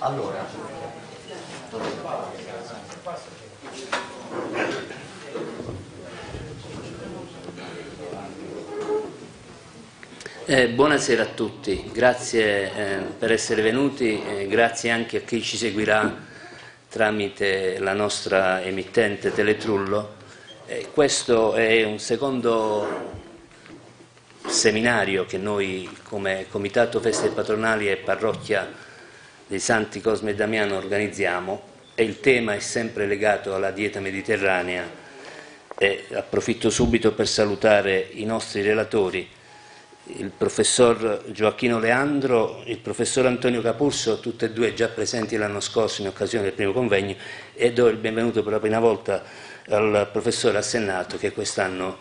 Allora, buonasera a tutti, grazie per essere venuti, grazie anche a chi ci seguirà tramite la nostra emittente Teletrullo. Questo è un secondo seminario che noi come Comitato Feste Patronali e Parrocchia dei Santi Cosme e Damiano organizziamo, e il tema è sempre legato alla dieta mediterranea. E approfitto subito per salutare i nostri relatori, il professor Gioacchino Leandro, il professor Antonio Capurso, tutti e due già presenti l'anno scorso in occasione del primo convegno, e do il benvenuto per la prima volta al professor Assennato, che quest'anno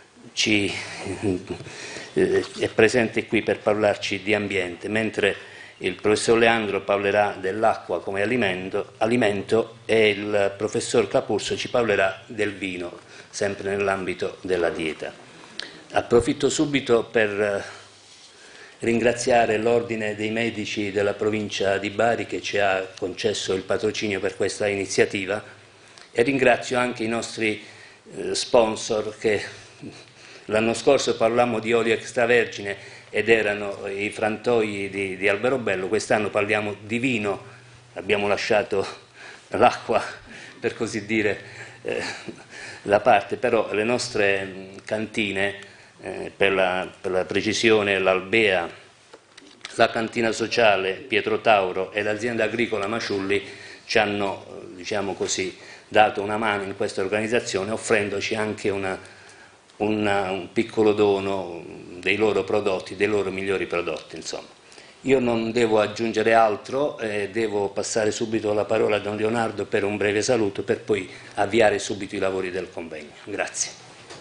è presente qui per parlarci di ambiente, mentre il professor Leandro parlerà dell'acqua come alimento e il professor Capurso ci parlerà del vino, sempre nell'ambito della dieta. Approfitto subito per ringraziare l'Ordine dei Medici della provincia di Bari che ci ha concesso il patrocinio per questa iniziativa, e ringrazio anche i nostri sponsor che l'anno scorso parlammo di olio extravergine ed erano i frantoi di Alberobello. Quest'anno parliamo di vino, abbiamo lasciato l'acqua, per così dire, da parte, però le nostre cantine, per la precisione l'Albea, la cantina sociale Pietro Tauro e l'azienda agricola Maciulli, ci hanno, diciamo così, dato una mano in questa organizzazione, offrendoci anche un piccolo dono dei loro prodotti, dei loro migliori prodotti, insomma. Io non devo aggiungere altro, devo passare subito la parola a Don Leonardo per un breve saluto, per poi avviare subito i lavori del convegno. Grazie.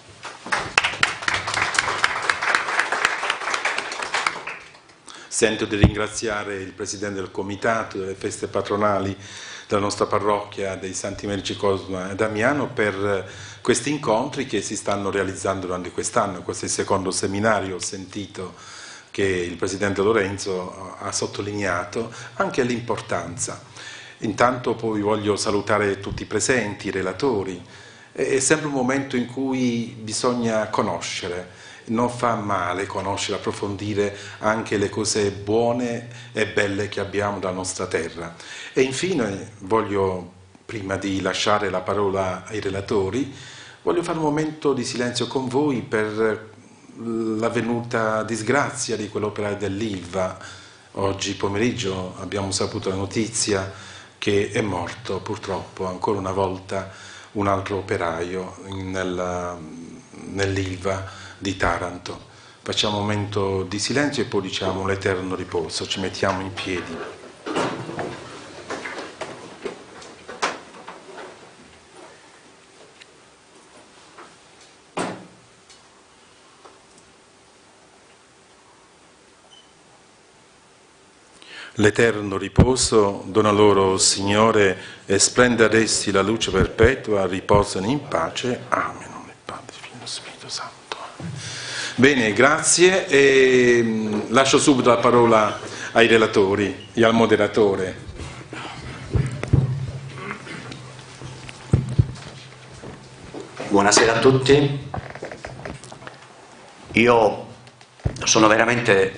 Sento di ringraziare il Presidente del Comitato delle Feste Patronali della nostra parrocchia dei Santi Medici Cosma e Damiano per questi incontri che si stanno realizzando durante quest'anno. Questo è il secondo seminario, ho sentito che il Presidente Lorenzo ha sottolineato anche l'importanza. Intanto poi voglio salutare tutti i presenti, i relatori. È sempre un momento in cui bisogna conoscere. Non fa male conoscere, approfondire anche le cose buone e belle che abbiamo dalla nostra terra. E infine voglio, prima di lasciare la parola ai relatori, voglio fare un momento di silenzio con voi per l'avvenuta disgrazia di quell'operaio dell'Ilva. Oggi pomeriggio abbiamo saputo la notizia che è morto purtroppo ancora una volta un altro operaio nell'Ilva di Taranto. Facciamo un momento di silenzio e poi diciamo l'eterno riposo, ci mettiamo in piedi. L'eterno riposo dona loro, Signore, e splenda ad essi la luce perpetua, riposano in pace. Amen. Padre, Figlio, Spirito Santo. Bene, grazie, e lascio subito la parola ai relatori e al moderatore. Buonasera a tutti. Io sono veramente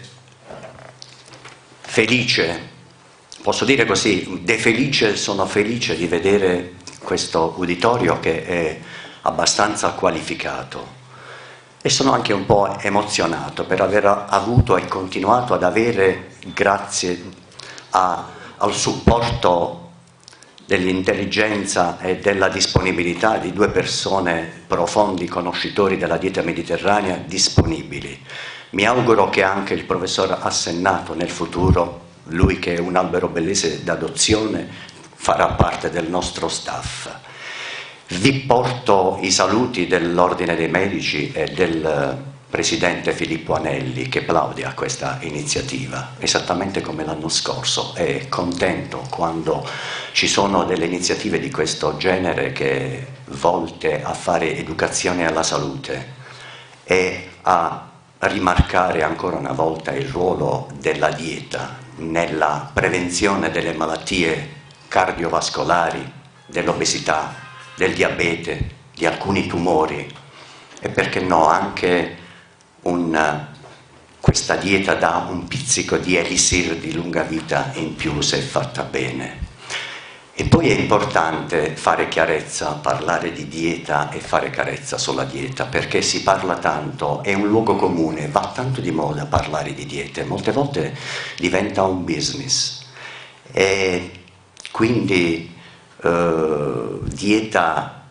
felice, posso dire così, sono felice di vedere questo uditorio che è abbastanza qualificato. E sono anche un po' emozionato per aver avuto e continuato ad avere, grazie al supporto dell'intelligenza e della disponibilità di due persone profondi conoscitori della dieta mediterranea disponibili. Mi auguro che anche il professor Assennato nel futuro, lui che è un alberobellese d'adozione, farà parte del nostro staff. Vi porto i saluti dell'Ordine dei Medici e del Presidente Filippo Anelli, che plaude a questa iniziativa, esattamente come l'anno scorso. È contento quando ci sono delle iniziative di questo genere che volte a fare educazione alla salute e a rimarcare ancora una volta il ruolo della dieta nella prevenzione delle malattie cardiovascolari, dell'obesità, del diabete, di alcuni tumori e perché no anche questa dieta dà un pizzico di elisir di lunga vita in più se fatta bene. E poi è importante fare chiarezza, parlare di dieta e fare chiarezza sulla dieta, perché si parla tanto, è un luogo comune, va tanto di moda parlare di diete, molte volte diventa un business. E quindi dieta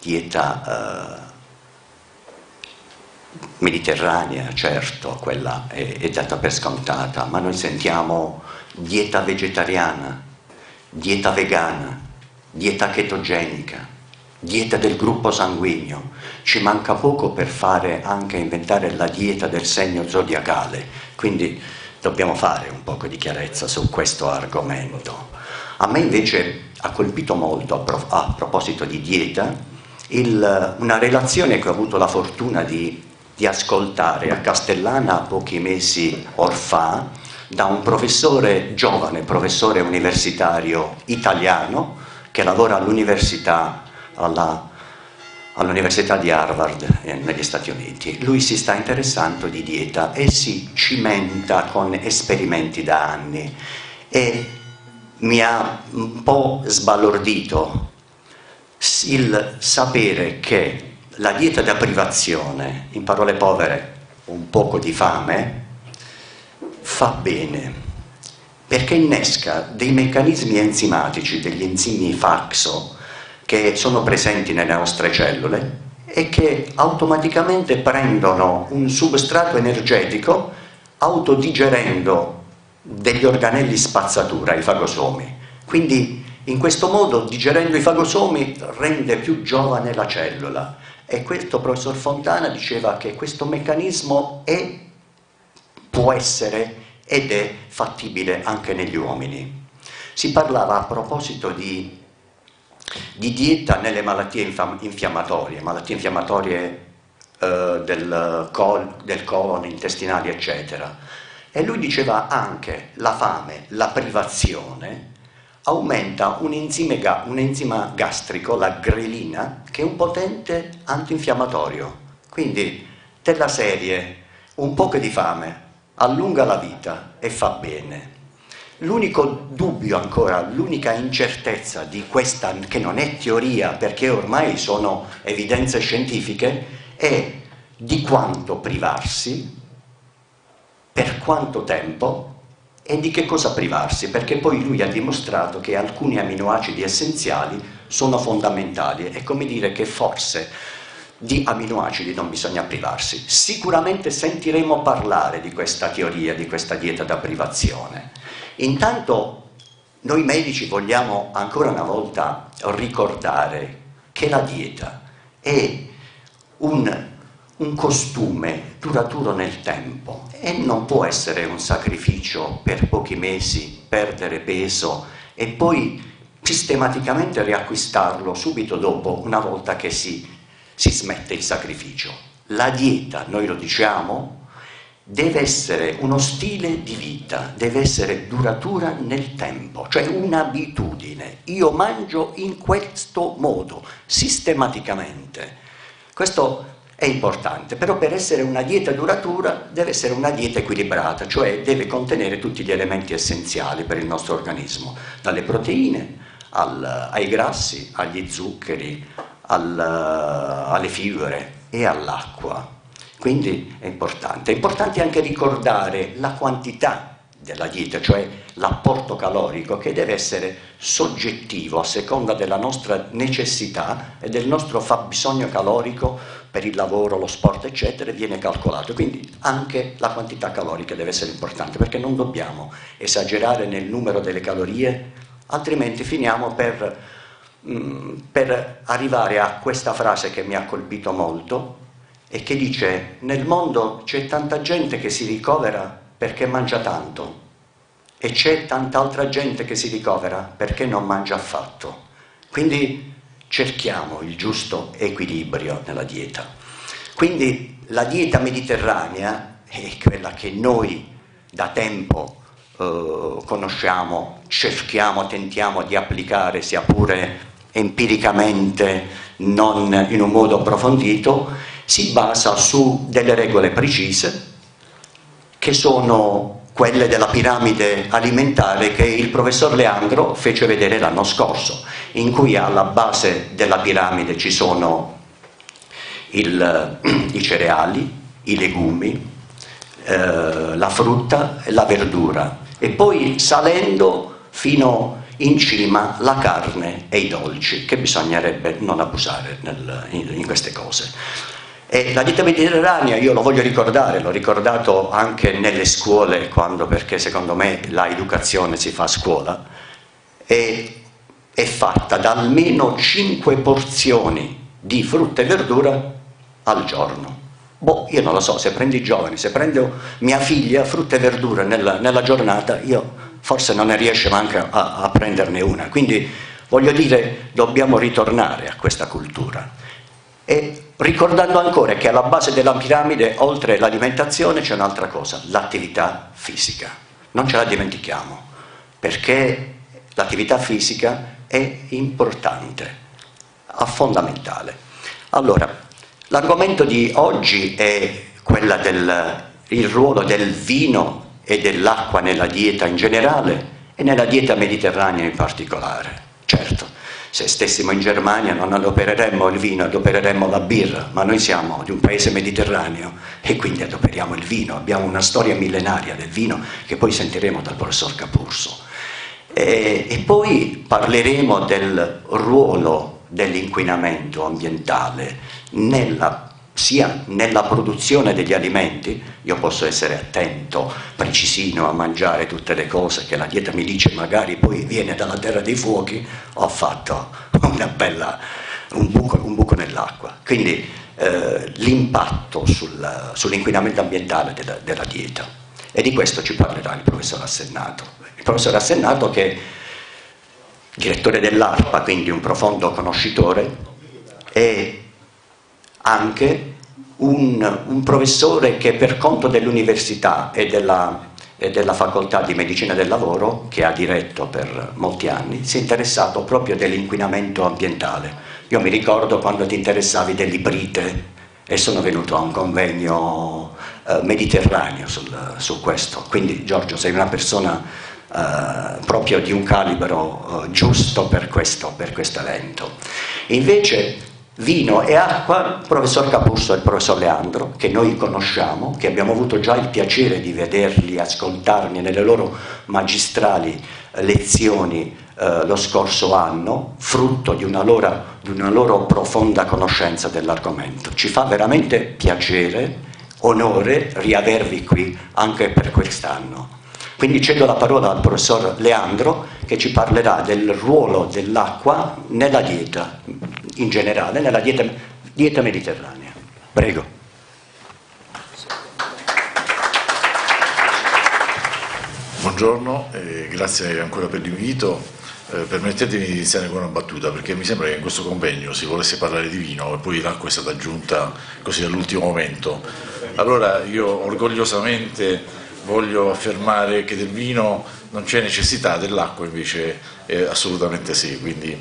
mediterranea, certo, quella è data per scontata, ma noi sentiamo dieta vegetariana, dieta vegana, dieta chetogenica, dieta del gruppo sanguigno. Ci manca poco per inventare la dieta del segno zodiacale, quindi dobbiamo fare un po' di chiarezza su questo argomento. A me invece ha colpito molto, a proposito di dieta, una relazione che ho avuto la fortuna di ascoltare a Castellana pochi mesi or fa, da un giovane professore universitario italiano che lavora all'università di Harvard negli Stati Uniti. Lui si sta interessando di dieta e si cimenta con esperimenti da anni e mi ha un po' sbalordito il sapere che la dieta da privazione, in parole povere, un poco di fame, fa bene, perché innesca dei meccanismi enzimatici, degli enzimi FAXO, che sono presenti nelle nostre cellule e che automaticamente prendono un substrato energetico autodigerendo degli organelli spazzatura, i fagosomi. Quindi in questo modo, digerendo i fagosomi, rende più giovane la cellula. E questo professor Fontana diceva che questo meccanismo può essere ed è fattibile anche negli uomini. Si parlava a proposito di dieta nelle malattie infiammatorie del colon, intestinali, eccetera. E lui diceva anche la fame, la privazione, aumenta un enzima gastrico, la grelina, che è un potente antinfiammatorio. Quindi, della serie, un po' di fame allunga la vita e fa bene. L'unico dubbio ancora, l'unica incertezza di questa, che non è teoria perché ormai sono evidenze scientifiche, è di quanto privarsi, per quanto tempo e di che cosa privarsi, perché poi lui ha dimostrato che alcuni aminoacidi essenziali sono fondamentali. È come dire che forse di aminoacidi non bisogna privarsi. Sicuramente sentiremo parlare di questa teoria, di questa dieta da privazione. Intanto noi medici vogliamo ancora una volta ricordare che la dieta è un costume duraturo nel tempo e non può essere un sacrificio per pochi mesi, perdere peso e poi sistematicamente riacquistarlo subito dopo, una volta che si smette il sacrificio. La dieta, noi lo diciamo, deve essere uno stile di vita, deve essere duratura nel tempo, cioè un'abitudine. Io mangio in questo modo, sistematicamente. Questo è importante, però per essere una dieta duratura deve essere una dieta equilibrata, cioè deve contenere tutti gli elementi essenziali per il nostro organismo, dalle proteine ai grassi, agli zuccheri, alle fibre e all'acqua. Quindi è importante anche ricordare la quantità della dieta, cioè l'apporto calorico, che deve essere soggettivo a seconda della nostra necessità e del nostro fabbisogno calorico per il lavoro, lo sport, eccetera, viene calcolato. Quindi anche la quantità calorica deve essere importante, perché non dobbiamo esagerare nel numero delle calorie, altrimenti finiamo per arrivare a questa frase che mi ha colpito molto e che dice: nel mondo c'è tanta gente che si ricovera perché mangia tanto e c'è tanta altra gente che si ricovera perché non mangia affatto. Quindi cerchiamo il giusto equilibrio nella dieta. Quindi la dieta mediterranea è quella che noi da tempo conosciamo, cerchiamo, tentiamo di applicare, sia pure empiricamente, non in un modo approfondito, si basa su delle regole precise che sono quelle della piramide alimentare che il professor Leandro fece vedere l'anno scorso, in cui alla base della piramide ci sono i cereali, i legumi, la frutta e la verdura, e poi salendo fino in cima la carne e i dolci, che bisognerebbe non abusare in queste cose. E la dieta mediterranea, io lo voglio ricordare, l'ho ricordato anche nelle scuole, perché secondo me l'educazione si fa a scuola, è fatta da almeno 5 porzioni di frutta e verdura al giorno. Io non lo so, se prendo i giovani, se prendo mia figlia, frutta e verdura nella giornata, io forse non ne riesce neanche a prenderne una. Quindi voglio dire, dobbiamo ritornare a questa cultura. E ricordando ancora che alla base della piramide, oltre l'alimentazione, c'è un'altra cosa, l'attività fisica. Non ce la dimentichiamo, perché l'attività fisica è importante, è fondamentale. Allora, l'argomento di oggi è quella il ruolo del vino e dell'acqua nella dieta in generale e nella dieta mediterranea in particolare. Certo, se stessimo in Germania non adopereremmo il vino, adopereremmo la birra, ma noi siamo di un paese mediterraneo e quindi adoperiamo il vino. Abbiamo una storia millenaria del vino che poi sentiremo dal professor Capurso. E poi parleremo del ruolo dell'inquinamento ambientale sia nella produzione degli alimenti. Io posso essere attento, precisino a mangiare tutte le cose che la dieta mi dice, magari poi viene dalla terra dei fuochi, ho fatto un buco nell'acqua. Quindi l'impatto sull'inquinamento ambientale della dieta. E di questo ci parlerà il professor Assennato. Il professor Assennato, che è direttore dell'ARPA, quindi un profondo conoscitore, è anche un professore che per conto dell'università e della facoltà di medicina del lavoro, che ha diretto per molti anni, si è interessato proprio dell'inquinamento ambientale. Io mi ricordo quando ti interessavi dell'iprite e sono venuto a un convegno mediterraneo su questo. Quindi Giorgio, sei una persona proprio di un calibro giusto per questo evento. Invece vino e acqua, il professor Capurso e il professor Leandro, che noi conosciamo, che abbiamo avuto già il piacere di vederli, ascoltarli nelle loro magistrali lezioni lo scorso anno, frutto di una loro profonda conoscenza dell'argomento. Ci fa veramente piacere, onore riavervi qui anche per quest'anno. Quindi cedo la parola al professor Leandro, che ci parlerà del ruolo dell'acqua nella dieta, in generale, nella dieta mediterranea. Prego. Buongiorno, grazie ancora per l'invito. Permettetemi di iniziare con una battuta, perché mi sembra che in questo convegno si volesse parlare di vino e poi l'acqua è stata aggiunta così all'ultimo momento. Allora io orgogliosamente voglio affermare che del vino non c'è necessità, dell'acqua invece assolutamente sì, quindi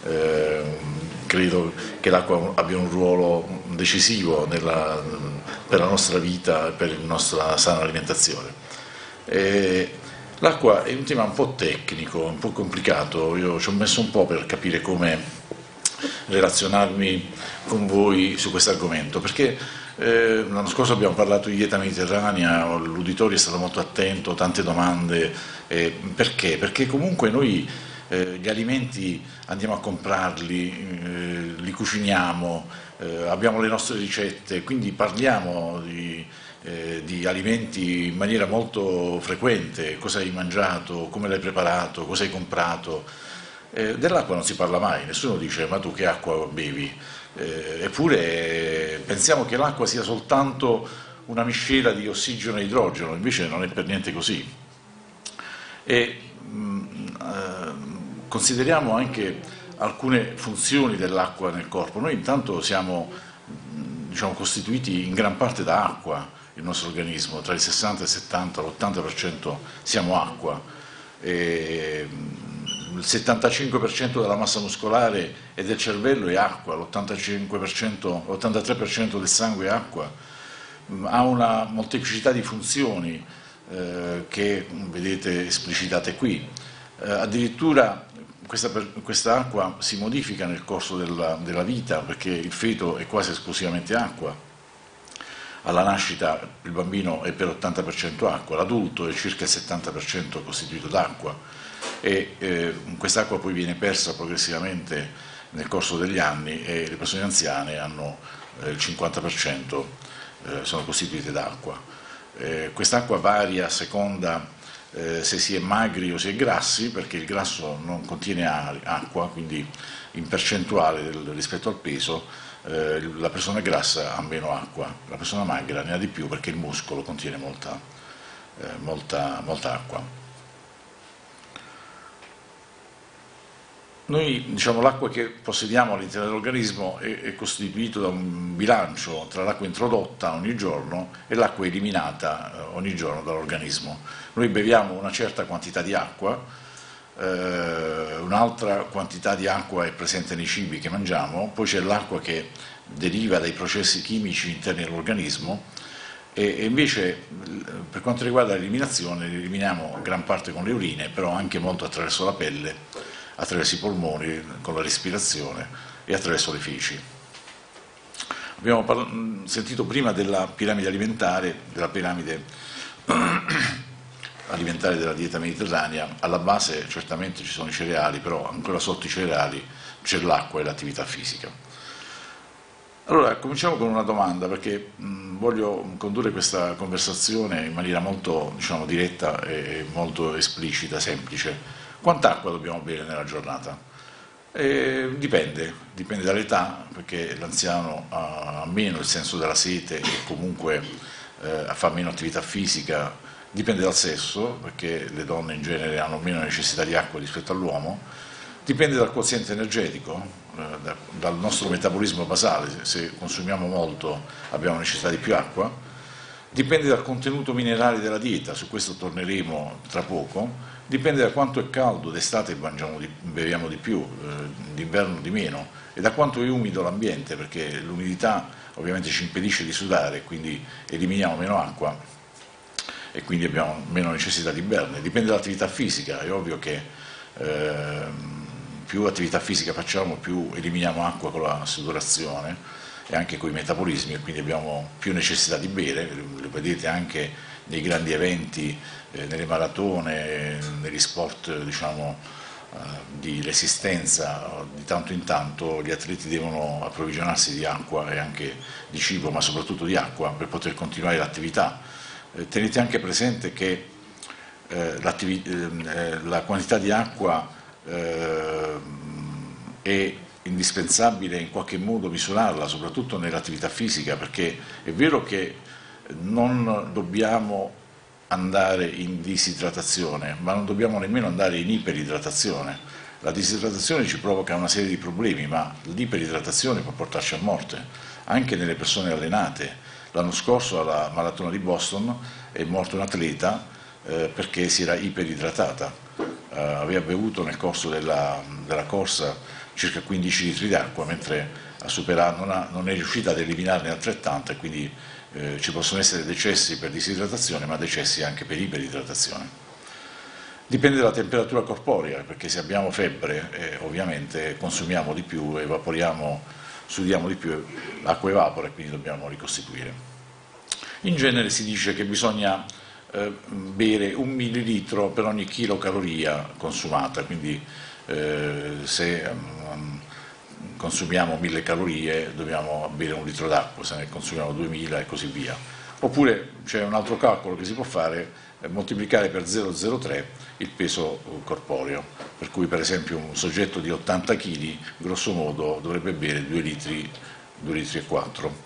credo che l'acqua abbia un ruolo decisivo per la nostra vita e per la nostra sana alimentazione. L'acqua è un tema un po' tecnico, un po' complicato, io ci ho messo un po' per capire come relazionarmi con voi su questo argomento, perché l'anno scorso abbiamo parlato di dieta mediterranea, l'uditorio è stato molto attento, tante domande. Perché? Perché comunque noi gli alimenti andiamo a comprarli, li cuciniamo, abbiamo le nostre ricette, quindi parliamo di alimenti in maniera molto frequente: cosa hai mangiato, come l'hai preparato, cosa hai comprato. Dell'acqua non si parla mai, nessuno dice ma tu che acqua bevi. Eppure pensiamo che l'acqua sia soltanto una miscela di ossigeno e idrogeno, invece non è per niente così. E consideriamo anche alcune funzioni dell'acqua nel corpo. Noi intanto siamo costituiti in gran parte da acqua, il nostro organismo, tra il 60, il 70, l'80% siamo acqua. Il 75% della massa muscolare e del cervello è acqua, l'83% del sangue è acqua, ha una molteplicità di funzioni che vedete esplicitate qui. Addirittura questa acqua si modifica nel corso della vita, perché il feto è quasi esclusivamente acqua. Alla nascita il bambino è per 80% acqua, l'adulto è circa il 70% costituito d'acqua, e quest'acqua poi viene persa progressivamente nel corso degli anni, e le persone anziane hanno il 50% sono costituite d'acqua. Quest'acqua varia a seconda se si è magri o si è grassi, perché il grasso non contiene acqua, quindi in percentuale rispetto al peso la persona grassa ha meno acqua, la persona magra ne ha di più, perché il muscolo contiene molta acqua. Noi, diciamo, l'acqua che possediamo all'interno dell'organismo è costituito da un bilancio tra l'acqua introdotta ogni giorno e l'acqua eliminata ogni giorno dall'organismo. Noi beviamo una certa quantità di acqua, un'altra quantità di acqua è presente nei cibi che mangiamo, poi c'è l'acqua che deriva dai processi chimici interni all'organismo, e invece per quanto riguarda l'eliminazione, eliminiamo gran parte con le urine, però anche molto attraverso la pelle, attraverso i polmoni, con la respirazione e attraverso le feci. Abbiamo sentito prima della piramide alimentare, della dieta mediterranea. Alla base certamente ci sono i cereali, però ancora sotto i cereali c'è l'acqua e l'attività fisica. Allora, cominciamo con una domanda, perché voglio condurre questa conversazione in maniera molto, diciamo, diretta e molto esplicita, semplice. Quanta acqua dobbiamo bere nella giornata? Dipende dall'età, perché l'anziano ha meno il senso della sete e comunque fa meno attività fisica. Dipende dal sesso, perché le donne in genere hanno meno necessità di acqua rispetto all'uomo. Dipende dal quoziente energetico, dal nostro metabolismo basale. Se consumiamo molto abbiamo necessità di più acqua. Dipende dal contenuto minerale della dieta, su questo torneremo tra poco. Dipende da quanto è caldo, d'estate beviamo di più, d'inverno di meno, e da quanto è umido l'ambiente, perché l'umidità ovviamente ci impedisce di sudare, quindi eliminiamo meno acqua e quindi abbiamo meno necessità di berne. Dipende dall'attività fisica, è ovvio che più attività fisica facciamo, più eliminiamo acqua con la sudorazione e anche con i metabolismi, e quindi abbiamo più necessità di bere. Lo vedete anche nei grandi eventi, nelle maratone, negli sport, diciamo, di resistenza. Di tanto in tanto gli atleti devono approvvigionarsi di acqua e anche di cibo, ma soprattutto di acqua, per poter continuare l'attività. Tenete anche presente che la quantità di acqua è indispensabile in qualche modo misurarla, soprattutto nell'attività fisica, perché è vero che non dobbiamo andare in disidratazione, ma non dobbiamo nemmeno andare in iperidratazione. La disidratazione ci provoca una serie di problemi, ma l'iperidratazione può portarci a morte, anche nelle persone allenate. L'anno scorso alla maratona di Boston è morto un atleta perché si era iperidratata, aveva bevuto nel corso della corsa circa 15 litri d'acqua, mentre non è riuscita ad eliminarne altrettanta, e quindi ci possono essere decessi per disidratazione, ma decessi anche per iperidratazione. Dipende dalla temperatura corporea, perché se abbiamo febbre ovviamente consumiamo di più, evaporiamo, sudiamo di più, l'acqua evapora e quindi dobbiamo ricostituire. In genere si dice che bisogna bere 1 millilitro per ogni chilocaloria consumata, quindi se consumiamo 1000 calorie dobbiamo bere 1 litro d'acqua, se ne consumiamo 2000 e così via. Oppure c'è un altro calcolo che si può fare, moltiplicare per 0,03 il peso corporeo, per cui per esempio un soggetto di 80 kg grosso modo dovrebbe bere 2 litri e 4.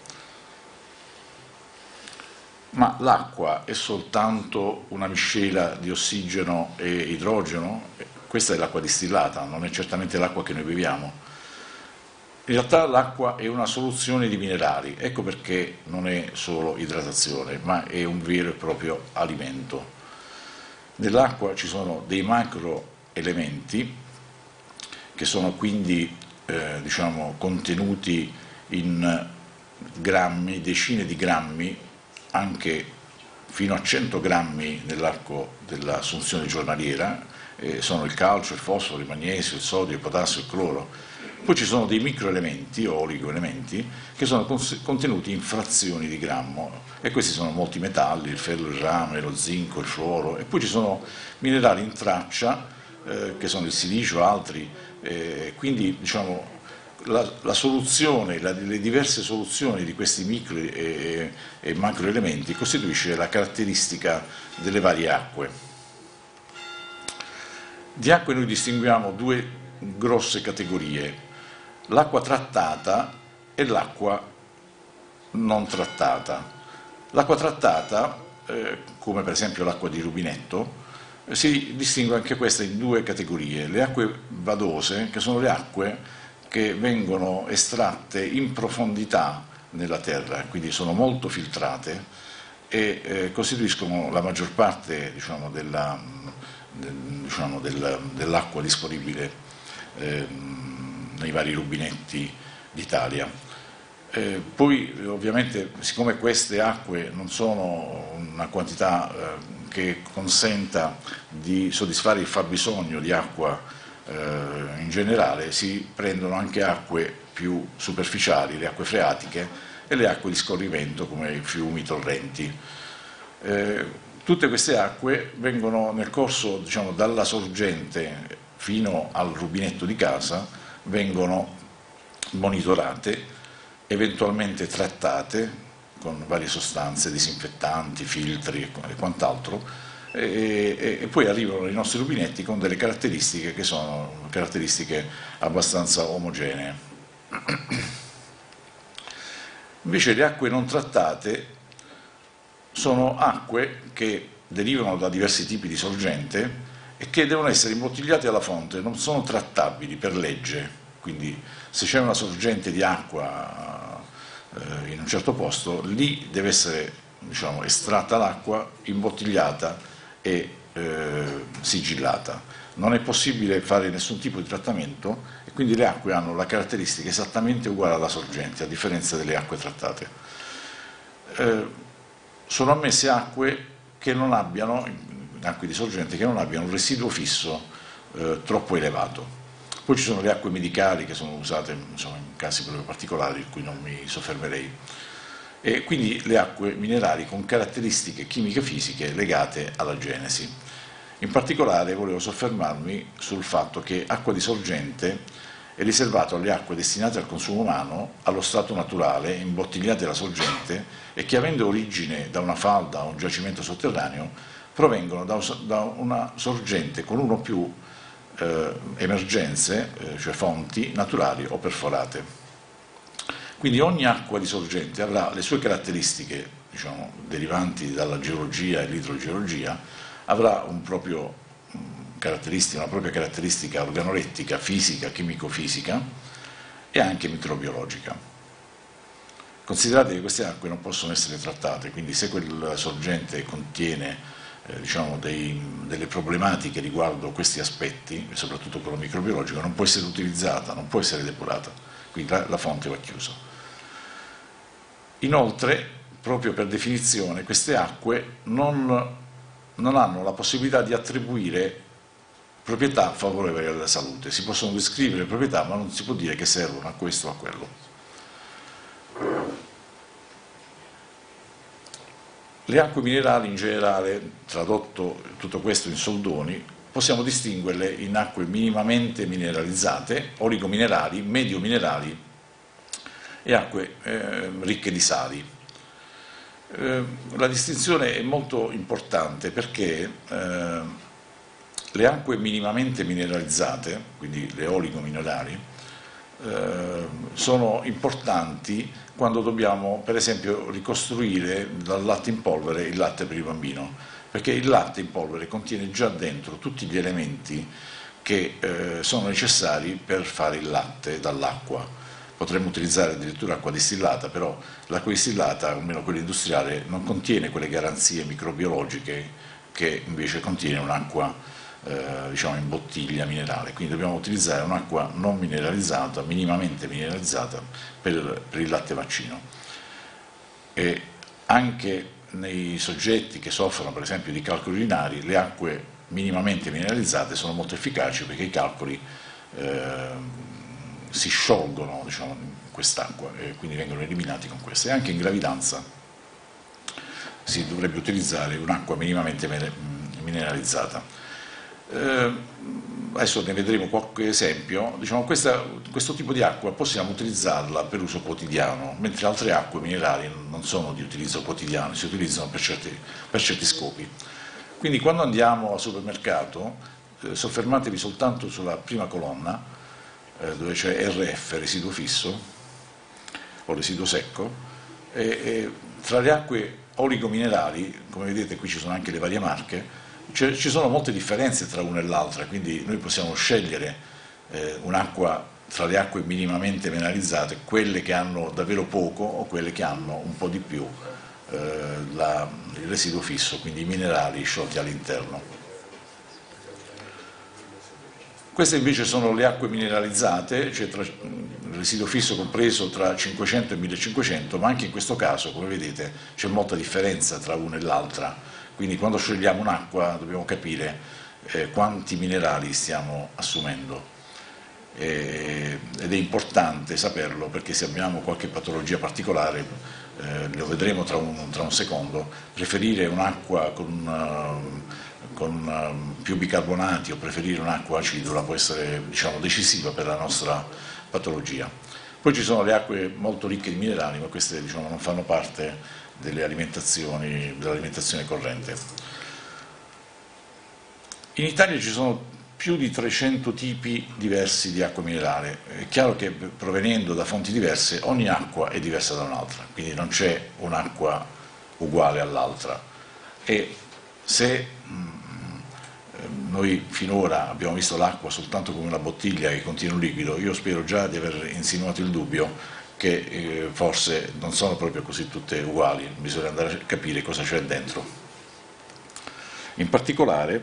Ma l'acqua è soltanto una miscela di ossigeno e idrogeno? Questa è l'acqua distillata, non è certamente l'acqua che noi beviamo. In realtà l'acqua è una soluzione di minerali, ecco perché non è solo idratazione, ma è un vero e proprio alimento. Nell'acqua ci sono dei macroelementi che sono quindi diciamo, contenuti in grammi, decine di grammi, anche fino a 100 grammi nell'arco dell'assunzione giornaliera, sono il calcio, il fosforo, il magnesio, il sodio, il potassio, il cloro. Poi ci sono dei microelementi o oligoelementi che sono contenuti in frazioni di grammo, e questi sono molti metalli, il ferro, il rame, lo zinco, il fluoro, e poi ci sono minerali in traccia che sono il silicio, altri, quindi diciamo la soluzione, le diverse soluzioni di questi micro e macroelementi costituisce la caratteristica delle varie acque. Di acque noi distinguiamo due grosse categorie: l'acqua trattata e l'acqua non trattata. L'acqua trattata, come per esempio l'acqua di rubinetto, si distingue anche questa in due categorie: le acque vadose, che sono le acque che vengono estratte in profondità nella terra, quindi sono molto filtrate e costituiscono la maggior parte, diciamo, dell'acqua disponibile nei vari rubinetti d'Italia. Poi ovviamente, siccome queste acque non sono una quantità che consenta di soddisfare il fabbisogno di acqua in generale, si prendono anche acque più superficiali, le acque freatiche e le acque di scorrimento come i fiumi, i torrenti. Tutte queste acque vengono nel corso, diciamo, dalla sorgente fino al rubinetto di casa, vengono monitorate, eventualmente trattate con varie sostanze, disinfettanti, filtri e quant'altro, e poi arrivano nei nostri rubinetti con delle caratteristiche che sono caratteristiche abbastanza omogenee. Invece le acque non trattate sono acque che derivano da diversi tipi di sorgente e che devono essere imbottigliate alla fonte, non sono trattabili per legge. Quindi se c'è una sorgente di acqua in un certo posto, lì deve essere, diciamo, estratta l'acqua, imbottigliata e sigillata. Non è possibile fare nessun tipo di trattamento e quindi le acque hanno la caratteristica esattamente uguale alla sorgente, a differenza delle acque trattate. Sono ammesse acque che non abbiano, acque di sorgente, che non abbiano un residuo fisso troppo elevato. Poi ci sono le acque medicali che sono usate, insomma, in casi proprio particolari, in cui non mi soffermerei. E quindi le acque minerali con caratteristiche chimiche-fisiche legate alla genesi. In particolare volevo soffermarmi sul fatto che acqua di sorgente è riservato alle acque destinate al consumo umano, allo stato naturale, imbottigliate alla sorgente e che, avendo origine da una falda o un giacimento sotterraneo, provengono da una sorgente con uno o più emergenze, cioè fonti naturali o perforate. Quindi ogni acqua di sorgente avrà le sue caratteristiche, diciamo, derivanti dalla geologia e l'idrogeologia, avrà una propria caratteristica organolettica, fisica, chimico-fisica e anche microbiologica. Considerate che queste acque non possono essere trattate, quindi se quel sorgente contiene diciamo, delle problematiche riguardo questi aspetti, soprattutto quello microbiologico, non può essere utilizzata, non può essere depurata, quindi la fonte va chiusa. Inoltre, proprio per definizione, queste acque non hanno la possibilità di attribuire proprietà favorevoli alla salute. Si possono descrivere proprietà, ma non si può dire che servono a questo o a quello. Le acque minerali in generale, tradotto tutto questo in soldoni, possiamo distinguerle in acque minimamente mineralizzate, oligominerali, medio-minerali e acque ricche di sali. La distinzione è molto importante perché le acque minimamente mineralizzate, quindi le oligominerali, sono importanti quando dobbiamo, per esempio, ricostruire dal latte in polvere il latte per il bambino, perché il latte in polvere contiene già dentro tutti gli elementi che sono necessari per fare il latte dall'acqua. potremmo utilizzare addirittura acqua distillata, però l'acqua distillata, almeno quella industriale, non contiene quelle garanzie microbiologiche che invece contiene un'acqua diciamo in bottiglia minerale, quindi dobbiamo utilizzare un'acqua non mineralizzata, minimamente mineralizzata per il latte vaccino. E anche nei soggetti che soffrono per esempio di calcoli urinari, le acque minimamente mineralizzate sono molto efficaci perché i calcoli si sciolgono, diciamo, in quest'acqua e quindi vengono eliminati con questa. E anche in gravidanza si dovrebbe utilizzare un'acqua minimamente mineralizzata. Adesso ne vedremo qualche esempio. Diciamo, questo tipo di acqua possiamo utilizzarla per uso quotidiano, mentre altre acque minerali non sono di utilizzo quotidiano, si utilizzano per certi scopi. Quindi quando andiamo al supermercato soffermatevi soltanto sulla prima colonna dove c'è RF, residuo fisso o residuo secco, e tra le acque oligominerali, come vedete qui ci sono anche le varie marche, ci sono molte differenze tra una e l'altra, quindi noi possiamo scegliere un'acqua tra le acque minimamente mineralizzate, quelle che hanno davvero poco o quelle che hanno un po' di più il residuo fisso, quindi i minerali sciolti all'interno. Queste invece sono le acque mineralizzate, cioè il residuo fisso compreso tra 500 e 1500, ma anche in questo caso, come vedete, c'è molta differenza tra una e l'altra. Quindi quando scegliamo un'acqua dobbiamo capire quanti minerali stiamo assumendo ed è importante saperlo perché se abbiamo qualche patologia particolare, lo vedremo tra un secondo, preferire un'acqua con più bicarbonati o preferire un'acqua acidula può essere, diciamo, decisiva per la nostra patologia. Poi ci sono le acque molto ricche di minerali, ma queste, diciamo, non fanno parte dell'alimentazione corrente. In Italia ci sono più di 300 tipi diversi di acqua minerale. È chiaro che provenendo da fonti diverse ogni acqua è diversa da un'altra, quindi non c'è un'acqua uguale all'altra. E se noi finora abbiamo visto l'acqua soltanto come una bottiglia che contiene un liquido, io spero già di aver insinuato il dubbio che forse non sono proprio così tutte uguali, bisogna andare a capire cosa c'è dentro. In particolare,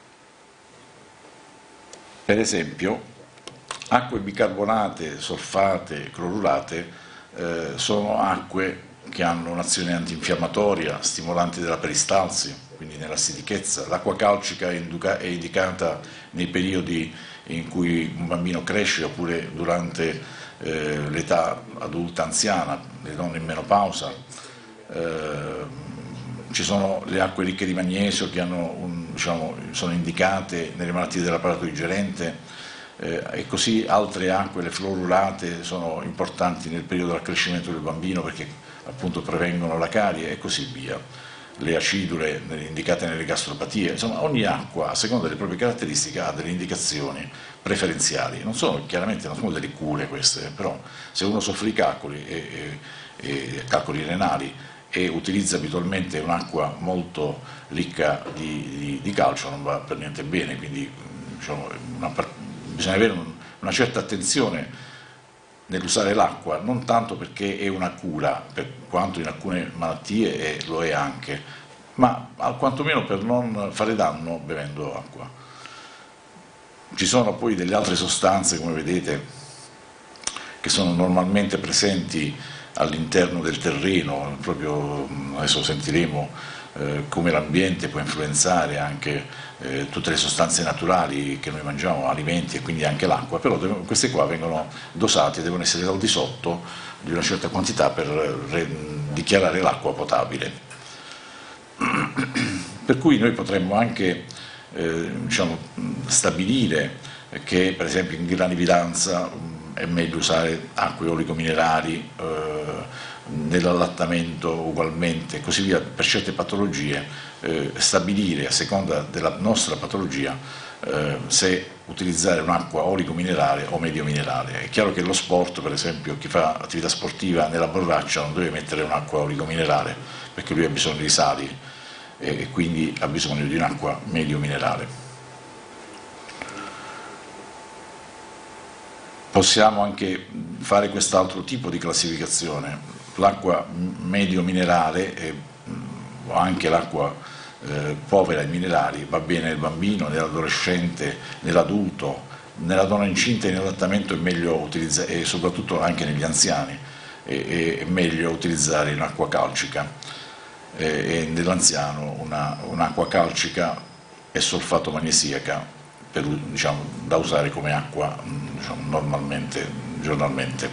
per esempio, acque bicarbonate, solfate, clorurate sono acque che hanno un'azione antinfiammatoria, stimolante della peristalsi, quindi nella stitichezza. L'acqua calcica è indicata nei periodi in cui un bambino cresce oppure durante l'età adulta anziana, le donne in menopausa. Ci sono le acque ricche di magnesio che sono indicate nelle malattie dell'apparato digerente e così altre acque, le fluorurate, sono importanti nel periodo del crescimento del bambino perché appunto prevengono la carie e così via. Le acidule indicate nelle gastropatie, insomma ogni acqua a seconda delle proprie caratteristiche ha delle indicazioni preferenziali, chiaramente non sono delle cure queste, però se uno soffre di calcoli e calcoli renali e utilizza abitualmente un'acqua molto ricca di calcio non va per niente bene, quindi diciamo, bisogna avere una certa attenzione nell'usare l'acqua, non tanto perché è una cura, per quanto in alcune malattie lo è anche, ma quantomeno per non fare danno bevendo acqua. Ci sono poi delle altre sostanze, come vedete, che sono normalmente presenti all'interno del terreno, proprio adesso sentiremo come l'ambiente può influenzare anche tutte le sostanze naturali che noi mangiamo, alimenti e quindi anche l'acqua, però queste qua vengono dosate, devono essere al di sotto di una certa quantità per dichiarare l'acqua potabile. Per cui noi potremmo anche stabilire che per esempio in gravidanza è meglio usare acque oligominerali, nell'allattamento ugualmente, così via, per certe patologie, stabilire a seconda della nostra patologia se utilizzare un'acqua oligominerale o medio-minerale. È chiaro che lo sport, per esempio, chi fa attività sportiva nella borraccia non deve mettere un'acqua oligominerale perché lui ha bisogno di sali e quindi ha bisogno di un'acqua medio-minerale. possiamo anche fare quest'altro tipo di classificazione. L'acqua medio minerale o anche l'acqua povera in minerali va bene nel bambino, nell'adolescente, nell'adulto, nella donna incinta in allattamento è meglio utilizzare, e soprattutto anche negli anziani è meglio utilizzare un'acqua calcica, e nell'anziano un'acqua calcica e solfato magnesiaca diciamo, da usare come acqua diciamo, normalmente, giornalmente.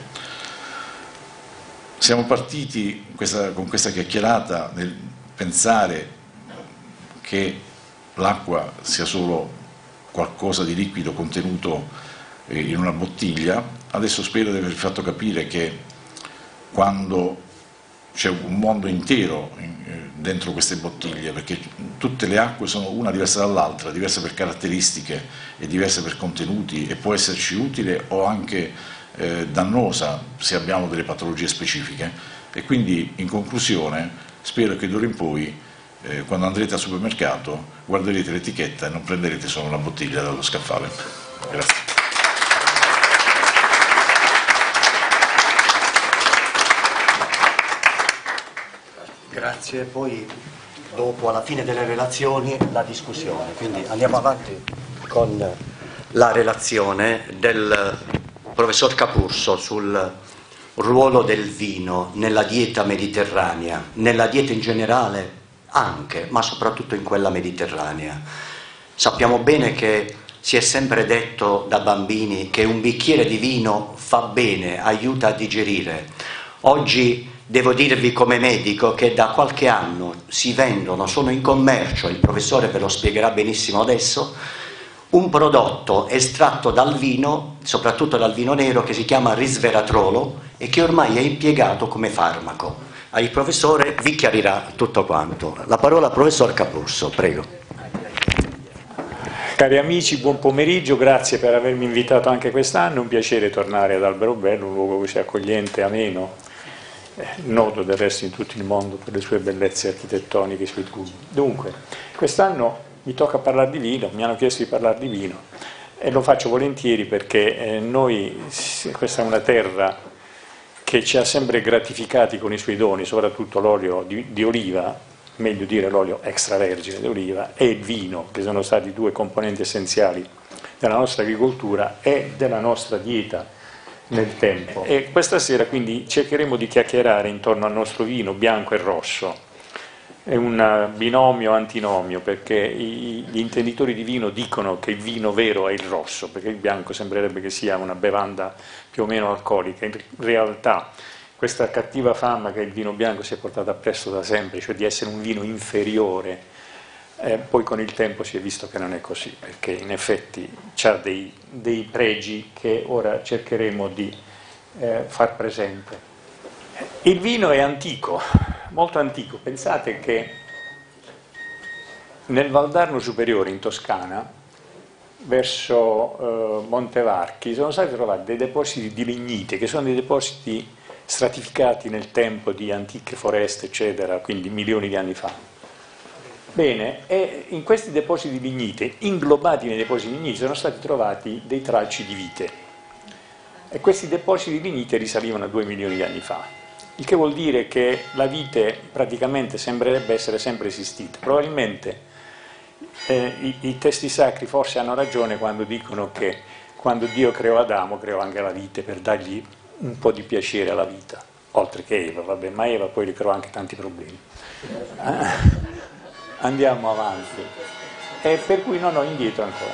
Siamo partiti con questa chiacchierata nel pensare che l'acqua sia solo qualcosa di liquido contenuto in una bottiglia. Adesso spero di aver fatto capire che quando c'è un mondo intero dentro queste bottiglie, perché tutte le acque sono una diversa dall'altra, diversa per caratteristiche e diversa per contenuti, e può esserci utile o anche dannosa se abbiamo delle patologie specifiche. E quindi in conclusione spero che d'ora in poi quando andrete al supermercato guarderete l'etichetta e non prenderete solo una bottiglia dallo scaffale. Grazie. Grazie, poi dopo alla fine delle relazioni la discussione, quindi andiamo avanti con la relazione del professor Capurso sul ruolo del vino nella dieta mediterranea, nella dieta in generale anche, ma soprattutto in quella mediterranea. Sappiamo bene che si è sempre detto da bambini che un bicchiere di vino fa bene, aiuta a digerire. Oggi devo dirvi come medico che da qualche anno si vendono, sono in commercio, il professore ve lo spiegherà benissimo adesso, un prodotto estratto dal vino, soprattutto dal vino nero, che si chiama risveratrolo e che ormai è impiegato come farmaco. Il professore vi chiarirà tutto quanto. La parola al professor Capurso, prego. Cari amici, buon pomeriggio, grazie per avermi invitato anche quest'anno, è un piacere tornare ad Alberobello, un luogo così accogliente e ameno, noto del resto in tutto il mondo per le sue bellezze architettoniche e solitudini. Dunque, quest'anno mi tocca parlare di vino, mi hanno chiesto di parlare di vino e lo faccio volentieri perché questa è una terra che ci ha sempre gratificati con i suoi doni, soprattutto l'olio di oliva, meglio dire l'olio extravergine di oliva, e il vino, che sono stati due componenti essenziali della nostra agricoltura e della nostra dieta nel tempo. E questa sera quindi cercheremo di chiacchierare intorno al nostro vino bianco e rosso. È un binomio antinomio, perché gli intenditori di vino dicono che il vino vero è il rosso, perché il bianco sembrerebbe che sia una bevanda più o meno alcolica. In realtà questa cattiva fama che il vino bianco si è portata appresso da sempre, cioè di essere un vino inferiore, poi con il tempo si è visto che non è così, perché in effetti ha dei pregi che ora cercheremo di far presente. Il vino è antico, molto antico. Pensate che nel Valdarno Superiore in Toscana, verso Montevarchi, sono stati trovati dei depositi di lignite, che sono dei depositi stratificati nel tempo di antiche foreste, eccetera, quindi milioni di anni fa. Bene, e in questi depositi di lignite, inglobati nei depositi di lignite, sono stati trovati dei tralci di vite. E questi depositi di lignite risalivano a 2 milioni di anni fa. Il che vuol dire che la vite praticamente sembrerebbe essere sempre esistita. Probabilmente i testi sacri forse hanno ragione quando dicono che quando Dio creò Adamo creò anche la vite per dargli un po' di piacere alla vita, oltre che Eva, vabbè, ma Eva poi gli creò anche tanti problemi. Andiamo avanti. E per cui no, indietro ancora.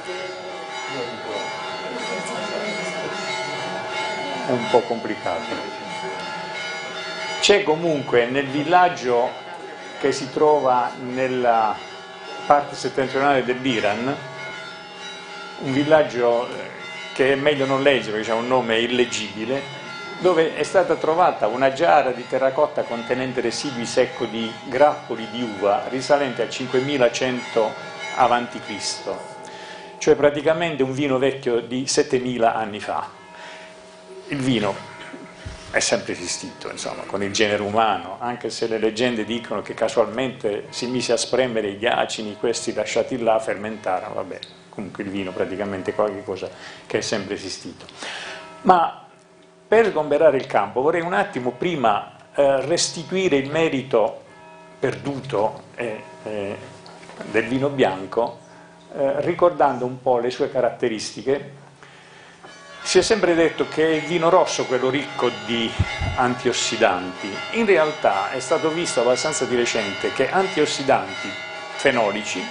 È un po' complicato. C'è comunque nel villaggio che si trova nella parte settentrionale dell'Iran, un villaggio che è meglio non leggere perché ha un nome illeggibile, dove è stata trovata una giara di terracotta contenente residui secco di grappoli di uva risalente al 5100 a.C., cioè praticamente un vino vecchio di 7000 anni fa. Il vino è sempre esistito, insomma, con il genere umano, anche se le leggende dicono che casualmente si mise a spremere i ghiacini, questi lasciati là fermentarono, vabbè, comunque il vino praticamente è qualcosa che è sempre esistito. Ma per sgomberare il campo vorrei un attimo prima restituire il merito perduto del vino bianco, ricordando un po' le sue caratteristiche. Si è sempre detto che è il vino rosso quello ricco di antiossidanti. In realtà è stato visto abbastanza di recente che antiossidanti fenolici,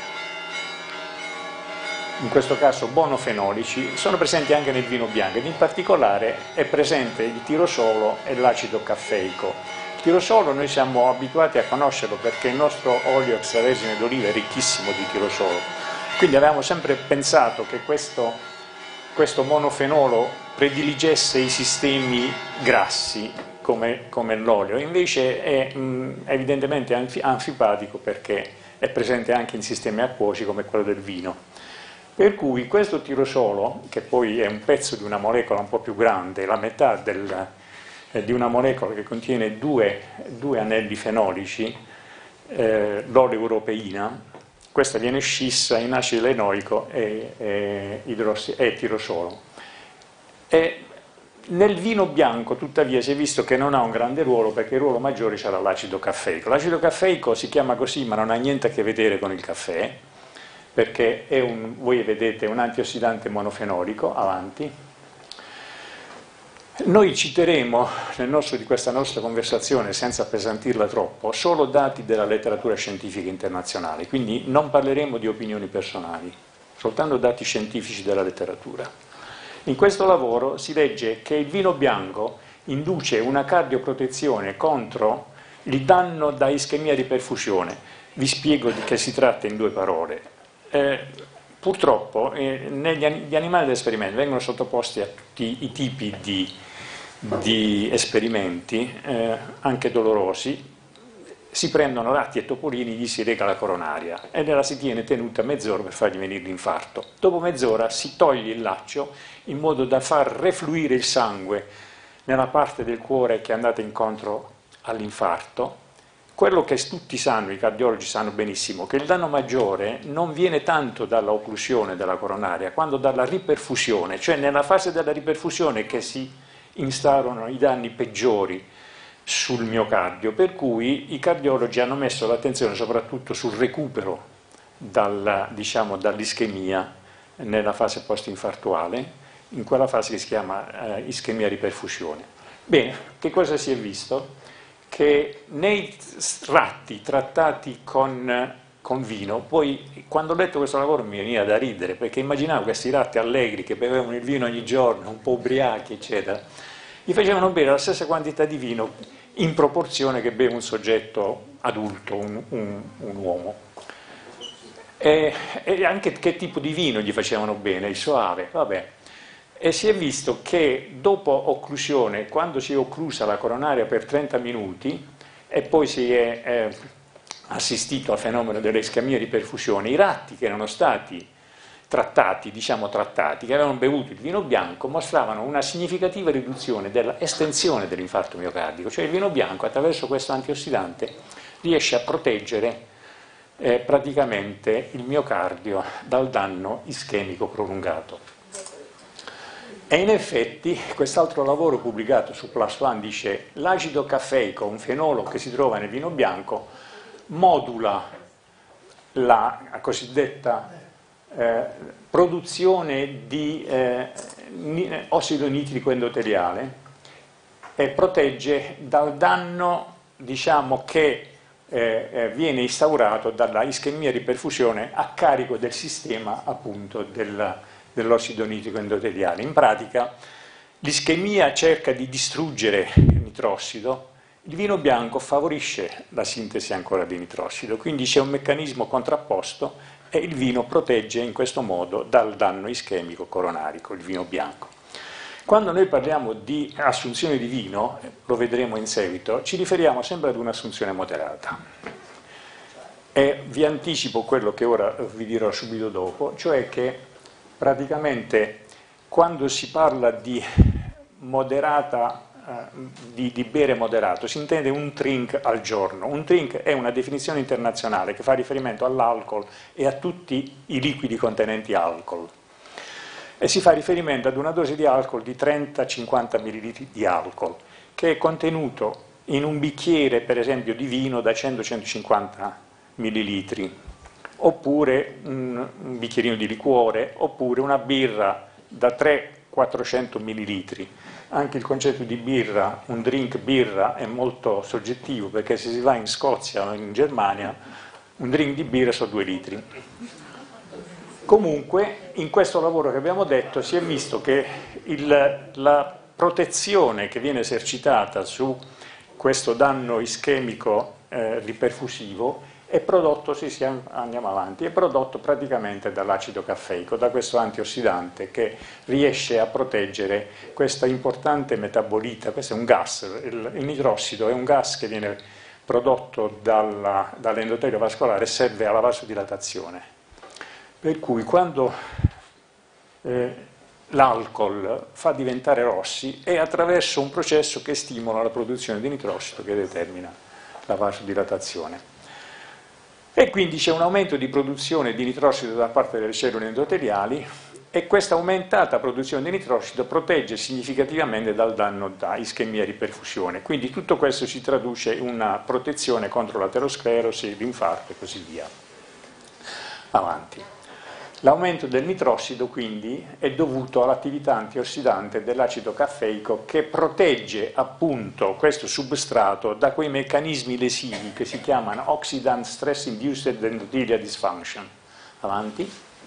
in questo caso bonofenolici, sono presenti anche nel vino bianco ed in particolare è presente il tirosolo e l'acido caffeico. Il tirosolo noi siamo abituati a conoscerlo perché il nostro olio extravergine d'oliva è ricchissimo di tirosolo, quindi avevamo sempre pensato che questo monofenolo prediligesse i sistemi grassi come l'olio, invece è evidentemente anfipatico perché è presente anche in sistemi acquosi come quello del vino. Per cui questo tirosolo, che poi è un pezzo di una molecola un po' più grande, la metà di una molecola che contiene due anelli fenolici, l'oleuropeina, questa viene scissa in acido lenoico e tirosolo. E nel vino bianco, tuttavia, si è visto che non ha un grande ruolo perché il ruolo maggiore c'era l'acido caffeico. L'acido caffeico si chiama così, ma non ha niente a che vedere con il caffè, perché è voi vedete un antiossidante monofenolico, avanti. Noi citeremo nel corso di questa nostra conversazione, senza appesantirla troppo, solo dati della letteratura scientifica internazionale, quindi non parleremo di opinioni personali, soltanto dati scientifici della letteratura. In questo lavoro si legge che il vino bianco induce una cardioprotezione contro il danno da ischemia di perfusione. Vi spiego di che si tratta in 2 parole. Purtroppo gli animali d'esperimento vengono sottoposti a tutti i tipi di esperimenti, anche dolorosi. Si prendono ratti e topolini, gli si lega la coronaria e la si tiene tenuta mezz'ora per fargli venire l'infarto. Dopo mezz'ora si toglie il laccio in modo da far refluire il sangue nella parte del cuore che è andata incontro all'infarto. Quello che tutti sanno, i cardiologi sanno benissimo, che il danno maggiore non viene tanto dalla occlusione della coronaria quanto dalla riperfusione, cioè nella fase della riperfusione che si instaurano i danni peggiori sul miocardio, per cui i cardiologi hanno messo l'attenzione soprattutto sul recupero dall'ischemia nella fase post-infartuale, in quella fase che si chiama ischemia riperfusione. Bene, che cosa si è visto? Che nei ratti trattati con vino, poi quando ho letto questo lavoro mi veniva da ridere, perché immaginavo questi ratti allegri che bevevano il vino ogni giorno, un po' ubriachi, eccetera, gli facevano bere la stessa quantità di vino in proporzione che beve un soggetto adulto, un uomo. E anche che tipo di vino gli facevano bene, il soave, vabbè. E si è visto che dopo occlusione, quando si è occlusa la coronaria per 30 minuti e poi si è assistito al fenomeno dell'ischemia di perfusione, i ratti che erano stati trattati, che avevano bevuto il vino bianco, mostravano una significativa riduzione dell'estensione dell'infarto miocardico, cioè il vino bianco attraverso questo antiossidante riesce a proteggere praticamente il miocardio dal danno ischemico prolungato. E in effetti quest'altro lavoro pubblicato su PLOS ONE dice l'acido caffeico, un fenolo che si trova nel vino bianco, modula la cosiddetta produzione di ossido nitrico endoteliale e protegge dal danno che viene instaurato dalla ischemia di perfusione a carico del sistema appunto dell'ossido nitrico endoteliale. In pratica l'ischemia cerca di distruggere il nitrossido, il vino bianco favorisce la sintesi ancora di nitrossido, quindi c'è un meccanismo contrapposto e il vino protegge in questo modo dal danno ischemico coronarico, il vino bianco. Quando noi parliamo di assunzione di vino, lo vedremo in seguito, ci riferiamo sempre ad un'assunzione moderata. E vi anticipo quello che ora vi dirò subito dopo, cioè che praticamente quando si parla di moderata, di bere moderato, si intende un drink al giorno. Un drink è una definizione internazionale che fa riferimento all'alcol e a tutti i liquidi contenenti alcol. e si fa riferimento ad una dose di alcol di 30-50 ml di alcol, che è contenuto in un bicchiere, per esempio, di vino da 100-150 ml, oppure un bicchierino di liquore, oppure una birra da 300-400 ml. Anche il concetto di birra, un drink birra, è molto soggettivo, perché se si va in Scozia o in Germania, un drink di birra sono 2 litri. Comunque, in questo lavoro che abbiamo detto, si è visto che la protezione che viene esercitata su questo danno ischemico riperfusivo è prodotto, andiamo avanti, è prodotto praticamente dall'acido caffeico, da questo antiossidante che riesce a proteggere questa importante metabolita. Questo è un gas, il nitrossido è un gas che viene prodotto dall'endotelio vascolare e serve alla vasodilatazione. Per cui quando l'alcol fa diventare rossi è attraverso un processo che stimola la produzione di nitrossido che determina la vasodilatazione. E quindi c'è un aumento di produzione di nitrossido da parte delle cellule endoteliali e questa aumentata produzione di nitrossido protegge significativamente dal danno da ischemia e riperfusione. Quindi tutto questo si traduce in una protezione contro l'aterosclerosi, l'infarto e così via. Avanti. L'aumento del nitrossido quindi è dovuto all'attività antiossidante dell'acido caffeico che protegge appunto questo substrato da quei meccanismi lesivi che si chiamano oxidant stress induced endothelial dysfunction. Avanti.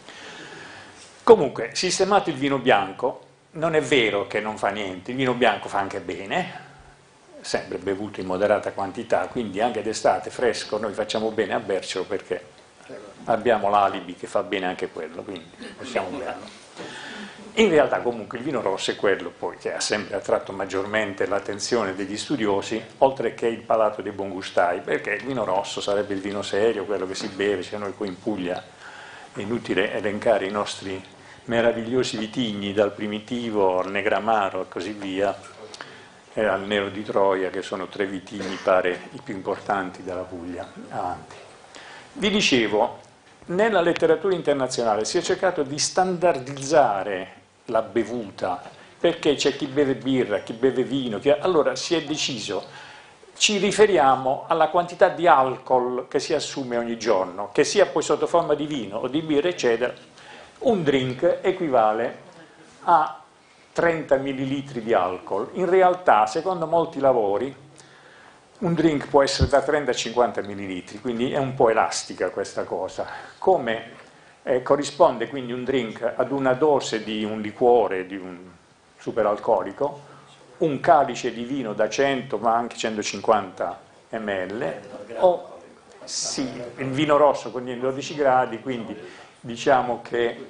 Comunque, sistemato il vino bianco, non è vero che non fa niente, il vino bianco fa anche bene, sempre bevuto in moderata quantità, quindi anche d'estate fresco noi facciamo bene a bercelo perché abbiamo l'alibi che fa bene anche quello, quindi possiamo berlo. In realtà comunque il vino rosso è quello poi che ha sempre attratto maggiormente l'attenzione degli studiosi, oltre che il palato dei buongustai, perché il vino rosso sarebbe il vino serio, quello che si beve, cioè noi qui in Puglia è inutile elencare i nostri meravigliosi vitigni, dal Primitivo al Negramaro e così via, e al Nero di Troia, che sono 3 vitigni, pare, i più importanti della Puglia. Avanti. Vi dicevo, nella letteratura internazionale si è cercato di standardizzare la bevuta, perché c'è chi beve birra, chi beve vino, allora si è deciso, ci riferiamo alla quantità di alcol che si assume ogni giorno, che sia poi sotto forma di vino o di birra, eccetera. Un drink equivale a 30 ml di alcol. In realtà, secondo molti lavori, un drink può essere da 30 a 50 ml, quindi è un po' elastica questa cosa. Come corrisponde quindi un drink ad una dose di un liquore, di un superalcolico, un calice di vino da 100 ma anche 150 ml, o sì, il vino rosso contiene 12 gradi, quindi diciamo che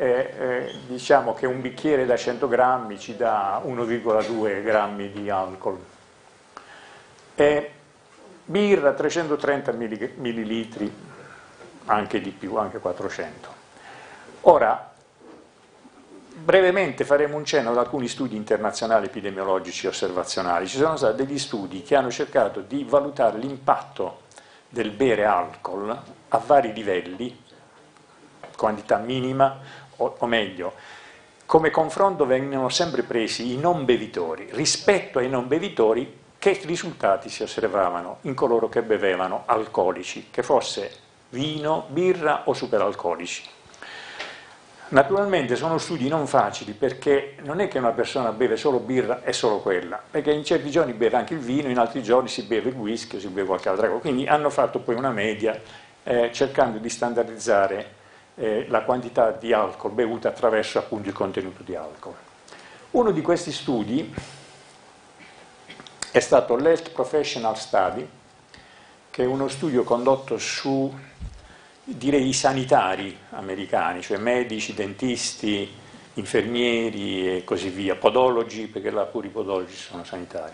un bicchiere da 100 grammi ci dà 1,2 grammi di alcol. Birra 330 millilitri, anche di più, anche 400. Ora, brevemente faremo un cenno ad alcuni studi internazionali epidemiologici e osservazionali. Ci sono stati degli studi che hanno cercato di valutare l'impatto del bere alcol a vari livelli, quantità minima, o meglio, come confronto vengono sempre presi i non bevitori. Rispetto ai non bevitori, che risultati si osservavano in coloro che bevevano alcolici, che fosse vino, birra o superalcolici? Naturalmente sono studi non facili, perché non è che una persona beve solo birra e solo quella, perché in certi giorni beve anche il vino, in altri giorni si beve il whisky o si beve qualche altra cosa, quindi hanno fatto poi una media cercando di standardizzare la quantità di alcol bevuta attraverso appunto il contenuto di alcol. Uno di questi studi è stato l'Health Professional Study, che è uno studio condotto su, direi, i sanitari americani, cioè medici, dentisti, infermieri e così via, podologi, perché là pure i podologi sono sanitari.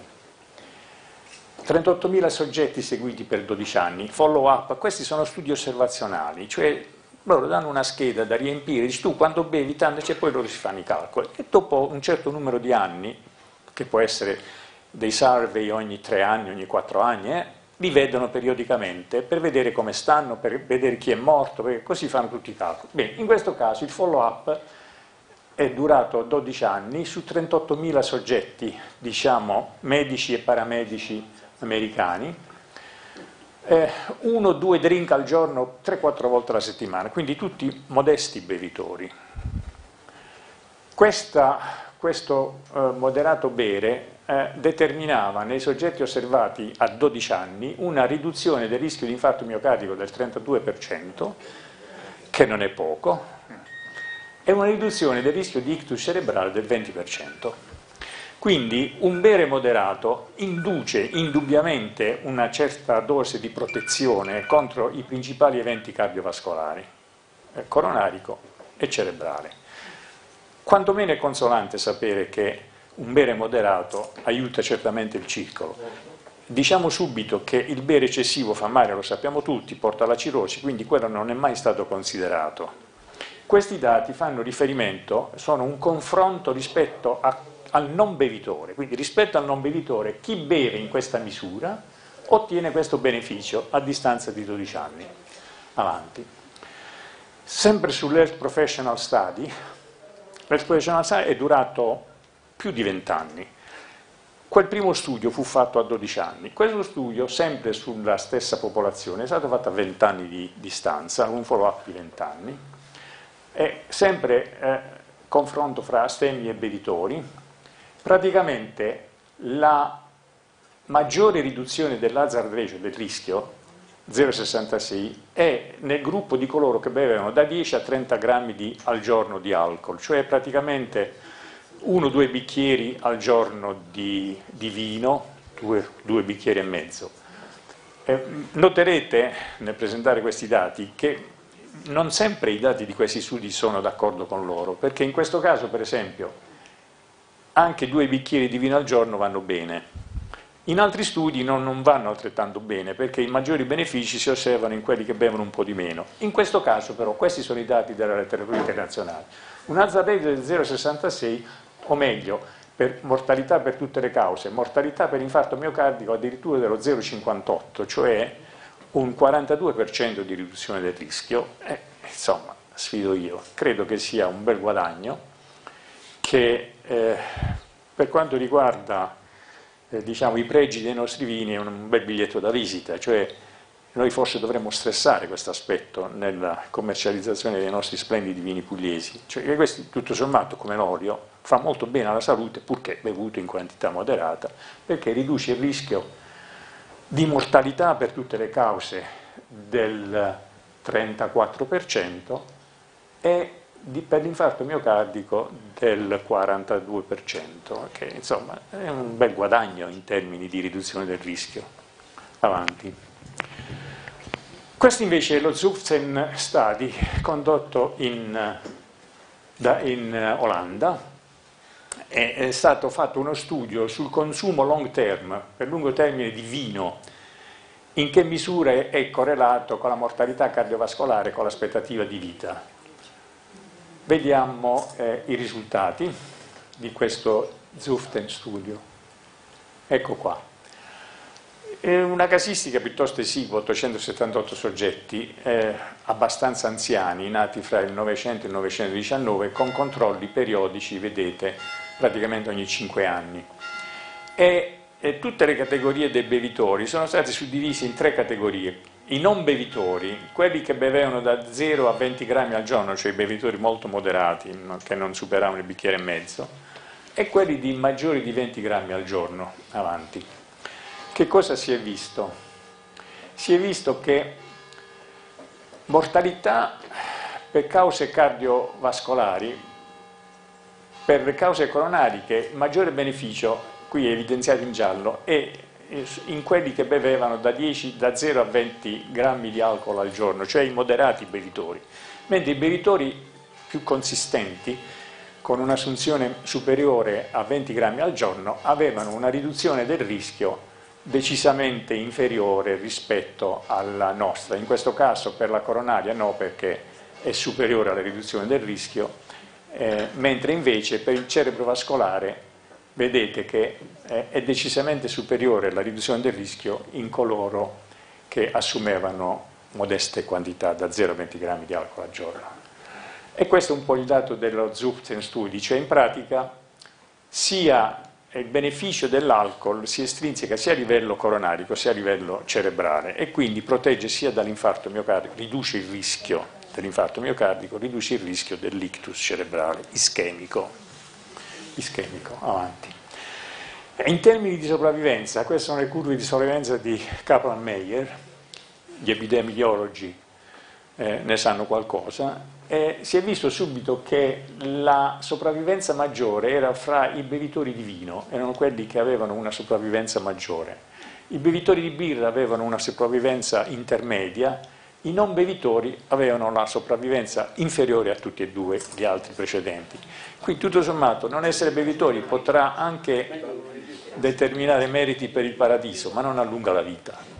38.000 soggetti seguiti per 12 anni, follow up, questi sono studi osservazionali, cioè loro danno una scheda da riempire, dici tu quando bevi tanto, e poi loro si fanno i calcoli, e dopo un certo numero di anni, che può essere dei survey ogni 3 anni, ogni 4 anni, li vedono periodicamente per vedere come stanno, per vedere chi è morto, perché così fanno tutti i calcoli. Bene, in questo caso il follow-up è durato 12 anni su 38.000 soggetti, diciamo medici e paramedici americani, 1 o 2 drink al giorno 3-4 volte alla settimana, quindi tutti modesti bevitori. Questo moderato bere determinava nei soggetti osservati a 12 anni una riduzione del rischio di infarto miocardico del 32%, che non è poco, e una riduzione del rischio di ictus cerebrale del 20%. Quindi un bere moderato induce indubbiamente una certa dose di protezione contro i principali eventi cardiovascolari, coronarico e cerebrale. Quantomeno è consolante sapere che un bere moderato aiuta certamente il circolo. Diciamo subito che il bere eccessivo fa male, lo sappiamo tutti, porta alla cirrosi, quindi quello non è mai stato considerato. Questi dati fanno riferimento, sono un confronto rispetto al non bevitore, quindi rispetto al non bevitore chi beve in questa misura ottiene questo beneficio a distanza di 12 anni. Avanti. Sempre sull'Health Professional Study, l'Health Professional Study è durato più di 20 anni. Quel primo studio fu fatto a 12 anni. Questo studio, sempre sulla stessa popolazione, è stato fatto a 20 anni di distanza, un follow-up di 20 anni, e sempre confronto fra astemni e bevitori. Praticamente la maggiore riduzione dell'hazard ratio, del rischio, 0,66, è nel gruppo di coloro che bevevano da 10 a 30 grammi al giorno di alcol, cioè praticamente 1-2 bicchieri al giorno di vino, 2 bicchieri e mezzo. Noterete nel presentare questi dati che non sempre i dati di questi studi sono d'accordo con loro, perché in questo caso, per esempio, anche 2 bicchieri di vino al giorno vanno bene. In altri studi non vanno altrettanto bene, perché i maggiori benefici si osservano in quelli che bevono un po' di meno. In questo caso, però, questi sono i dati della letteratura internazionale. Un hazard ratio del 0,66, o meglio, per mortalità per tutte le cause, mortalità per infarto miocardico addirittura dello 0,58, cioè un 42% di riduzione del rischio. Insomma, sfido io, credo che sia un bel guadagno che per quanto riguarda diciamo, i pregi dei nostri vini è un bel biglietto da visita, cioè noi forse dovremmo stressare questo aspetto nella commercializzazione dei nostri splendidi vini pugliesi, cioè che questi tutto sommato come l'olio fa molto bene alla salute purché bevuto in quantità moderata, perché riduce il rischio di mortalità per tutte le cause del 34% e per l'infarto miocardico del 42%, che insomma è un bel guadagno in termini di riduzione del rischio. Avanti. Questo invece è lo Zutphen Study condotto in Olanda. È stato fatto uno studio sul consumo long term, per lungo termine, di vino, in che misura è correlato con la mortalità cardiovascolare e con l'aspettativa di vita. Vediamo i risultati di questo Zutphen studio. Ecco qua. È una casistica piuttosto esigua, 878 soggetti, abbastanza anziani, nati fra il 900 e il 919, con controlli periodici, vedete, praticamente ogni 5 anni. E tutte le categorie dei bevitori sono state suddivise in 3 categorie. I non bevitori, quelli che bevevano da 0 a 20 grammi al giorno, cioè i bevitori molto moderati, che non superavano il bicchiere e mezzo, e quelli di maggiori di 20 grammi al giorno. Avanti. Che cosa si è visto? Si è visto che mortalità per cause cardiovascolari, per le cause coronariche, il maggiore beneficio, qui è evidenziato in giallo, è in quelli che bevevano da 0 a 20 grammi di alcol al giorno, cioè i moderati bevitori, mentre i bevitori più consistenti, con un'assunzione superiore a 20 grammi al giorno, avevano una riduzione del rischio decisamente inferiore rispetto alla nostra. In questo caso per la coronaria no, perché è superiore alla riduzione del rischio, mentre invece per il cerebrovascolare vedete che è decisamente superiore la riduzione del rischio in coloro che assumevano modeste quantità da 0 a 20 grammi di alcol al giorno. E questo è un po' il dato dello Zuchten-Studi, cioè in pratica sia il beneficio dell'alcol si estrinseca sia a livello coronarico sia a livello cerebrale e quindi protegge sia dall'infarto miocardico, riduce il rischio dell'infarto miocardico, riduce il rischio dell'ictus cerebrale ischemico, avanti. In termini di sopravvivenza, queste sono le curve di sopravvivenza di Kaplan-Meier, gli epidemiologi ne sanno qualcosa, e si è visto subito che la sopravvivenza maggiore era fra i bevitori di vino, erano quelli che avevano una sopravvivenza maggiore. I bevitori di birra avevano una sopravvivenza intermedia, i non bevitori avevano la sopravvivenza inferiore a tutti e due gli altri precedenti. Quindi tutto sommato non essere bevitori potrà anche determinare meriti per il paradiso, ma non allunga la vita.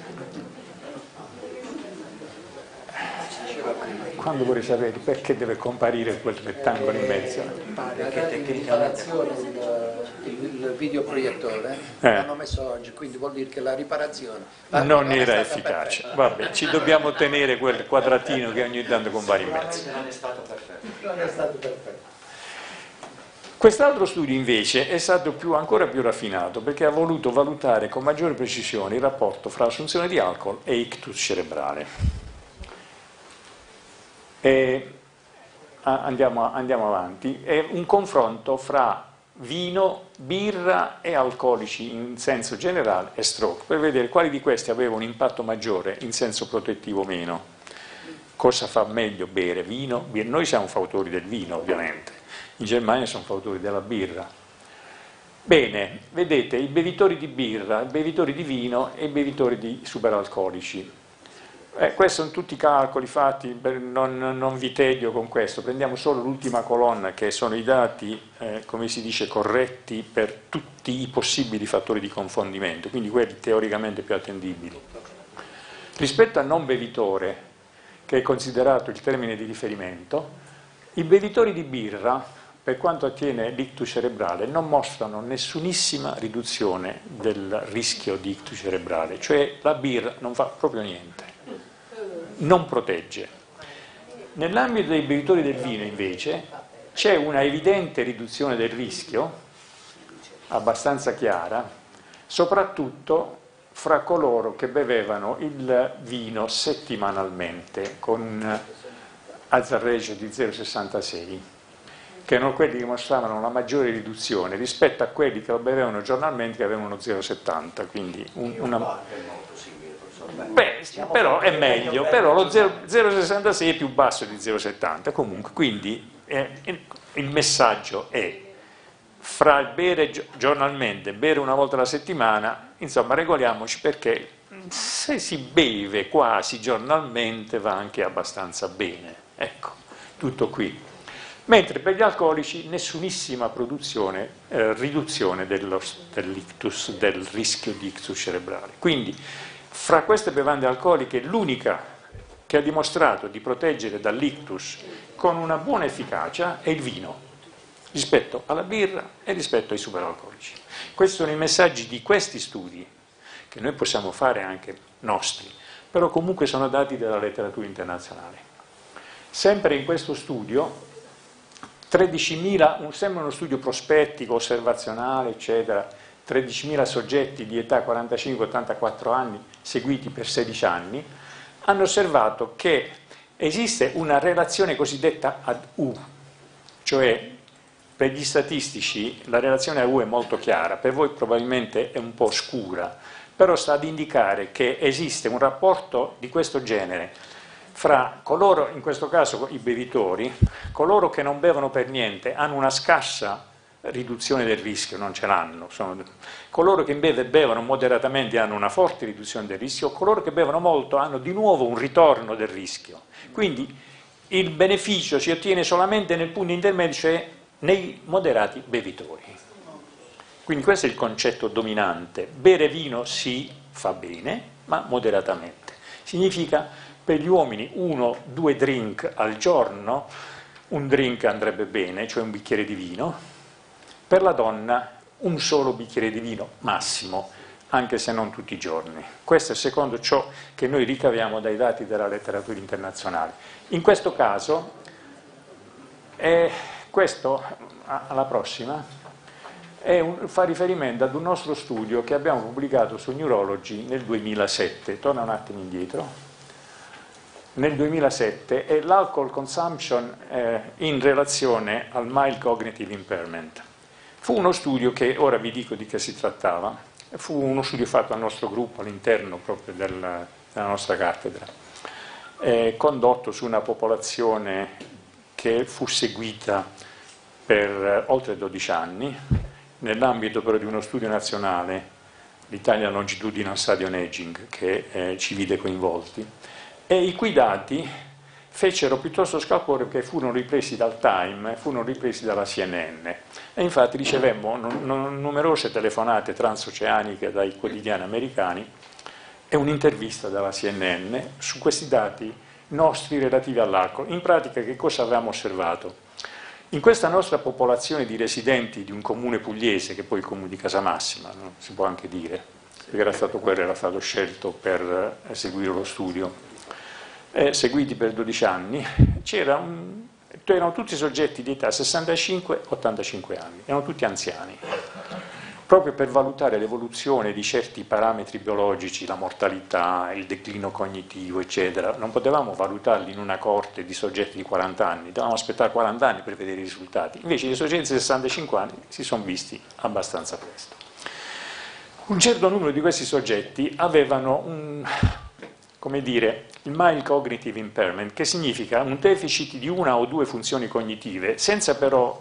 Quando vorrei sapere perché deve comparire quel rettangolo in mezzo? Perché tecnicamente il videoproiettore l'hanno messo oggi, quindi vuol dire che la riparazione non era efficace. Vabbè, ci dobbiamo tenere quel quadratino che ogni tanto compare in mezzo. Non è stato perfetto. Quest'altro studio invece è stato ancora più raffinato perché ha voluto valutare con maggiore precisione il rapporto fra assunzione di alcol e ictus cerebrale. Andiamo avanti. È un confronto fra vino, birra e alcolici in senso generale e stroke, per vedere quali di questi avevano un impatto maggiore in senso protettivo o meno. Cosa fa meglio bere? Vino, birra. Noi siamo fautori del vino, ovviamente. In Germania sono fautori della birra. Bene, vedete, i bevitori di birra, i bevitori di vino e i bevitori di superalcolici. Questi sono tutti calcoli fatti, non vi tedio con questo, prendiamo solo l'ultima colonna che sono i dati, come si dice, corretti per tutti i possibili fattori di confondimento, quindi quelli teoricamente più attendibili. Rispetto al non bevitore, che è considerato il termine di riferimento, i bevitori di birra, per quanto attiene l'ictus cerebrale, non mostrano nessunissima riduzione del rischio di ictus cerebrale, cioè la birra non fa proprio niente. Non protegge. Nell'ambito dei bevitori del vino invece c'è una evidente riduzione del rischio, abbastanza chiara, soprattutto fra coloro che bevevano il vino settimanalmente con hazard ratio di 0,66, che erano quelli che mostravano la maggiore riduzione rispetto a quelli che lo bevevano giornalmente che avevano 0,70, quindi una... Beh, però è meglio, però lo 0,66 è più basso di 0,70 comunque, quindi il messaggio è fra il bere giornalmente e bere una volta alla settimana, insomma regoliamoci perché se si beve quasi giornalmente va anche abbastanza bene, ecco, tutto qui. Mentre per gli alcolici nessunissima riduzione dell'ictus, del rischio di ictus cerebrale. Quindi fra queste bevande alcoliche l'unica che ha dimostrato di proteggere dall'ictus con una buona efficacia è il vino, rispetto alla birra e rispetto ai superalcolici. Questi sono i messaggi di questi studi, che noi possiamo fare anche nostri, però comunque sono dati dalla letteratura internazionale. Sempre in questo studio, 13.000, sembra uno studio prospettico, osservazionale, eccetera, 13.000 soggetti di età 45-84 anni seguiti per 16 anni, hanno osservato che esiste una relazione cosiddetta ad U, cioè per gli statistici la relazione a U è molto chiara, per voi probabilmente è un po' scura, però sta ad indicare che esiste un rapporto di questo genere fra coloro, in questo caso i bevitori, coloro che non bevono per niente hanno una scarsa riduzione del rischio, non ce l'hanno, coloro che invece bevono moderatamente hanno una forte riduzione del rischio, coloro che bevono molto hanno di nuovo un ritorno del rischio. Quindi il beneficio si ottiene solamente nel punto intermedio, cioè nei moderati bevitori. Quindi questo è il concetto dominante. Bere vino sì, fa bene, ma moderatamente. Significa per gli uomini 1-2 drink al giorno, un drink andrebbe bene, cioè un bicchiere di vino. Per la donna un solo bicchiere di vino massimo, anche se non tutti i giorni. Questo è secondo ciò che noi ricaviamo dai dati della letteratura internazionale. In questo caso E questo, alla prossima, fa riferimento ad un nostro studio che abbiamo pubblicato su Neurology nel 2007, torna un attimo indietro, nel 2007, è l'alcohol consumption in relazione al mild cognitive impairment. Fu uno studio che, ora vi dico di che si trattava, fu uno studio fatto al nostro gruppo all'interno proprio della nostra cattedra, condotto su una popolazione che fu seguita per oltre 12 anni, nell'ambito però di uno studio nazionale, l'Italian Longitudinal Study on Aging, che ci vide coinvolti, e i cui dati fecero piuttosto scalpore perché furono ripresi dal Time, furono ripresi dalla CNN. E infatti ricevemmo numerose telefonate transoceaniche dai quotidiani americani e un'intervista dalla CNN su questi dati nostri relativi all'alcol. In pratica che cosa avevamo osservato? In questa nostra popolazione di residenti di un comune pugliese, che poi è il comune di Casamassima, no? Si può anche dire, perché era stato scelto per eseguire lo studio, seguiti per 12 anni, erano tutti soggetti di età 65-85 anni, erano tutti anziani, proprio per valutare l'evoluzione di certi parametri biologici, la mortalità, il declino cognitivo, eccetera. Non potevamo valutarli in una coorte di soggetti di 40 anni, dovevamo aspettare 40 anni per vedere i risultati. Invece i soggetti di 65 anni si sono visti abbastanza presto. Un certo numero di questi soggetti avevano il mild cognitive impairment, che significa un deficit di una o due funzioni cognitive, senza però,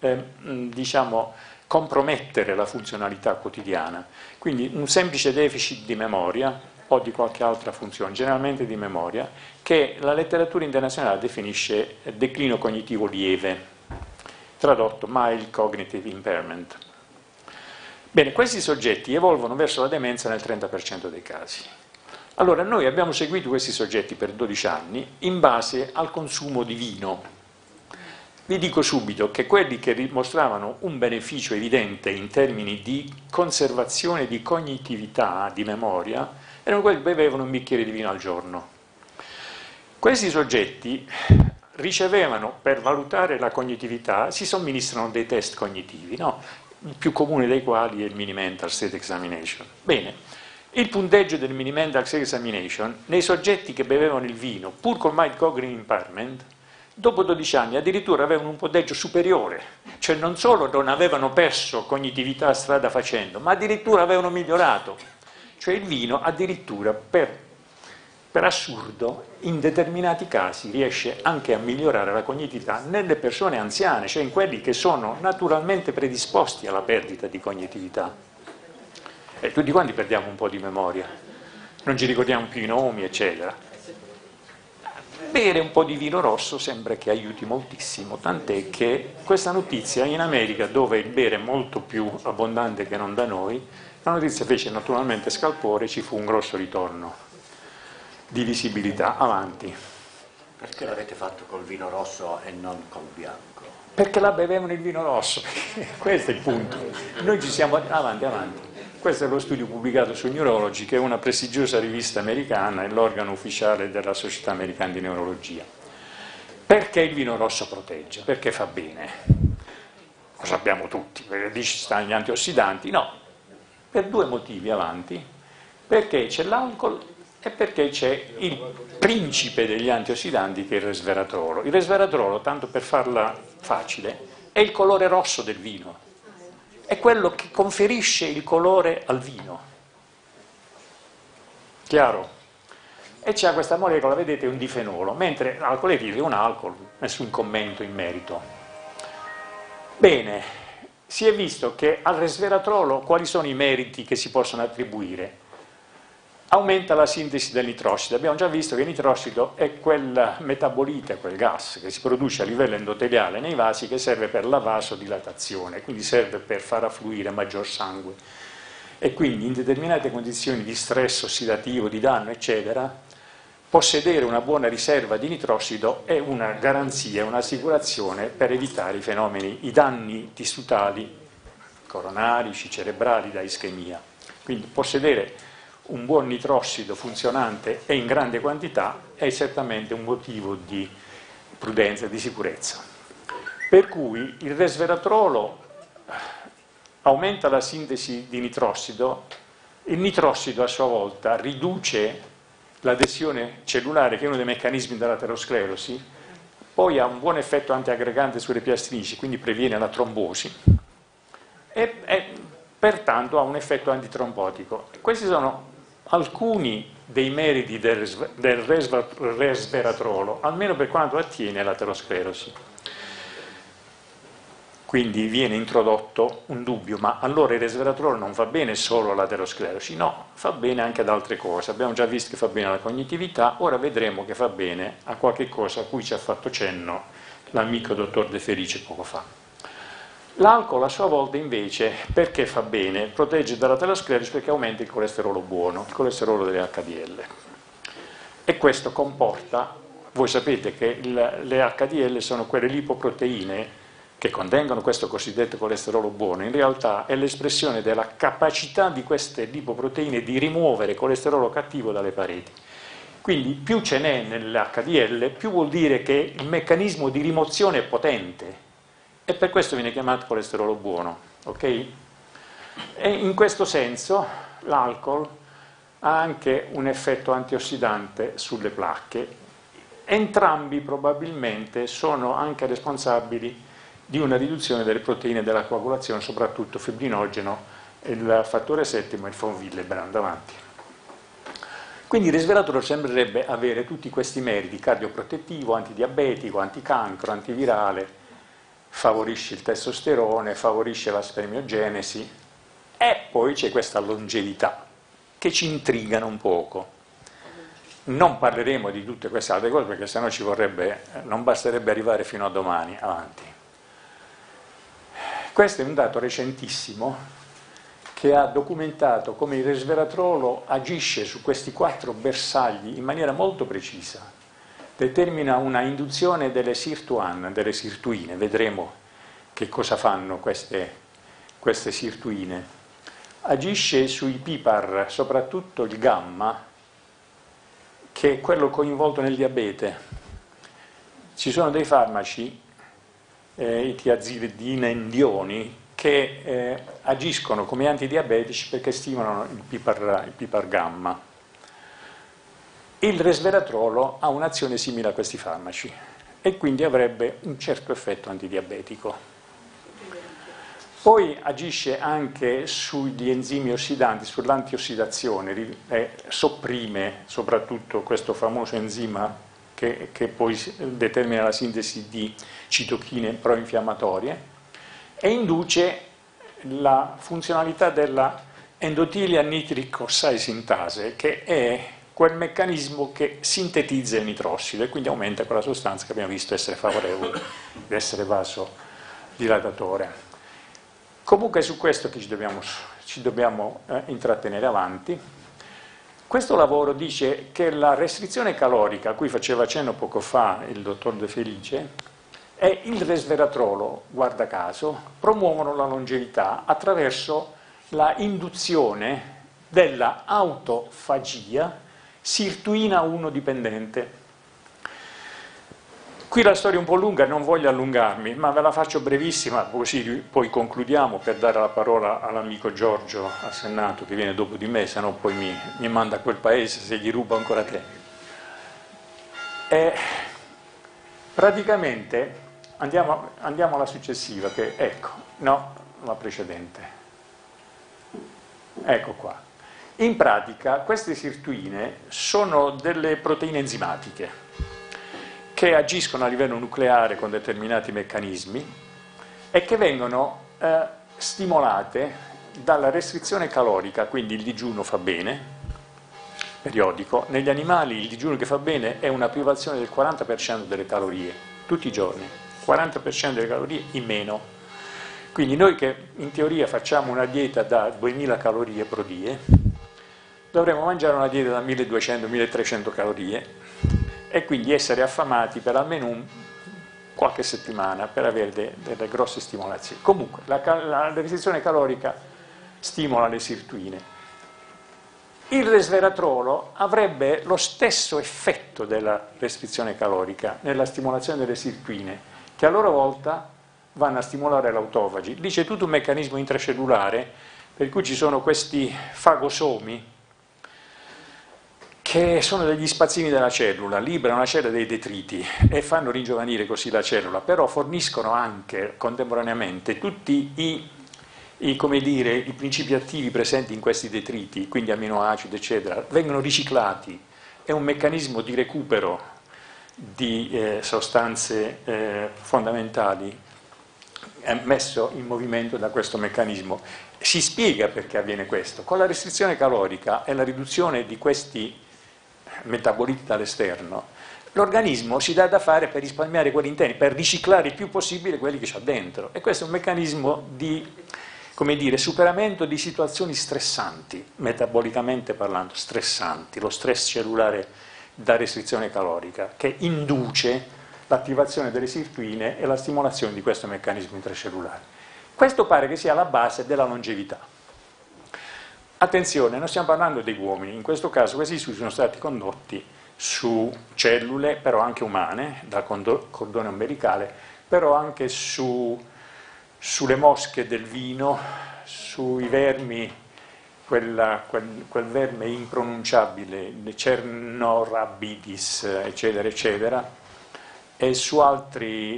compromettere la funzionalità quotidiana. Quindi un semplice deficit di memoria o di qualche altra funzione, generalmente di memoria, che la letteratura internazionale definisce declino cognitivo lieve, tradotto mild cognitive impairment. Bene, questi soggetti evolvono verso la demenza nel 30% dei casi. Allora, noi abbiamo seguito questi soggetti per 12 anni in base al consumo di vino. Vi dico subito che quelli che dimostravano un beneficio evidente in termini di conservazione di cognitività, di memoria, erano quelli che bevevano un bicchiere di vino al giorno. Questi soggetti ricevevano, per valutare la cognitività, si somministrano dei test cognitivi, no? Il più comune dei quali è il Mini-Mental State Examination. Bene, il punteggio del Mini-Mental State Examination nei soggetti che bevevano il vino, pur con mild cognitive impairment, dopo 12 anni addirittura avevano un punteggio superiore, cioè non solo non avevano perso cognitività strada facendo, ma addirittura avevano migliorato. Cioè il vino addirittura, per assurdo, in determinati casi riesce anche a migliorare la cognitività nelle persone anziane, cioè in quelli che sono naturalmente predisposti alla perdita di cognitività. E tutti quanti perdiamo un po' di memoria, non ci ricordiamo più i nomi, eccetera. Bere un po' di vino rosso sembra che aiuti moltissimo, tant'è che questa notizia in America, dove il bere è molto più abbondante che non da noi, la notizia fece naturalmente scalpore, ci fu un grosso ritorno di visibilità. Avanti. Perché l'avete fatto col vino rosso e non col bianco? Perché la bevevano il vino rosso, questo è il punto. Noi ci siamo... Avanti. Questo è lo studio pubblicato su Neurology, che è una prestigiosa rivista americana e l'organo ufficiale della Società Americana di Neurologia. Perché il vino rosso protegge? Perché fa bene? Lo sappiamo tutti, perché lì ci stanno gli antiossidanti. No, per due motivi. Avanti. Perché c'è l'alcol e perché c'è il principe degli antiossidanti, che è il resveratrolo. Il resveratrolo, tanto per farla facile, è il colore rosso del vino. È quello che conferisce il colore al vino. Chiaro? E c'è questa molecola, vedete, un difenolo, mentre l'alcol etile è un alcol, nessun commento in merito. Bene, si è visto che al resveratrolo quali sono i meriti che si possono attribuire? Aumenta la sintesi del nitrossido. Abbiamo già visto che il nitrossido è quel metabolite, quel gas che si produce a livello endoteliale nei vasi, che serve per la vasodilatazione, quindi serve per far affluire maggior sangue. E quindi in determinate condizioni di stress ossidativo, di danno, eccetera, possedere una buona riserva di nitrossido è una garanzia, un'assicurazione per evitare i fenomeni, i danni tissutali, coronarici, cerebrali da ischemia. Quindi possedere un buon nitrossido funzionante e in grande quantità è certamente un motivo di prudenza e di sicurezza. Per cui il resveratrolo aumenta la sintesi di nitrossido, il nitrossido a sua volta riduce l'adesione cellulare, che è uno dei meccanismi dell'aterosclerosi, poi ha un buon effetto antiaggregante sulle piastrinici, quindi previene la trombosi e pertanto ha un effetto antitrombotico. Questi sono alcuni dei meriti del resveratrolo, almeno per quanto attiene all'aterosclerosi. Quindi viene introdotto un dubbio, ma allora il resveratrolo non fa bene solo all'aterosclerosi? No, fa bene anche ad altre cose. Abbiamo già visto che fa bene alla cognitività, ora vedremo che fa bene a qualche cosa a cui ci ha fatto cenno l'amico dottor De Felice poco fa. L'alcol a sua volta invece, perché fa bene? Protegge dall'aterosclerosi perché aumenta il colesterolo buono, il colesterolo delle HDL. E questo comporta, voi sapete che le HDL sono quelle lipoproteine che contengono questo cosiddetto colesterolo buono, in realtà è l'espressione della capacità di queste lipoproteine di rimuovere colesterolo cattivo dalle pareti. Quindi più ce n'è nell'HDL, più vuol dire che il meccanismo di rimozione è potente e per questo viene chiamato colesterolo buono, ok? E in questo senso l'alcol ha anche un effetto antiossidante sulle placche. Entrambi probabilmente sono anche responsabili di una riduzione delle proteine della coagulazione, soprattutto fibrinogeno, il fattore settimo e il von Willebrand davanti. Quindi il resveratrolo sembrerebbe avere tutti questi meriti: cardioprotettivo, antidiabetico, anticancro, antivirale, favorisce il testosterone, favorisce la spermiogenesi e poi c'è questa longevità che ci intrigano un poco. Non parleremo di tutte queste altre cose perché sennò non basterebbe arrivare fino a domani avanti. Questo è un dato recentissimo che ha documentato come il resveratrolo agisce su questi 4 bersagli in maniera molto precisa. Determina una induzione delle sirtuane, delle sirtuine. Vedremo che cosa fanno queste sirtuine. Agisce sui PPAR, soprattutto il gamma, che è quello coinvolto nel diabete. Ci sono dei farmaci, i tiazidine indioni, che agiscono come antidiabetici perché stimolano il PPAR gamma. Il resveratrolo ha un'azione simile a questi farmaci e quindi avrebbe un certo effetto antidiabetico. Poi agisce anche sugli enzimi ossidanti, sull'antiossidazione, sopprime soprattutto questo famoso enzima che poi determina la sintesi di citochine proinfiammatorie e induce la funzionalità della endothelial nitric oxide sintase, che è quel meccanismo che sintetizza il nitrossido e quindi aumenta quella sostanza che abbiamo visto essere favorevole, di essere vasodilatatore. Comunque è su questo che ci dobbiamo intrattenere avanti. Questo lavoro dice che la restrizione calorica, a cui faceva cenno poco fa il dottor De Felice, e il resveratrolo, guarda caso, promuovono la longevità attraverso la induzione della autofagia sirtuina 1 dipendente. Qui la storia è un po' lunga, non voglio allungarmi, ma ve la faccio brevissima, così poi concludiamo per dare la parola all'amico Giorgio Assennato che viene dopo di me, se no poi mi manda a quel paese se gli rubo ancora tempo. Praticamente andiamo alla successiva, che ecco, no, la precedente. Ecco qua. In pratica queste sirtuine sono delle proteine enzimatiche che agiscono a livello nucleare con determinati meccanismi e che vengono stimolate dalla restrizione calorica, quindi il digiuno fa bene, periodico. Negli animali il digiuno che fa bene è una privazione del 40% delle calorie, tutti i giorni, 40% delle calorie in meno. Quindi noi che in teoria facciamo una dieta da 2000 calorie pro die, dovremmo mangiare una dieta da 1200-1300 calorie e quindi essere affamati per almeno qualche settimana per avere delle grosse stimolazioni. Comunque la restrizione calorica stimola le sirtuine. Il resveratrolo avrebbe lo stesso effetto della restrizione calorica nella stimolazione delle sirtuine, che a loro volta vanno a stimolare l'autofagi. Lì c'è tutto un meccanismo intracellulare per cui ci sono questi fagosomi che sono degli spazzini della cellula, liberano la cellula dei detriti e fanno ringiovanire così la cellula, però forniscono anche contemporaneamente tutti come dire, i principi attivi presenti in questi detriti, quindi amminoacidi, eccetera, vengono riciclati. È un meccanismo di recupero di sostanze fondamentali messo in movimento da questo meccanismo. Si spiega perché avviene questo. Con la restrizione calorica e la riduzione di questi metaboliti dall'esterno, l'organismo si dà da fare per risparmiare quelli interni, per riciclare il più possibile quelli che c'ha dentro. E questo è un meccanismo di, come dire, superamento di situazioni stressanti, metabolicamente parlando, stressanti, lo stress cellulare da restrizione calorica, che induce l'attivazione delle sirtuine e la stimolazione di questo meccanismo intracellulare. Questo pare che sia la base della longevità. Attenzione, non stiamo parlando degli uomini, in questo caso questi studi sono stati condotti su cellule, però anche umane, dal cordone ombelicale, però anche sulle mosche del vino, sui vermi, quel verme impronunciabile, Cernorhabidis, eccetera, eccetera, e su altri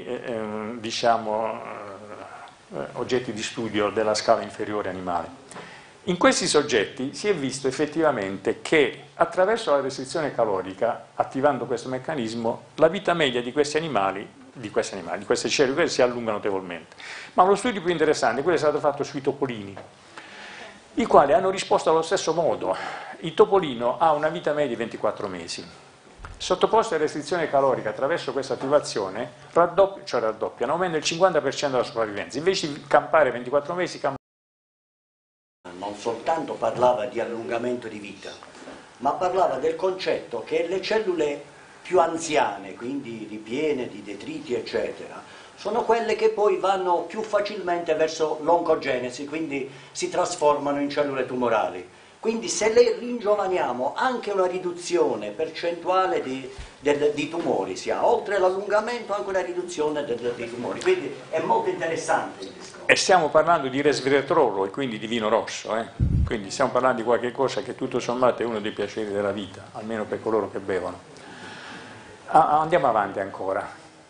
oggetti di studio della scala inferiore animale. In questi soggetti si è visto effettivamente che attraverso la restrizione calorica, attivando questo meccanismo, la vita media di questi queste cellule si allunga notevolmente. Ma lo studio più interessante, quello è stato fatto sui topolini, i quali hanno risposto allo stesso modo. Il topolino ha una vita media di 24 mesi. Sottoposto a restrizione calorica attraverso questa attivazione, raddoppiano, aumenta il 50% della sopravvivenza. Invece di campare 24 mesi, non soltanto parlava di allungamento di vita, ma parlava del concetto che le cellule più anziane, quindi ripiene di detriti, eccetera, sono quelle che poi vanno più facilmente verso l'oncogenesi, quindi si trasformano in cellule tumorali. Quindi se le ringiovaniamo, anche una riduzione percentuale di tumori si ha, oltre all'allungamento anche una riduzione dei tumori, quindi è molto interessante il discorso. E stiamo parlando di resveratrolo e quindi di vino rosso, quindi stiamo parlando di qualche cosa che tutto sommato è uno dei piaceri della vita, almeno per coloro che bevono. Andiamo avanti ancora.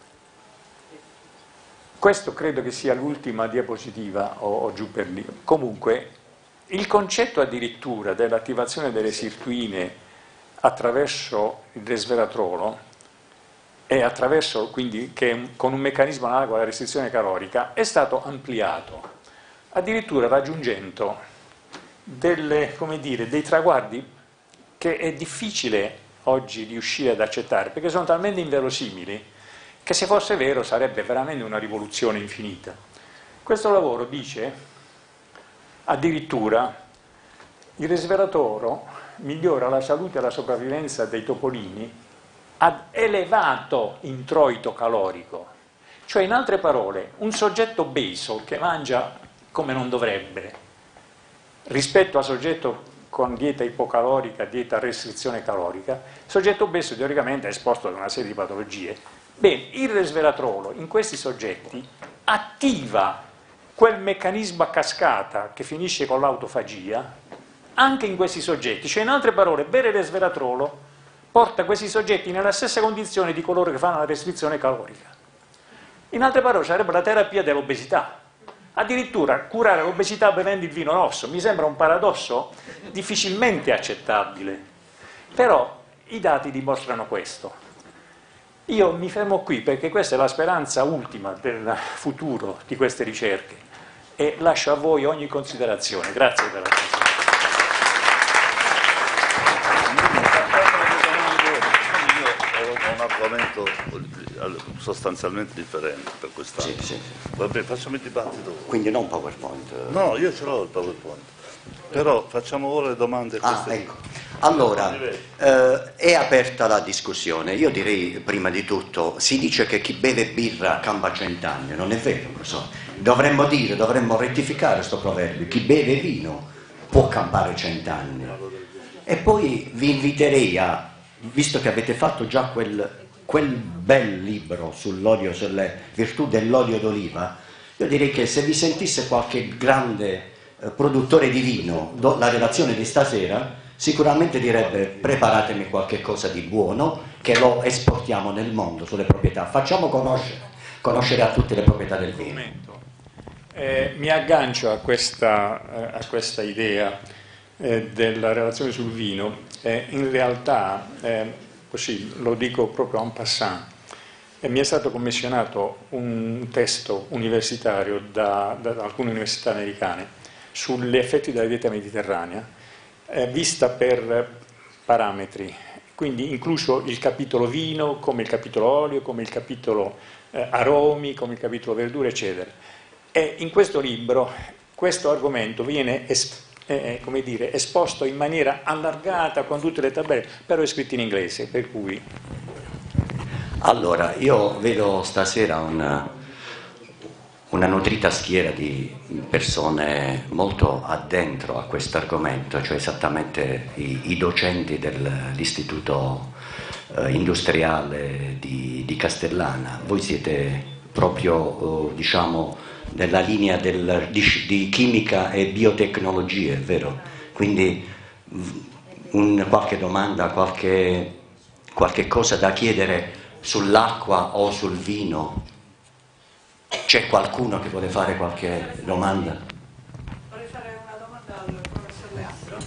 Questo credo che sia l'ultima diapositiva o giù per lì. Comunque, il concetto addirittura dell'attivazione delle sirtuine attraverso il resveratrolo e attraverso, quindi, con un meccanismo analogo alla restrizione calorica, è stato ampliato, addirittura raggiungendo dei traguardi che è difficile oggi riuscire ad accettare, perché sono talmente inverosimili che se fosse vero sarebbe veramente una rivoluzione infinita. Questo lavoro dice addirittura il resveratrolo migliora la salute e la sopravvivenza dei topolini ad elevato introito calorico. Cioè, in altre parole, un soggetto obeso che mangia come non dovrebbe rispetto al soggetto con dieta ipocalorica, dieta a restrizione calorica, il soggetto obeso teoricamente è esposto ad una serie di patologie. Bene, il resveratrolo in questi soggetti attiva quel meccanismo a cascata che finisce con l'autofagia anche in questi soggetti. Cioè, in altre parole, bere resveratrolo porta questi soggetti nella stessa condizione di coloro che fanno la restrizione calorica. In altre parole, sarebbe la terapia dell'obesità. Addirittura curare l'obesità bevendo il vino rosso mi sembra un paradosso difficilmente accettabile, però i dati dimostrano questo. Io mi fermo qui perché questa è la speranza ultima del futuro di queste ricerche e lascio a voi ogni considerazione. Grazie per l'attenzione. Ho un argomento sostanzialmente differente per quest'anno. Sì. Vabbè, facciamo il dibattito. Quindi non PowerPoint. No, io ce l'ho il PowerPoint. Però facciamo ora le domande. Ecco. Allora, è aperta la discussione. Io direi, prima di tutto, si dice che chi beve birra campa 100 anni, non è vero, professore? Dovremmo rettificare questo proverbio: chi beve vino può campare 100 anni. E poi vi inviterei a, visto che avete fatto già quel bel libro sull'olio, sulle virtù dell'olio d'oliva, Io direi che se vi sentisse qualche grande produttore di vino la relazione di stasera, sicuramente direbbe: preparatemi qualche cosa di buono che lo esportiamo nel mondo sulle proprietà, facciamo conoscere a tutte le proprietà del vino. Mi aggancio a questa idea della relazione sul vino. In realtà, così lo dico proprio en passant, mi è stato commissionato un testo universitario da alcune università americane sugli effetti della dieta mediterranea, vista per parametri, quindi incluso il capitolo vino, come il capitolo olio, come il capitolo aromi, come il capitolo verdure, eccetera. E in questo libro questo argomento viene come dire, esposto in maniera allargata con tutte le tabelle, però è scritto in inglese, per cui... Allora, io vedo stasera una nutrita schiera di persone molto addentro a questo argomento, cioè esattamente i docenti dell'Istituto Industriale di Castellana. Voi siete proprio, diciamo, nella linea di chimica e biotecnologie, vero? Quindi qualche domanda, qualche cosa da chiedere sull'acqua o sul vino? C'è qualcuno che vuole fare qualche domanda? Vorrei fare una domanda al professor Leandro.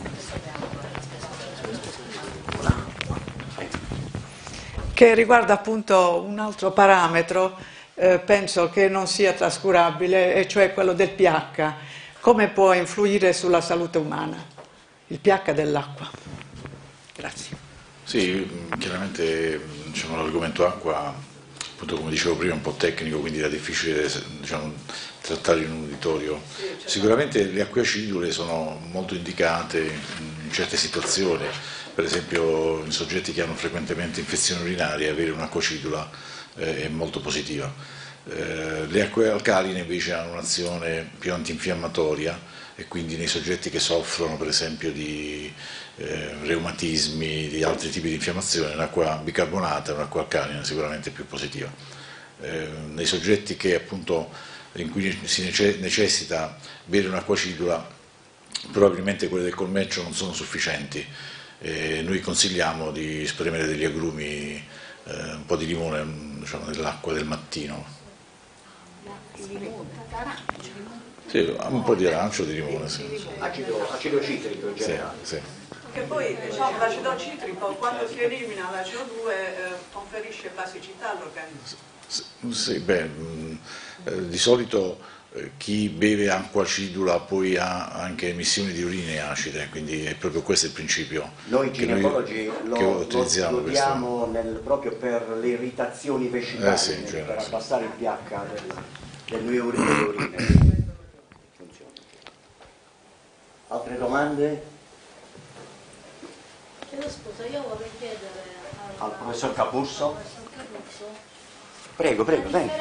Che riguarda appunto un altro parametro, penso che non sia trascurabile, e cioè quello del pH. Come può influire sulla salute umana il pH dell'acqua? Grazie. Sì, chiaramente diciamo, l'argomento acqua, appunto come dicevo prima, è un po' tecnico, quindi era difficile diciamo, trattare in un uditorio. Sicuramente le acqueacidule sono molto indicate in certe situazioni, per esempio in soggetti che hanno frequentemente infezioni urinarie, avere un'acquacidula è molto positiva. Le acque alcaline invece hanno un'azione più antinfiammatoria, e quindi nei soggetti che soffrono per esempio di reumatismi, di altri tipi di infiammazione, l'acqua bicarbonata, un'acqua alcalina sicuramente più positiva. Nei soggetti che appunto in cui si necessita bere un'acquacidula, probabilmente quelle del colmeccio non sono sufficienti. Noi consigliamo di spremere degli agrumi, un po' di limone, diciamo, nell'acqua del mattino. Sì, un po' di arancio o di limone, sì. Acido citrico in generale. Sì, sì. Che poi diciamo, l'acido citrico, quando si elimina la CO2, conferisce basicità all'organismo. Sì, beh, di solito chi beve acqua acidula poi ha anche emissioni di urine acide, quindi è proprio questo il principio. Noi ginecologi lo utilizziamo proprio per le irritazioni vescicali, sì, per abbassare il pH delle urine. Altre domande? Scusa, io vorrei chiedere al professor Capurso. Prego, venga.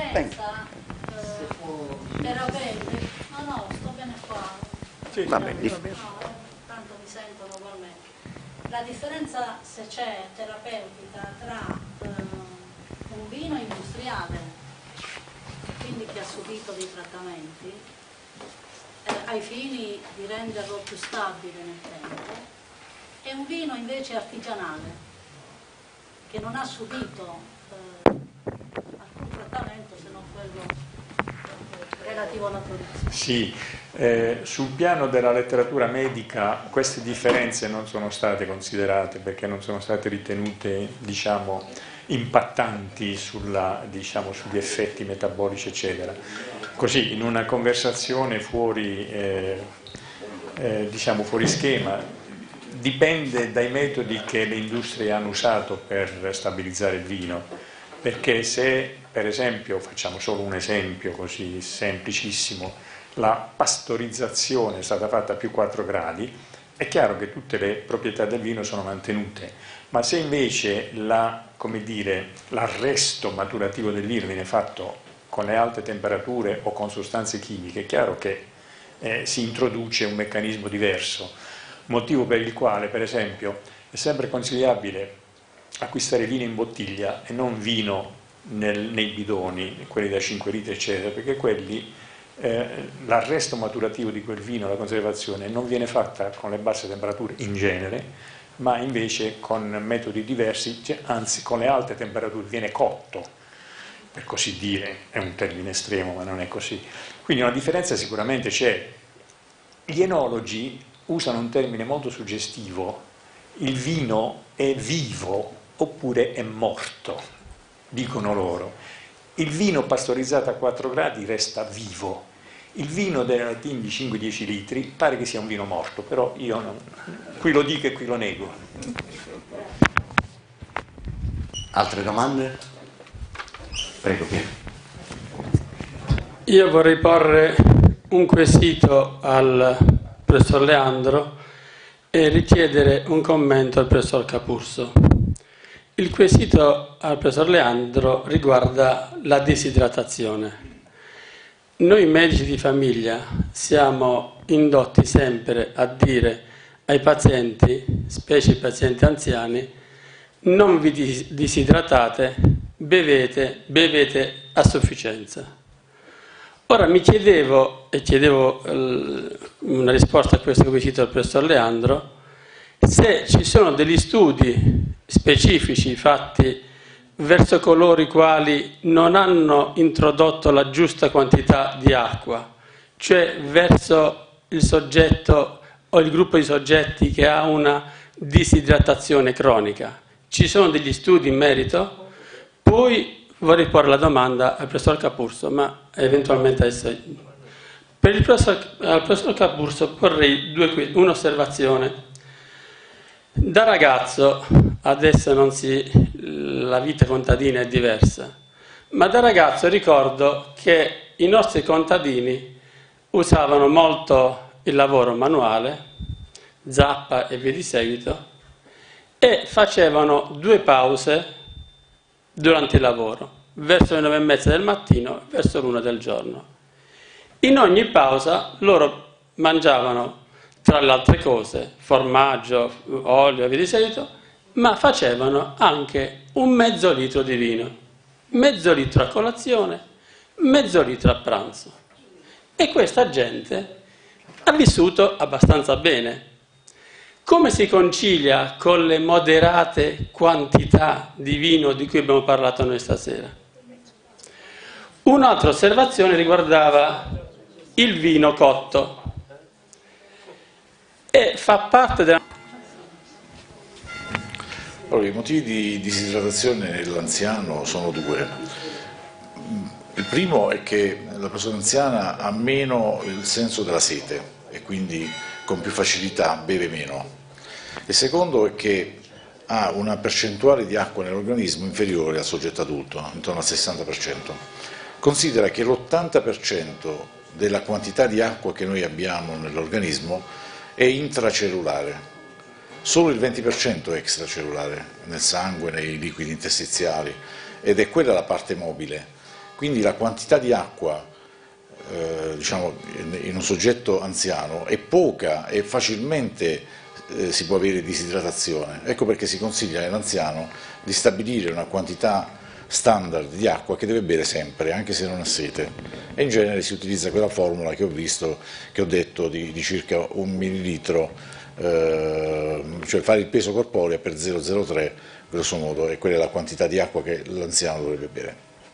Terapeutica? No, sto bene qua. Sì, va bene. Tanto mi sento normalmente. La differenza, se c'è, terapeutica tra un vino industriale, quindi che ha subito dei trattamenti, ai fini di renderlo più stabile nel tempo, e un vino invece artigianale che non ha subito alcun trattamento se non quello relativo alla produzione. Sì, sul piano della letteratura medica queste differenze non sono state considerate perché non sono state ritenute, diciamo, impattanti sugli effetti metabolici, eccetera. Così, in una conversazione fuori schema, dipende dai metodi che le industrie hanno usato per stabilizzare il vino, perché se, per esempio, facciamo solo un esempio così semplicissimo, la pastorizzazione è stata fatta a più 4 gradi, è chiaro che tutte le proprietà del vino sono mantenute, ma se invece l'arresto maturativo del vino viene fatto con le alte temperature o con sostanze chimiche, è chiaro che si introduce un meccanismo diverso, motivo per il quale, per esempio, è sempre consigliabile acquistare vino in bottiglia e non vino nei bidoni, quelli da 5 litri, eccetera, perché quelli l'arresto maturativo di quel vino, la conservazione, non viene fatta con le basse temperature in genere, ma invece con metodi diversi, anzi con le alte temperature, viene cotto, per così dire, è un termine estremo ma non è così. Quindi una differenza sicuramente c'è. Gli enologi usano un termine molto suggestivo: il vino è vivo oppure è morto, dicono loro. Il vino pastorizzato a 4 gradi resta vivo. Il vino della tin di 5-10 litri pare che sia un vino morto, però io non, qui lo dico e qui lo nego. Altre domande? Prego, Piero. Io vorrei porre un quesito al professor Leandro e richiedere un commento al professor Capurso. Il quesito al professor Leandro riguarda la disidratazione. Noi medici di famiglia siamo indotti sempre a dire ai pazienti, specie i pazienti anziani, non vi disidratate, bevete a sufficienza. Ora mi chiedevo, e chiedevo una risposta a questo quesito al professor Leandro, se ci sono degli studi specifici fatti verso coloro i quali non hanno introdotto la giusta quantità di acqua, cioè verso il soggetto o il gruppo di soggetti che ha una disidratazione cronica. Ci sono degli studi in merito? Poi vorrei porre la domanda al professor Capurso, ma eventualmente adesso. Per il professor Capurso porrei un'osservazione. Da ragazzo, adesso la vita contadina è diversa, ma da ragazzo ricordo che i nostri contadini usavano molto il lavoro manuale, zappa e via di seguito, e facevano 2 pause durante il lavoro, verso le 9:30 del mattino e verso l'1 del giorno. In ogni pausa loro mangiavano, tra le altre cose, formaggio, olio e via di seguito, ma facevano anche un mezzo litro di vino, mezzo litro a colazione, mezzo litro a pranzo. E questa gente ha vissuto abbastanza bene. Come si concilia con le moderate quantità di vino di cui abbiamo parlato noi stasera? Un'altra osservazione riguardava il vino cotto e fa parte della... Allora, i motivi di disidratazione nell'anziano sono 2. Il primo è che la persona anziana ha meno il senso della sete e quindi con più facilità beve meno. Il secondo è che ha una percentuale di acqua nell'organismo inferiore al soggetto adulto, intorno al 60%. Considera che l'80% della quantità di acqua che noi abbiamo nell'organismo è intracellulare. Solo il 20% è extracellulare, nel sangue, nei liquidi interstiziali, ed è quella la parte mobile. Quindi la quantità di acqua diciamo, in un soggetto anziano è poca e facilmente si può avere disidratazione. Ecco perché si consiglia all'anziano di stabilire una quantità standard di acqua che deve bere sempre, anche se non ha sete. E in genere si utilizza quella formula che ho detto di circa 1 millilitro, cioè fare il peso corporeo per 0,03 grosso modo, e quella è la quantità di acqua che l'anziano dovrebbe bere.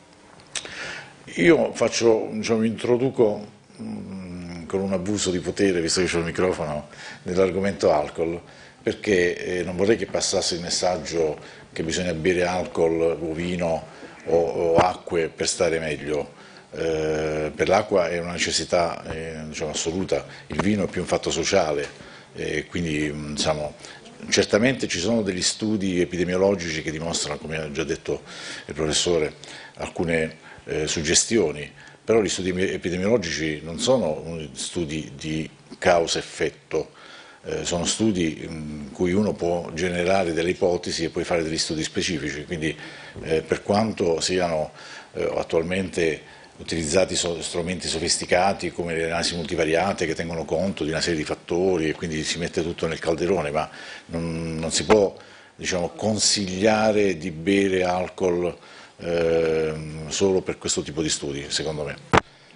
Io mi introduco con un abuso di potere, visto che c'ho il microfono, nell'argomento alcol, perché non vorrei che passasse il messaggio che bisogna bere alcol o vino o acque per stare meglio. Per l'acqua è una necessità assoluta, il vino è più un fatto sociale, quindi certamente ci sono degli studi epidemiologici che dimostrano, come ha già detto il professore, alcune suggestioni, però gli studi epidemiologici non sono studi di causa-effetto, sono studi in cui uno può generare delle ipotesi e poi fare degli studi specifici, quindi per quanto siano attualmente utilizzati strumenti sofisticati come le analisi multivariate che tengono conto di una serie di fattori e quindi si mette tutto nel calderone, ma non si può consigliare di bere alcol solo per questo tipo di studi, secondo me.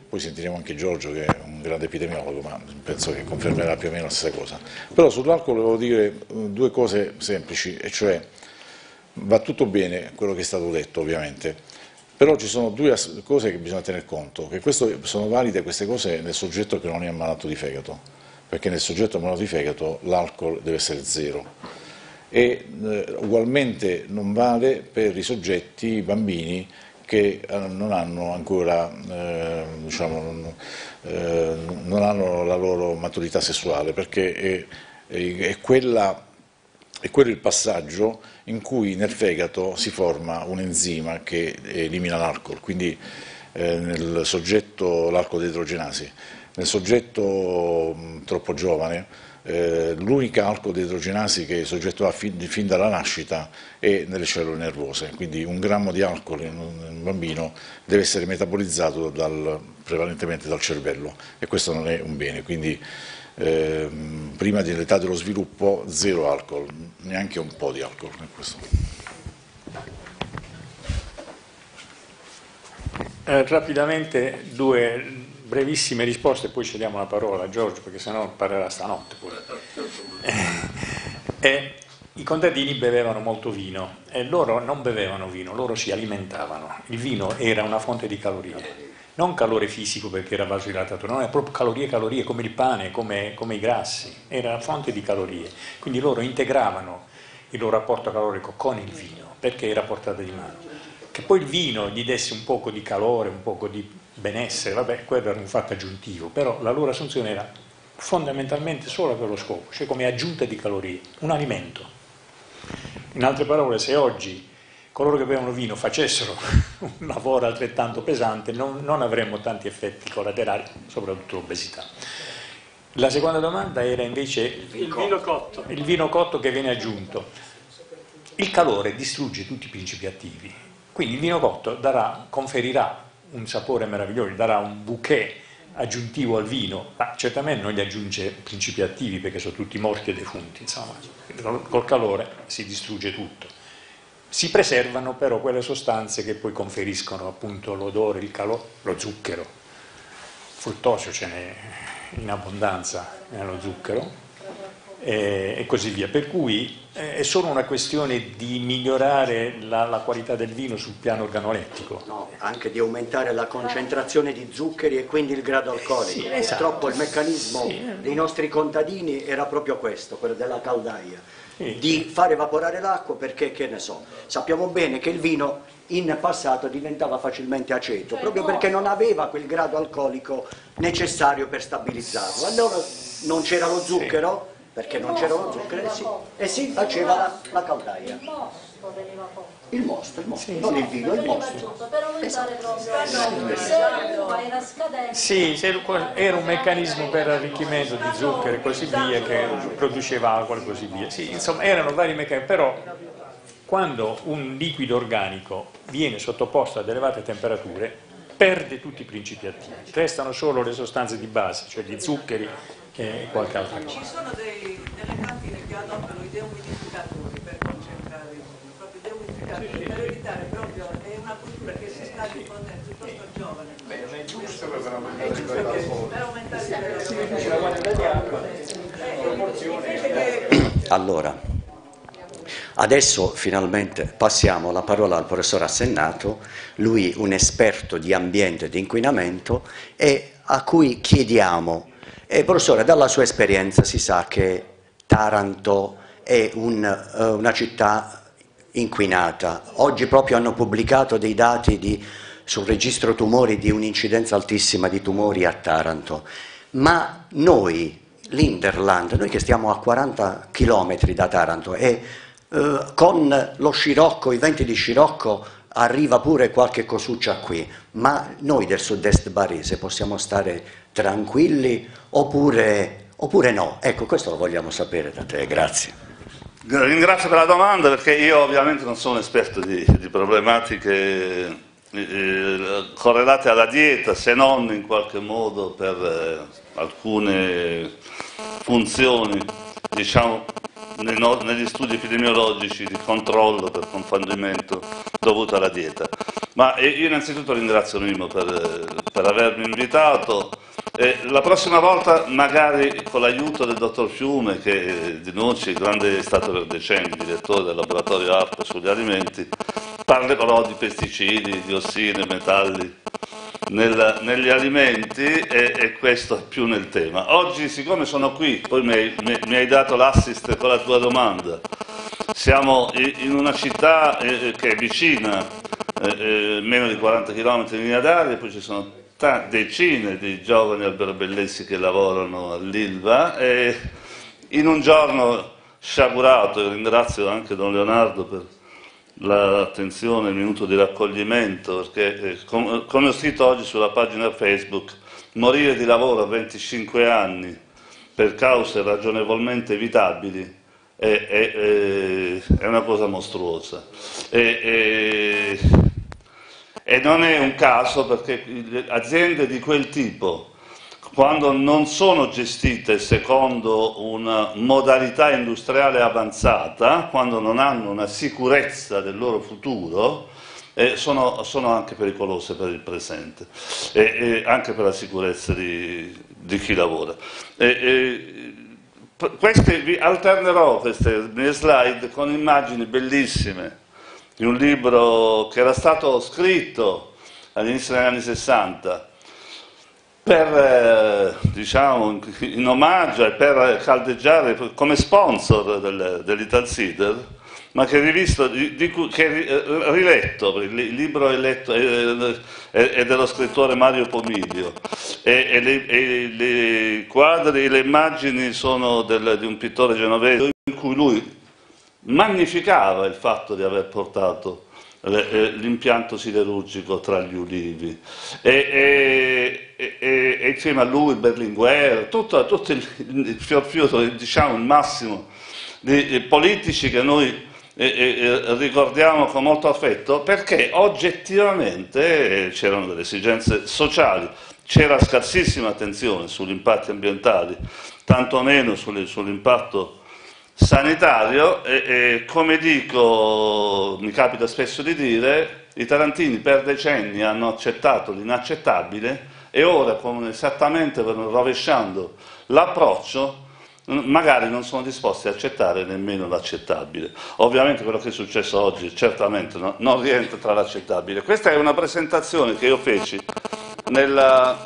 poi sentiremo anche Giorgio che è un grande epidemiologo, ma penso che confermerà più o meno la stessa cosa. Però sull'alcol volevo dire due cose semplici, e cioè va tutto bene quello che è stato detto ovviamente, però ci sono due cose che bisogna tener conto, che sono valide queste cose nel soggetto che non è ammalato di fegato, perché nel soggetto ammalato di fegato l'alcol deve essere zero. E ugualmente non vale per i soggetti, i bambini, che non hanno ancora, non hanno la loro maturità sessuale, perché è quello il passaggio in cui nel fegato si forma un enzima che elimina l'alcol, quindi nel soggetto l'alcol deidrogenasi. Nel soggetto troppo giovane l'unica alcol deidrogenasi che il soggetto ha fin dalla nascita è nelle cellule nervose, quindi 1 grammo di alcol in un bambino deve essere metabolizzato prevalentemente dal cervello, e questo non è un bene, quindi prima dell'età dello sviluppo 0 alcol, neanche un po' di alcol. Rapidamente 2 brevissime risposte, poi cediamo la parola a Giorgio, perché sennò parlerà stanotte pure. I contadini bevevano molto vino, e loro non bevevano vino, loro si alimentavano. Il vino era una fonte di calorie, non calore fisico perché era vasodilatatore, non era proprio calorie, come il pane, come i grassi, era una fonte di calorie. Quindi loro integravano il loro apporto calorico con il vino, perché era a portata di mano. Che poi il vino gli desse un poco di calore, un poco di benessere, vabbè, quello era un fatto aggiuntivo, però la loro assunzione era fondamentalmente solo a quello scopo, cioè come aggiunta di calorie, un alimento. In altre parole, se oggi coloro che bevono vino facessero un lavoro altrettanto pesante, non avremmo tanti effetti collaterali, soprattutto l'obesità. La seconda domanda era invece il vino cotto che viene aggiunto. Il calore distrugge tutti i principi attivi, quindi il vino cotto conferirà un sapore meraviglioso, darà un bouquet aggiuntivo al vino, ma certamente non gli aggiunge principi attivi perché sono tutti morti e defunti, insomma, col calore si distrugge tutto. Si preservano però quelle sostanze che poi conferiscono appunto l'odore, il calore, lo zucchero, fruttosio ce n'è in abbondanza nello zucchero e così via, per cui è solo una questione di migliorare la qualità del vino sul piano organolettico. No, anche di aumentare la concentrazione di zuccheri e quindi il grado alcolico. Sì, esatto. Purtroppo il meccanismo dei nostri contadini era proprio questo, quello della caldaia, di far evaporare l'acqua perché, che ne so, sappiamo bene che il vino in passato diventava facilmente aceto, proprio perché non aveva quel grado alcolico necessario per stabilizzarlo. Allora non c'era lo zucchero, perché non c'era lo zucchero, e si faceva la caldaia. Il mosto veniva cotto. Il mosto, non il vino, il mosto. Per aumentare proprio era scadente. Sì, era un meccanismo per arricchimento di zucchero e così via, che produceva acqua e così via. Sì, insomma, erano vari meccanismi, però quando un liquido organico viene sottoposto ad elevate temperature, perde tutti i principi attivi, restano solo le sostanze di base, cioè gli zuccheri e qualche altra cosa. Ci sono delle macchine che adottano i deumidificatori per concentrare il vino, proprio deumidificatori, per evitare proprio, è una cultura che si sta diffondendo piuttosto giovane. Non è giusto per aumentare il livello. Allora, adesso finalmente passiamo la parola al professor Assennato, lui un esperto di ambiente e di inquinamento, e a cui chiediamo, professore, dalla sua esperienza si sa che Taranto è una città inquinata. Oggi proprio hanno pubblicato dei dati sul registro tumori di un'incidenza altissima di tumori a Taranto, ma noi, l'Interland, noi che stiamo a 40 chilometri da Taranto e con lo scirocco, i venti di scirocco, arriva pure qualche cosuccia qui, ma noi del sud-est barese possiamo stare tranquilli oppure no? Ecco, questo lo vogliamo sapere da te, grazie. Ringrazio per la domanda, perché io ovviamente non sono esperto di problematiche correlate alla dieta, se non in qualche modo per alcune funzioni, diciamo, negli studi epidemiologici di controllo per confondimento dovuto alla dieta. Ma io innanzitutto ringrazio Mimmo per per avermi invitato. La prossima volta, magari con l'aiuto del dottor Fiume, che di Noci è stato per decenni direttore del laboratorio ARPA sugli alimenti, parlerò di pesticidi, diossine, metalli negli alimenti, e questo è più nel tema. Oggi, siccome sono qui, poi mi hai dato l'assist con la tua domanda, siamo in una città che è vicina, meno di 40 km in linea d'aria, poi ci sono decine di giovani alberobellesi che lavorano all'Ilva, e in un giorno sciagurato, e ringrazio anche Don Leonardo per l'attenzione, il minuto di raccoglimento, perché come ho scritto oggi sulla pagina Facebook, morire di lavoro a 25 anni per cause ragionevolmente evitabili è una cosa mostruosa. E non è un caso, perché aziende di quel tipo, quando non sono gestite secondo una modalità industriale avanzata, quando non hanno una sicurezza del loro futuro, sono anche pericolose per il presente e anche per la sicurezza di chi lavora. Vi alternerò queste mie slide con immagini bellissime di un libro che era stato scritto all'inizio degli anni 60 per, diciamo, in omaggio e per caldeggiare come sponsor dell'Italsider, ma che riletto, il libro è letto, è dello scrittore Mario Pomiglio, e i quadri e le immagini sono di un pittore genovese, in cui lui magnificava il fatto di aver portato l'impianto siderurgico tra gli ulivi, e insieme a lui Berlinguer, tutto il fior, diciamo il massimo di politici che noi ricordiamo con molto affetto, perché oggettivamente c'erano delle esigenze sociali, c'era scarsissima attenzione sugli impatti ambientali, tantomeno sull'impatto sanitario, e come dico, mi capita spesso di dire, i tarantini per decenni hanno accettato l'inaccettabile, e ora, esattamente rovesciando l'approccio, magari non sono disposti a accettare nemmeno l'accettabile. Ovviamente quello che è successo oggi certamente non rientra tra l'accettabile. Questa è una presentazione che io feci nel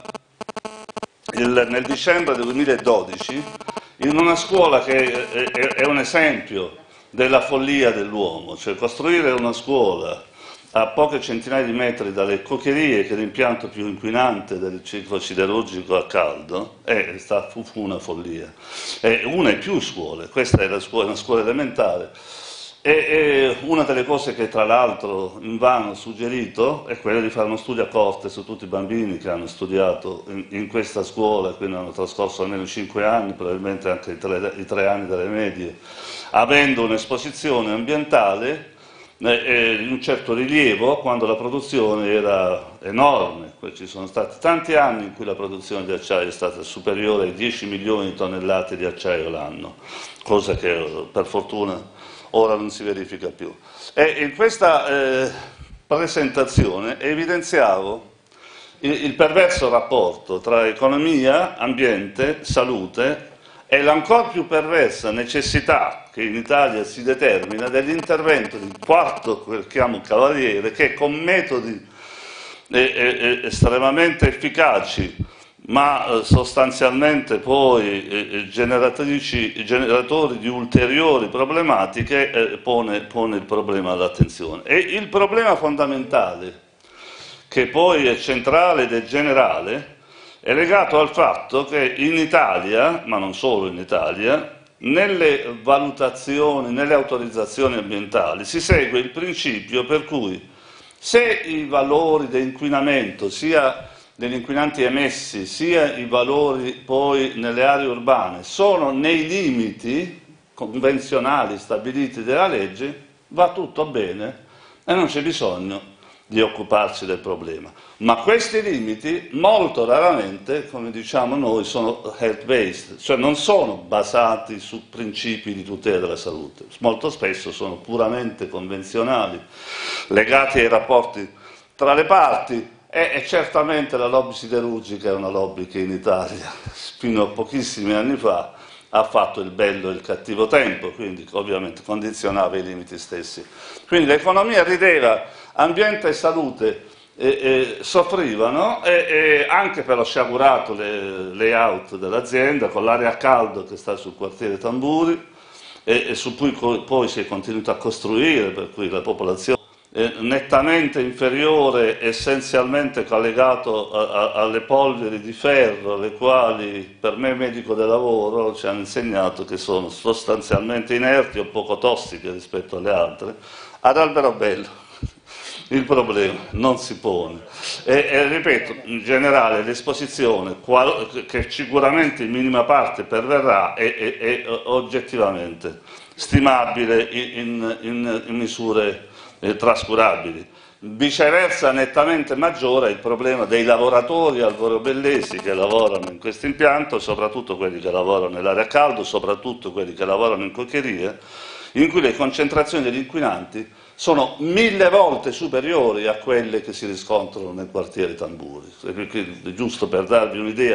dicembre del 2012 in una scuola che è un esempio della follia dell'uomo, cioè costruire una scuola a poche centinaia di metri dalle cokerie, che è l'impianto più inquinante del ciclo siderurgico a caldo, fu una follia. Una e più scuole, questa è una scuola elementare, e una delle cose che tra l'altro invano ho suggerito è quella di fare uno studio a corte su tutti i bambini che hanno studiato in questa scuola, quindi hanno trascorso almeno 5 anni, probabilmente anche i 3 anni delle medie, avendo un'esposizione ambientale di un certo rilievo, quando la produzione era enorme. Ci sono stati tanti anni in cui la produzione di acciaio è stata superiore ai 10 milioni di tonnellate di acciaio l'anno, cosa che per fortuna ora non si verifica più. E in questa presentazione evidenziavo il perverso rapporto tra economia, ambiente, salute e l'ancor più perversa necessità che in Italia si determina dell'intervento di quarto, quel che chiamo cavaliere, che con metodi estremamente efficaci, ma sostanzialmente poi generatori di ulteriori problematiche, pone il problema all'attenzione. E il problema fondamentale, che poi è centrale ed è generale, è legato al fatto che in Italia, ma non solo in Italia, nelle valutazioni, nelle autorizzazioni ambientali si segue il principio per cui se i valori di inquinamento, sia degli inquinanti emessi, sia i valori poi nelle aree urbane, sono nei limiti convenzionali stabiliti dalla legge, va tutto bene e non c'è bisogno di occuparsi del problema. Ma questi limiti molto raramente, come diciamo noi, sono health-based, cioè non sono basati su principi di tutela della salute, molto spesso sono puramente convenzionali, legati ai rapporti tra le parti, E certamente la lobby siderurgica è una lobby che in Italia, fino a pochissimi anni fa, ha fatto il bello e il cattivo tempo, quindi ovviamente condizionava i limiti stessi. Quindi l'economia rideva, ambiente e salute soffrivano, e anche per lo sciagurato layout dell'azienda, con l'area a caldo che sta sul quartiere Tamburi, e su cui poi si è continuato a costruire, per cui la popolazione nettamente inferiore, essenzialmente collegato alle polveri di ferro, le quali per me medico del lavoro ci hanno insegnato che sono sostanzialmente inerti o poco tossiche rispetto alle altre. Ad Alberobello il problema non si pone e ripeto, in generale l'esposizione, che sicuramente in minima parte perverrà, è oggettivamente stimabile in misure trascurabili. Viceversa, nettamente maggiore è il problema dei lavoratori alberobellesi che lavorano in questo impianto, soprattutto quelli che lavorano nell'area a caldo, soprattutto quelli che lavorano in coccherie, in cui le concentrazioni degli inquinanti sono 1000 volte superiori a quelle che si riscontrano nel quartiere Tamburi. Giusto per darvi un'idea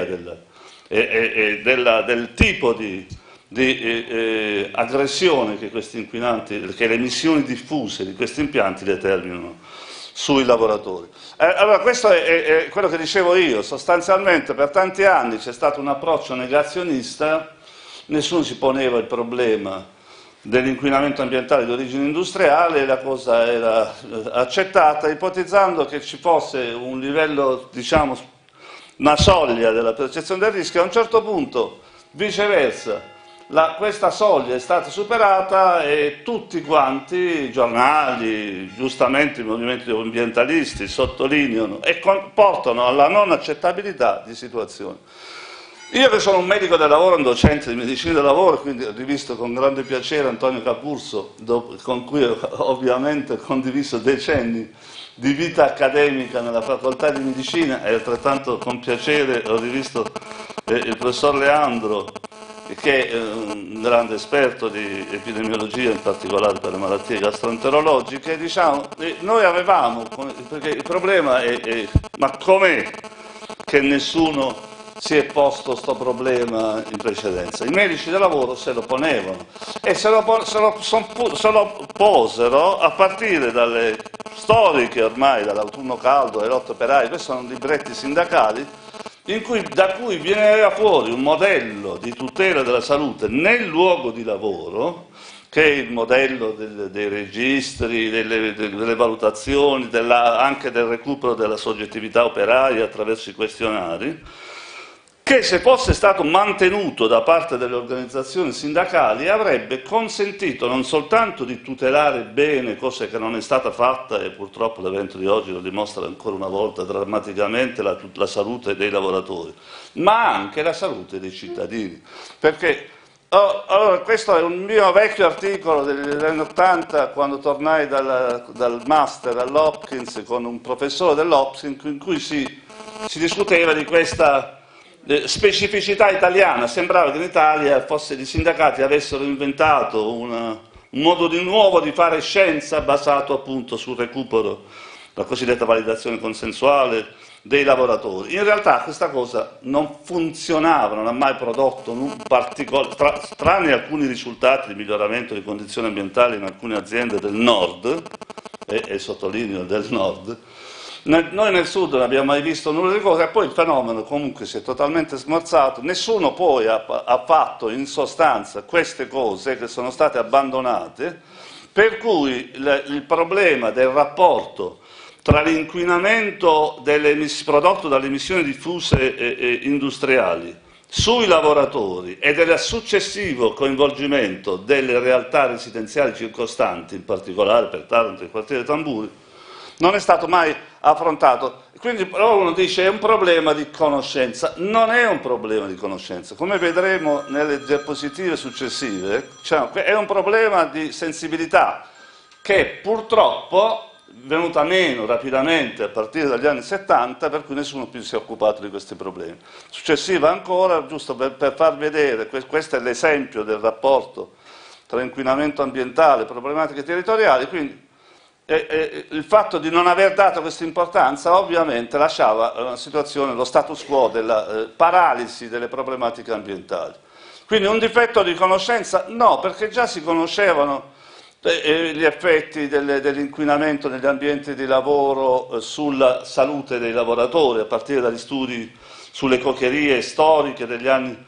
del tipo di aggressione che questi inquinanti, che le emissioni diffuse di questi impianti determinano sui lavoratori. Allora questo è quello che dicevo io, sostanzialmente per tanti anni c'è stato un approccio negazionista, nessuno si poneva il problema dell'inquinamento ambientale di origine industriale, la cosa era accettata ipotizzando che ci fosse un livello, diciamo, una soglia della percezione del rischio. A un certo punto, viceversa, questa soglia è stata superata e tutti quanti, i giornali, giustamente i movimenti ambientalisti, sottolineano e portano alla non accettabilità di situazioni. Io che sono un medico del lavoro, un docente di medicina del lavoro, quindi ho rivisto con grande piacere Antonio Capurso, con cui ho ovviamente condiviso decenni di vita accademica nella facoltà di medicina, e altrettanto con piacere ho rivisto il professor Leandro, che è un grande esperto di epidemiologia, in particolare per le malattie gastroenterologiche. Diciamo, noi avevamo, perché il problema è ma com'è che nessuno si è posto questo problema in precedenza? I medici del lavoro se lo ponevano e se lo posero a partire dalle storiche ormai, dall'autunno caldo, le lotte operaie. Questi sono libretti sindacali da cui viene fuori un modello di tutela della salute nel luogo di lavoro, che è il modello dei registri, delle valutazioni, anche del recupero della soggettività operaia attraverso i questionari, che se fosse stato mantenuto da parte delle organizzazioni sindacali avrebbe consentito non soltanto di tutelare bene, cosa che non è stata fatta, e purtroppo l'evento di oggi lo dimostra ancora una volta drammaticamente, la salute dei lavoratori, ma anche la salute dei cittadini. Perché allora, questo è un mio vecchio articolo degli anni 80, quando tornai dal master all'Hopkins con un professore dell'Hopkins, in cui si discuteva di questa specificità italiana. Sembrava che in Italia i sindacati avessero inventato un modo nuovo di fare scienza basato appunto sul recupero, la cosiddetta validazione consensuale dei lavoratori. In realtà questa cosa non funzionava, non ha mai prodotto tranne alcuni risultati di miglioramento di condizioni ambientali in alcune aziende del nord, e sottolineo del nord. Noi nel sud non abbiamo mai visto nulla di cosa, e poi il fenomeno comunque si è totalmente smorzato. Nessuno poi ha fatto in sostanza queste cose che sono state abbandonate, per cui il problema del rapporto tra l'inquinamento prodotto dalle emissioni diffuse industriali sui lavoratori e del successivo coinvolgimento delle realtà residenziali circostanti, in particolare per Taranto e il quartiere Tamburi, non è stato mai affrontato. Quindi uno dice è un problema di conoscenza. Non è un problema di conoscenza, come vedremo nelle diapositive successive, è un problema di sensibilità che purtroppo è venuta meno rapidamente a partire dagli anni 70, per cui nessuno più si è occupato di questi problemi. Successiva ancora, giusto per far vedere, questo è l'esempio del rapporto tra inquinamento ambientale e problematiche territoriali. Quindi il fatto di non aver dato questa importanza ovviamente lasciava una situazione, lo status quo della paralisi delle problematiche ambientali. Quindi un difetto di conoscenza? No, perché già si conoscevano gli effetti dell'inquinamento negli ambienti di lavoro sulla salute dei lavoratori, a partire dagli studi sulle cokerie storiche degli anni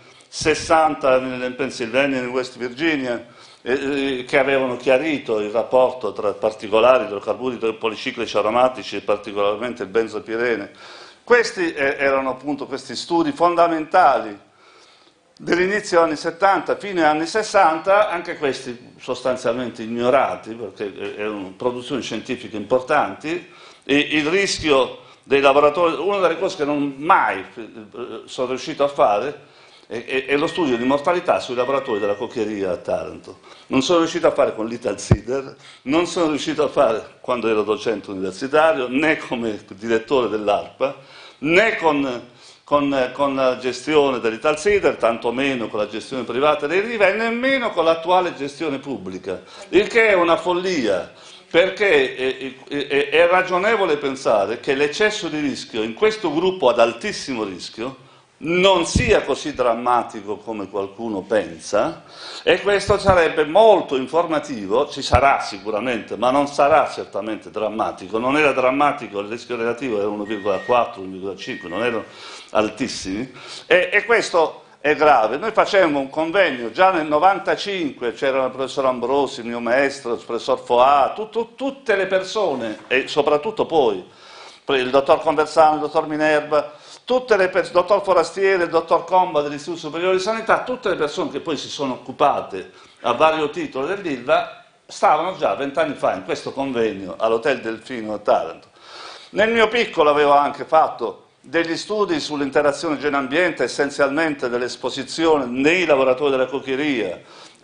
60 in Pennsylvania e in West Virginia, che avevano chiarito il rapporto tra particolari idrocarburi policiclici aromatici e particolarmente il benzopirene. Questi erano appunto questi studi fondamentali dell'inizio anni 70 fino agli anni 60, anche questi sostanzialmente ignorati perché erano produzioni scientifiche importanti, e il rischio dei lavoratori, una delle cose che non mai sono riuscito a fare è lo studio di mortalità sui lavoratori della cokeria a Taranto. Non sono riuscito a fare con l'Italsider, non sono riuscito a fare quando ero docente universitario, né come direttore dell'ARPA, né con la gestione dell'Italsider, tantomeno con la gestione privata dei rive, nemmeno con l'attuale gestione pubblica, il che è una follia, perché è ragionevole pensare che l'eccesso di rischio in questo gruppo ad altissimo rischio non sia così drammatico come qualcuno pensa, e questo sarebbe molto informativo. Ci sarà sicuramente, ma non sarà certamente drammatico. Non era drammatico, il rischio relativo era 1,4, 1,5, non erano altissimi, e questo è grave. Noi facemmo un convegno già nel 95, c'era il professor Ambrosi, il mio maestro, il professor Foà, tutte le persone, e soprattutto poi il dottor Conversano, il dottor Minerva, il dottor Forastiere, il dottor Comba dell'Istituto Superiore di Sanità, tutte le persone che poi si sono occupate a vario titolo dell'ILVA stavano già 20 anni fa in questo convegno all'Hotel Delfino a Taranto. Nel mio piccolo avevo anche fatto degli studi sull'interazione genere-ambiente, essenzialmente dell'esposizione nei lavoratori della cokeria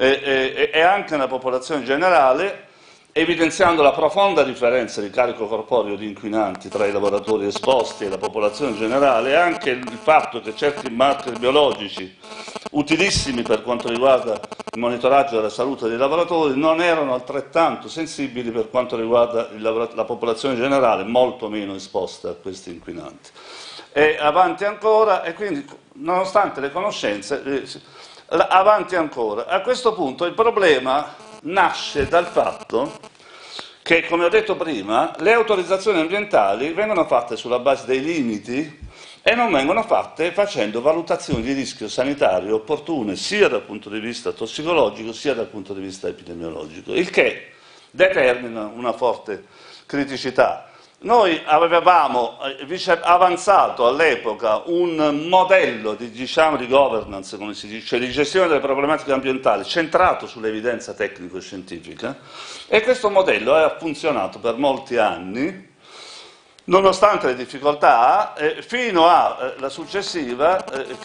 e anche nella popolazione generale, evidenziando la profonda differenza di carico corporeo di inquinanti tra i lavoratori esposti e la popolazione generale, e anche il fatto che certi marker biologici utilissimi per quanto riguarda il monitoraggio della salute dei lavoratori non erano altrettanto sensibili per quanto riguarda la popolazione generale, molto meno esposta a questi inquinanti. E avanti ancora, e quindi nonostante le conoscenze, avanti ancora. A questo punto il problema nasce dal fatto che, come ho detto prima, le autorizzazioni ambientali vengono fatte sulla base dei limiti e non vengono fatte facendo valutazioni di rischio sanitario opportune sia dal punto di vista tossicologico sia dal punto di vista epidemiologico, il che determina una forte criticità. Noi avevamo avanzato all'epoca un modello di governance, come si dice, di gestione delle problematiche ambientali centrato sull'evidenza tecnico-scientifica, e questo modello ha funzionato per molti anni, nonostante le difficoltà, fino alla successiva,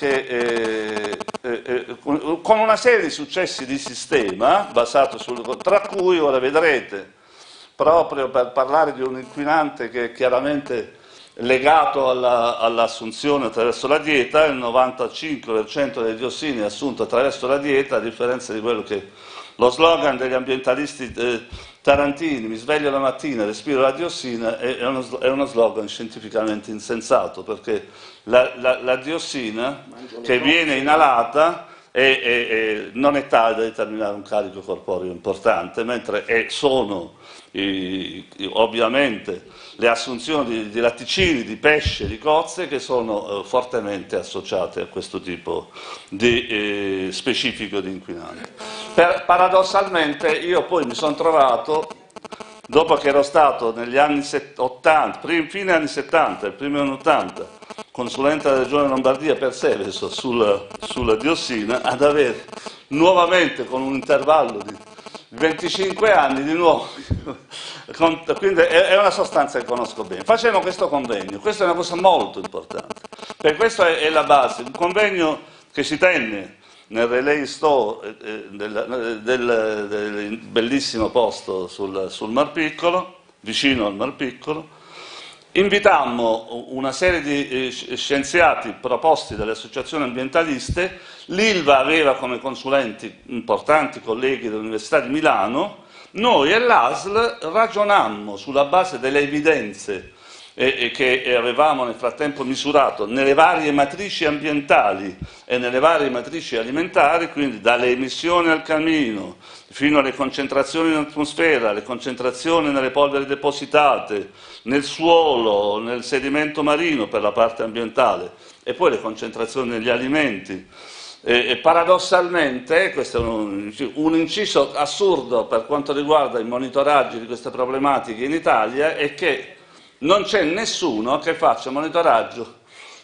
con una serie di successi di sistema basato tra cui ora vedrete, proprio per parlare di un inquinante che è chiaramente legato all'assunzione attraverso la dieta, il 95% delle diossine è assunto attraverso la dieta, a differenza di quello che lo slogan degli ambientalisti tarantini, mi sveglio la mattina e respiro la diossina, è uno slogan scientificamente insensato, perché la diossina che viene inalata non è tale da determinare un carico corporeo importante, mentre sono ovviamente le assunzioni di latticini, di pesce, di cozze che sono fortemente associate a questo tipo di specifico di inquinante. Paradossalmente io poi mi sono trovato, dopo che ero stato negli anni 80, fine anni 70 e primi anni 80, consulente della Regione Lombardia per Seveso sulla diossina, ad avere nuovamente, con un intervallo di 25 anni di nuovo, quindi è una sostanza che conosco bene. Facevano questo convegno, questa è una cosa molto importante, perché questa è la base, un convegno che si tenne nel Relay Store del bellissimo posto sul Mar Piccolo, vicino al Mar Piccolo. Invitammo una serie di scienziati proposti dalle associazioni ambientaliste. L'ILVA aveva come consulenti importanti colleghi dell'Università di Milano, noi e l'ASL ragionammo sulla base delle evidenze che avevamo nel frattempo misurato nelle varie matrici ambientali e nelle varie matrici alimentari, quindi dalle emissioni al camino fino alle concentrazioni in atmosfera, le concentrazioni nelle polveri depositate, nel suolo, nel sedimento marino per la parte ambientale e poi le concentrazioni negli alimenti. E paradossalmente, questo è un inciso assurdo per quanto riguarda i monitoraggi di queste problematiche in Italia, è che non c'è nessuno che faccia monitoraggio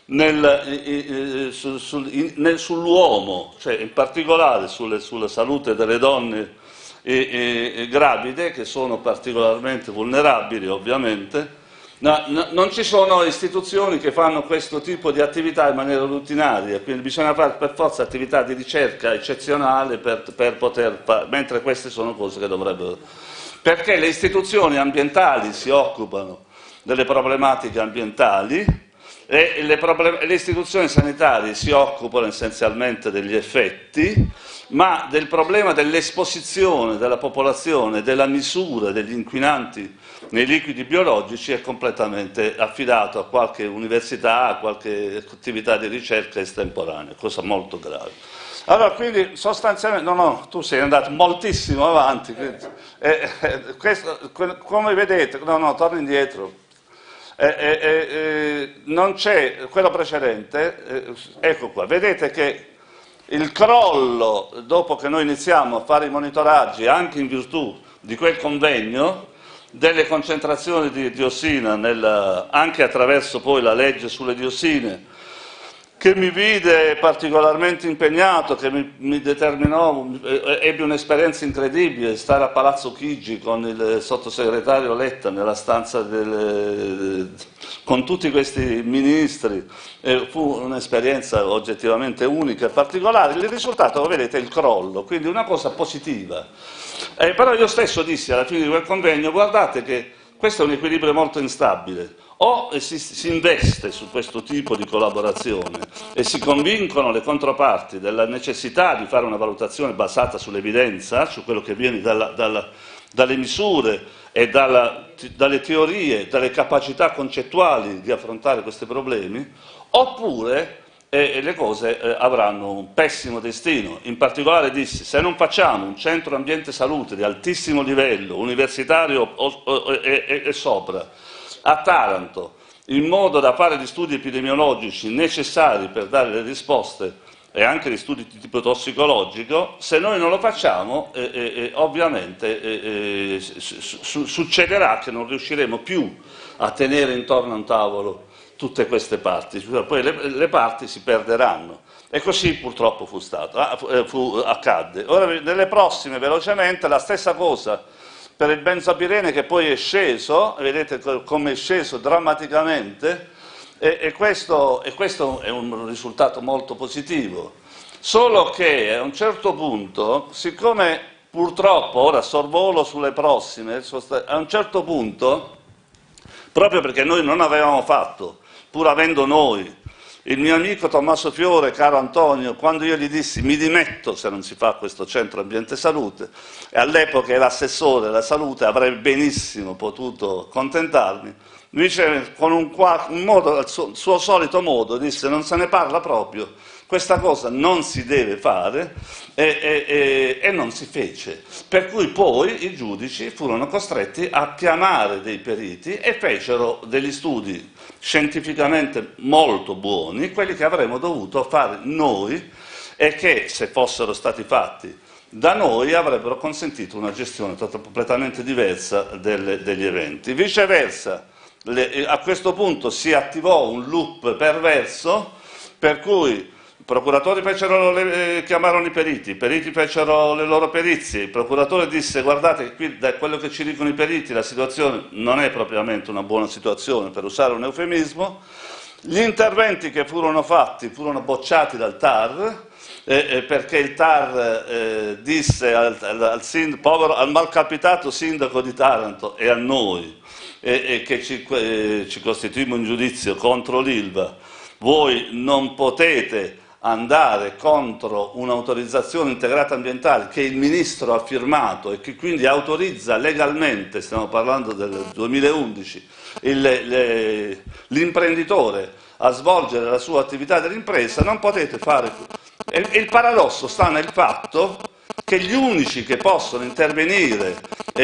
sull'uomo, cioè in particolare sulla salute delle donne gravide, che sono particolarmente vulnerabili ovviamente. Non ci sono istituzioni che fanno questo tipo di attività in maniera rutinaria, quindi bisogna fare per forza attività di ricerca eccezionale per poter fare, mentre queste sono cose che dovrebbero... Perché le istituzioni ambientali si occupano delle problematiche ambientali e le istituzioni sanitarie si occupano essenzialmente degli effetti, ma del problema dell'esposizione della popolazione, della misura degli inquinanti nei liquidi biologici è completamente affidato a qualche università, a qualche attività di ricerca estemporanea, cosa molto grave. Allora, quindi sostanzialmente, tu sei andato moltissimo avanti, come vedete, torno indietro. Non c'è quello precedente, ecco qua, vedete che il crollo, dopo che noi iniziamo a fare i monitoraggi anche in virtù di quel convegno, delle concentrazioni di diossina, anche attraverso poi la legge sulle diossine, che mi vide particolarmente impegnato, che mi determinò, ebbi un'esperienza incredibile, stare a Palazzo Chigi con il sottosegretario Letta nella stanza con tutti questi ministri, fu un'esperienza oggettivamente unica e particolare. Il risultato, lo vedete, è il crollo, quindi una cosa positiva. Però io stesso dissi alla fine di quel convegno, guardate che questo è un equilibrio molto instabile. O si investe su questo tipo di collaborazione e si convincono le controparti della necessità di fare una valutazione basata sull'evidenza, su quello che viene dalle misure e dalle teorie, dalle capacità concettuali di affrontare questi problemi, oppure le cose avranno un pessimo destino. In particolare dissi, se non facciamo un centro ambiente salute di altissimo livello, universitario e sopra, a Taranto, in modo da fare gli studi epidemiologici necessari per dare le risposte e anche gli studi di tipo tossicologico, se noi non lo facciamo ovviamente succederà che non riusciremo più a tenere intorno a un tavolo tutte queste parti, poi le parti si perderanno. E così purtroppo fu stato, accadde. Ora nelle prossime velocemente la stessa cosa per il benzopirene, che poi è sceso, vedete come è sceso drammaticamente, e questo è un risultato molto positivo. Solo che a un certo punto, siccome purtroppo, ora sorvolo sulle prossime, a un certo punto, proprio perché noi non avevamo fatto, pur avendo noi, il mio amico Tommaso Fiore, caro Antonio, quando io gli dissi mi dimetto se non si fa questo centro ambiente salute, e all'epoca era assessore della salute, avrei benissimo potuto contentarmi, mi dice con un modo, al suo solito modo, disse non se ne parla proprio, questa cosa non si deve fare, e non si fece. Per cui poi i giudici furono costretti a chiamare dei periti e fecero degli studi scientificamente molto buoni, quelli che avremmo dovuto fare noi e che, se fossero stati fatti da noi, avrebbero consentito una gestione completamente diversa degli eventi. Viceversa, a questo punto si attivò un loop perverso per cui i procuratori chiamarono i periti fecero le loro perizie, il procuratore disse guardate qui da quello che ci dicono i periti la situazione non è propriamente una buona situazione, per usare un eufemismo, gli interventi che furono fatti furono bocciati dal TAR, perché il TAR disse al malcapitato sindaco di Taranto e a noi che ci costituimmo in giudizio contro l'Ilva, voi non potete andare contro un'autorizzazione integrata ambientale che il Ministro ha firmato e che quindi autorizza legalmente, stiamo parlando del 2011, l'imprenditore a svolgere la sua attività dell'impresa, non potete fare. E il paradosso sta nel fatto che gli unici che possono intervenire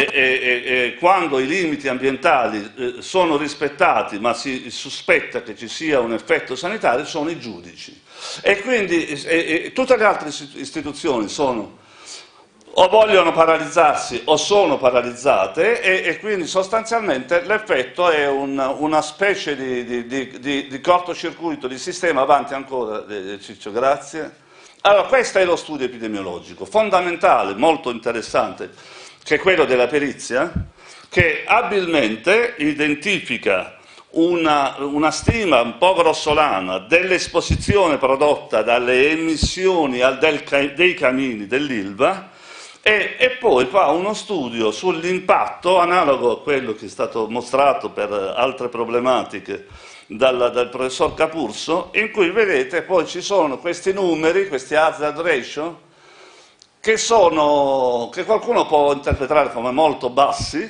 quando i limiti ambientali sono rispettati ma si sospetta che ci sia un effetto sanitario sono i giudici. E quindi tutte le altre istituzioni sono o vogliono paralizzarsi o sono paralizzate e quindi sostanzialmente l'effetto è una specie di cortocircuito di sistema. Avanti ancora, Ciccio, grazie. Allora, questo è lo studio epidemiologico, fondamentale, molto interessante, che è quello della perizia, che abilmente identifica una stima un po' grossolana dell'esposizione prodotta dalle emissioni dei camini dell'Ilva e poi fa uno studio sull'impatto analogo a quello che è stato mostrato per altre problematiche dal professor Capurso, in cui vedete poi ci sono questi numeri, questi hazard ratio, che qualcuno può interpretare come molto bassi,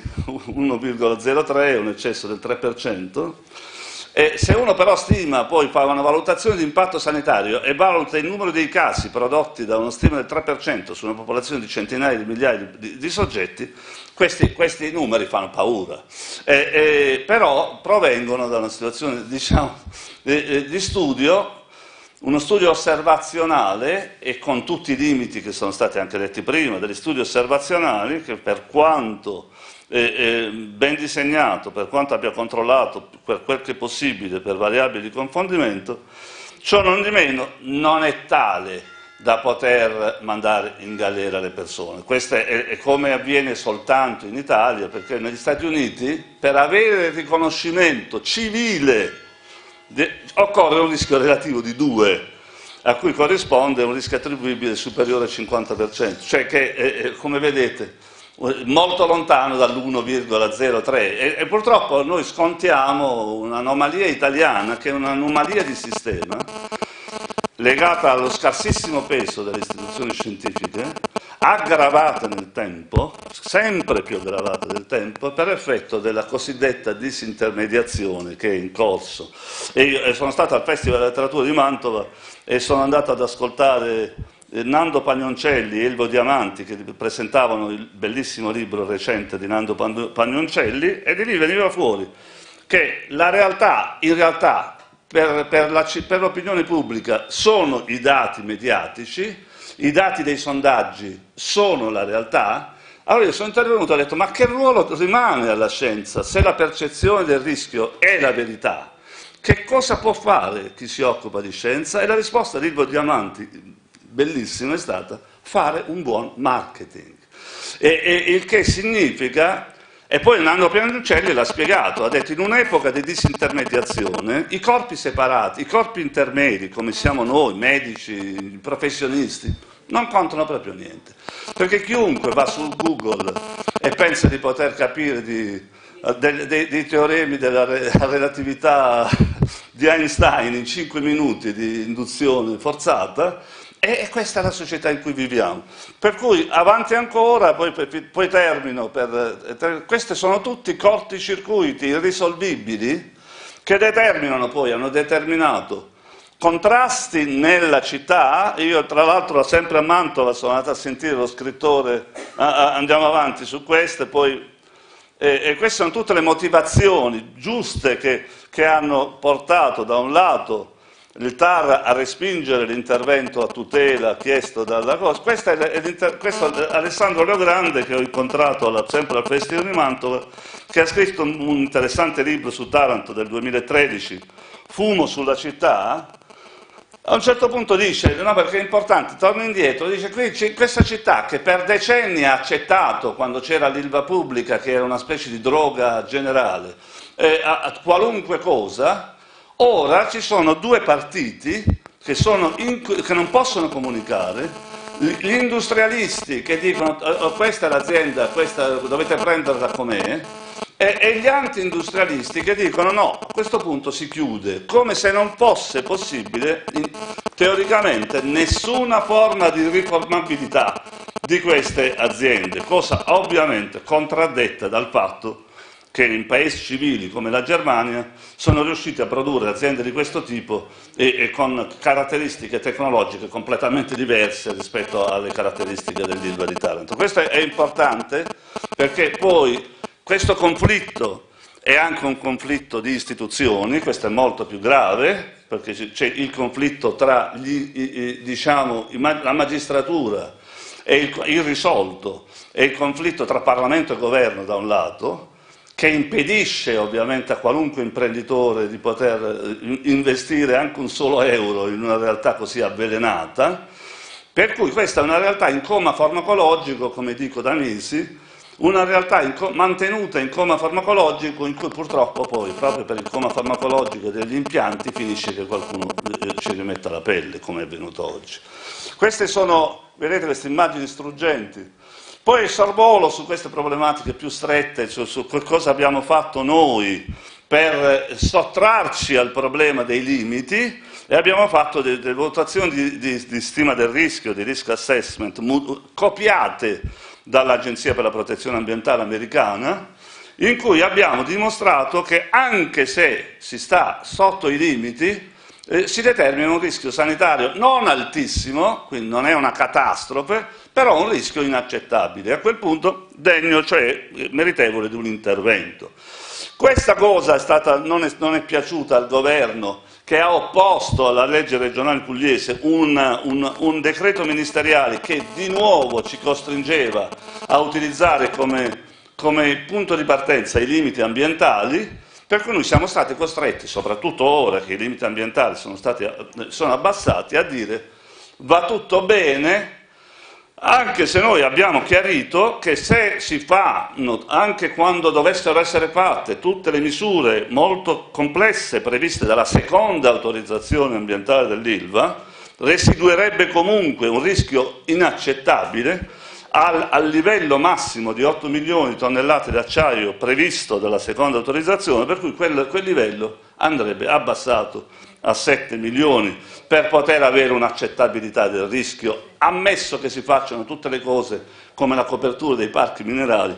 1,03, un eccesso del 3%, e se uno però stima, poi fa una valutazione di impatto sanitario e valuta il numero dei casi prodotti da una stima del 3% su una popolazione di centinaia di migliaia di soggetti, questi numeri fanno paura, però provengono da una situazione, diciamo, di studio, uno studio osservazionale, e con tutti i limiti che sono stati anche detti prima, degli studi osservazionali che, per quanto ben disegnato, per quanto abbia controllato per quel che è possibile per variabili di confondimento, ciò non di meno non è tale da poter mandare in galera le persone. Questo è come avviene soltanto in Italia, perché negli Stati Uniti per avere il riconoscimento civile occorre un rischio relativo di 2, a cui corrisponde un rischio attribuibile superiore al 50%, cioè che, come vedete, molto lontano dall'1,03 e purtroppo noi scontiamo un'anomalia italiana che è un'anomalia di sistema legata allo scarsissimo peso delle istituzioni scientifiche, aggravata nel tempo, sempre più aggravata nel tempo, per effetto della cosiddetta disintermediazione che è in corso. E io sono stato al Festival della Letteratura di Mantova e sono andato ad ascoltare Nando Pagnoncelli e Elvo Diamanti, che presentavano il bellissimo libro recente di Nando Pagnoncelli, e di lì veniva fuori che la realtà, in realtà, per l'opinione pubblica sono i dati mediatici, i dati dei sondaggi sono la realtà. Allora io sono intervenuto e ho detto: ma che ruolo rimane alla scienza se la percezione del rischio è la verità? Che cosa può fare chi si occupa di scienza? E la risposta di Elvo Diamanti, bellissima, è stata: fare un buon marketing. Il che significa, e poi Nando Pagnoncelli l'ha spiegato, ha detto: in un'epoca di disintermediazione i corpi separati, i corpi intermedi come siamo noi, medici, professionisti, non contano proprio niente, perché chiunque va su Google e pensa di poter capire dei teoremi della relatività di Einstein in 5 minuti di induzione forzata, e questa è la società in cui viviamo. Per cui avanti ancora, poi termino, questi sono tutti corticircuiti irrisolvibili che hanno determinato contrasti nella città. Io tra l'altro sempre a Mantova sono andato a sentire lo scrittore, andiamo avanti su queste, e queste sono tutte le motivazioni giuste che hanno portato da un lato il TAR a respingere l'intervento a tutela chiesto dalla cosa. Questo è Alessandro Leogrande, che ho incontrato sempre al Festival di Mantova, che ha scritto un interessante libro su Taranto del 2013, Fumo sulla città. A un certo punto dice, no, perché è importante, torna indietro, dice: qui questa città che per decenni ha accettato, quando c'era l'Ilva pubblica, che era una specie di droga generale, a qualunque cosa. Ora ci sono due partiti che non possono comunicare, gli industrialisti che dicono: questa è l'azienda, questa dovete prenderla com'è, e gli anti-industrialisti che dicono no, a questo punto si chiude, come se non fosse possibile teoricamente nessuna forma di riformabilità di queste aziende, cosa ovviamente contraddetta dal fatto che in paesi civili come la Germania sono riusciti a produrre aziende di questo tipo e con caratteristiche tecnologiche completamente diverse rispetto alle caratteristiche dell'Ilva di Taranto. Questo è importante perché poi questo conflitto è anche un conflitto di istituzioni, questo è molto più grave, perché c'è il conflitto tra la magistratura e irrisolto e il conflitto tra Parlamento e Governo da un lato, che impedisce ovviamente a qualunque imprenditore di poter investire anche un solo euro in una realtà così avvelenata, per cui questa è una realtà in coma farmacologico, come dico da mesi, una realtà mantenuta in coma farmacologico in cui purtroppo poi, proprio per il coma farmacologico degli impianti, finisce che qualcuno ci rimetta la pelle, come è avvenuto oggi. Queste sono, vedete, queste immagini struggenti. Poi sorvolo su queste problematiche più strette, su cosa abbiamo fatto noi per sottrarci al problema dei limiti, e abbiamo fatto delle valutazioni di stima del rischio, di risk assessment, copiate dall'Agenzia per la protezione ambientale americana, in cui abbiamo dimostrato che anche se si sta sotto i limiti, si determina un rischio sanitario non altissimo, quindi non è una catastrofe, però un rischio inaccettabile, a quel punto degno, cioè meritevole di un intervento. Questa cosa non è piaciuta al governo, che ha opposto alla legge regionale pugliese un decreto ministeriale che di nuovo ci costringeva a utilizzare come punto di partenza i limiti ambientali, per cui noi siamo stati costretti, soprattutto ora che i limiti ambientali sono abbassati, a dire va tutto bene, anche se noi abbiamo chiarito che se si fanno, anche quando dovessero essere fatte tutte le misure molto complesse previste dalla seconda autorizzazione ambientale dell'Ilva, residuerebbe comunque un rischio inaccettabile al livello massimo di 8 milioni di tonnellate di acciaio previsto dalla seconda autorizzazione, per cui quel livello andrebbe abbassato a 7 milioni per poter avere un'accettabilità del rischio, ammesso che si facciano tutte le cose come la copertura dei parchi minerali,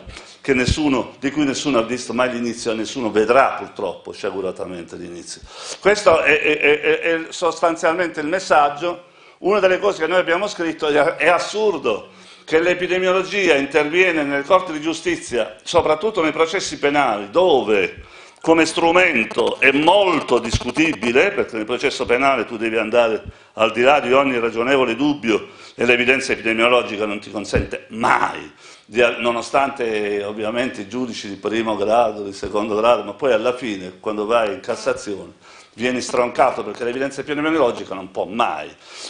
di cui nessuno ha visto mai l'inizio e nessuno vedrà purtroppo sciaguratamente l'inizio. Questo è sostanzialmente il messaggio. Una delle cose che noi abbiamo scritto è assurdo che l'epidemiologia interviene nelle corti di giustizia, soprattutto nei processi penali, dove come strumento è molto discutibile, perché nel processo penale tu devi andare al di là di ogni ragionevole dubbio e l'evidenza epidemiologica non ti consente mai, nonostante ovviamente i giudici di primo grado, di secondo grado, ma poi alla fine, quando vai in Cassazione, vieni stroncato perché l'evidenza epidemiologica non può mai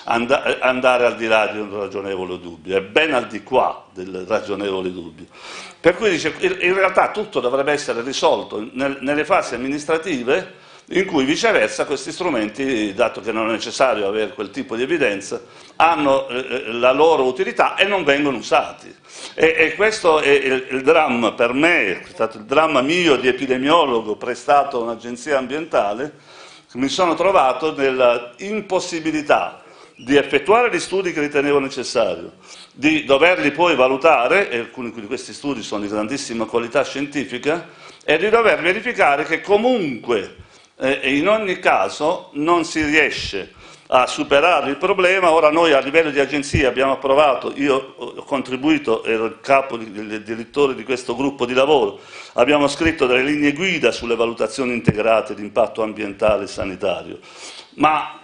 andare al di là di un ragionevole dubbio, è ben al di qua del ragionevole dubbio. Per cui dice, in realtà tutto dovrebbe essere risolto nelle fasi amministrative, in cui viceversa questi strumenti, dato che non è necessario avere quel tipo di evidenza, hanno la loro utilità e non vengono usati. E questo è il dramma per me, è stato il dramma mio di epidemiologo prestato a un'agenzia ambientale. Mi sono trovato nella impossibilità di effettuare gli studi che ritenevo necessario, di doverli poi valutare, e alcuni di questi studi sono di grandissima qualità scientifica, e di dover verificare che comunque in ogni caso non si riesce a superare il problema. Ora noi a livello di agenzia abbiamo approvato, io ho contribuito, ero il capo, il direttore di questo gruppo di lavoro, abbiamo scritto delle linee guida sulle valutazioni integrate di impatto ambientale e sanitario, ma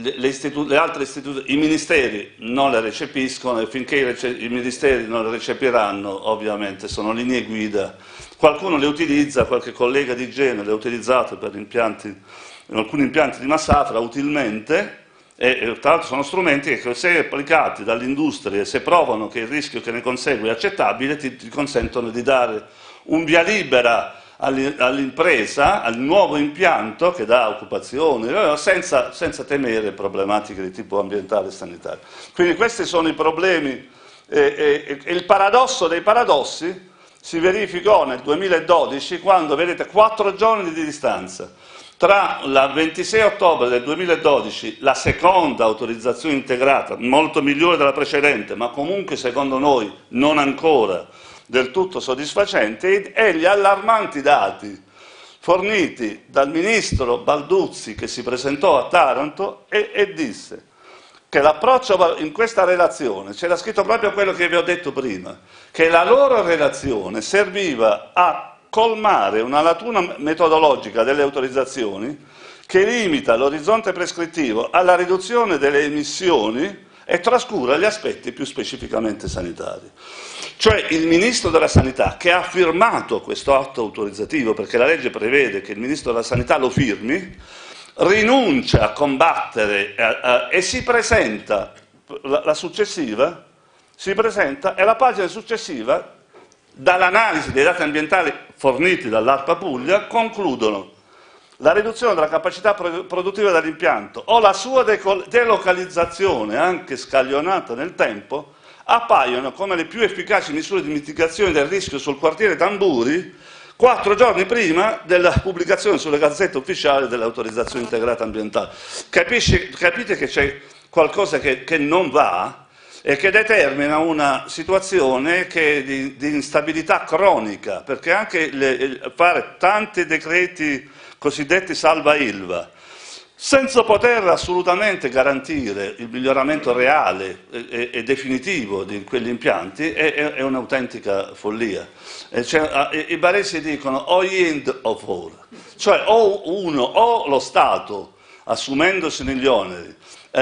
le altre istituzioni, i ministeri non le recepiscono, e finché i ministeri non le recepiranno ovviamente sono linee guida. Qualcuno le utilizza, qualche collega di igiene le ha utilizzate per alcuni impianti di Massafra utilmente, e tra l'altro sono strumenti che se applicati dall'industria e se provano che il rischio che ne consegue è accettabile ti consentono di dare un via libera all'impresa, al nuovo impianto che dà occupazione, senza temere problematiche di tipo ambientale e sanitario. Quindi questi sono i problemi, e il paradosso dei paradossi si verificò nel 2012 quando, vedete, 4 giorni di distanza tra il 26 ottobre del 2012, la seconda autorizzazione integrata, molto migliore della precedente, ma comunque secondo noi non ancora del tutto soddisfacente, e gli allarmanti dati forniti dal ministro Balduzzi, che si presentò a Taranto e disse che l'approccio in questa relazione, c'era scritto proprio quello che vi ho detto prima, che la loro relazione serviva a colmare una lacuna metodologica delle autorizzazioni che limita l'orizzonte prescrittivo alla riduzione delle emissioni e trascura gli aspetti più specificamente sanitari. Cioè il Ministro della Sanità, che ha firmato questo atto autorizzativo, perché la legge prevede che il Ministro della Sanità lo firmi, rinuncia a combattere e si presenta, la successiva, si presenta, e la pagina successiva, dall'analisi dei dati ambientali forniti dall'ARPA Puglia, concludono la riduzione della capacità produttiva dell'impianto o la sua delocalizzazione, anche scaglionata nel tempo, appaiono come le più efficaci misure di mitigazione del rischio sul quartiere Tamburi 4 giorni prima della pubblicazione sulle gazzette ufficiali dell'autorizzazione integrata ambientale. Capite che c'è qualcosa che non va e che determina una situazione di instabilità cronica, perché anche fare tanti decreti cosiddetti salva Ilva, senza poter assolutamente garantire il miglioramento reale e definitivo di quegli impianti, è un'autentica follia. I baresi dicono o end of all, cioè o lo Stato, assumendosene gli oneri,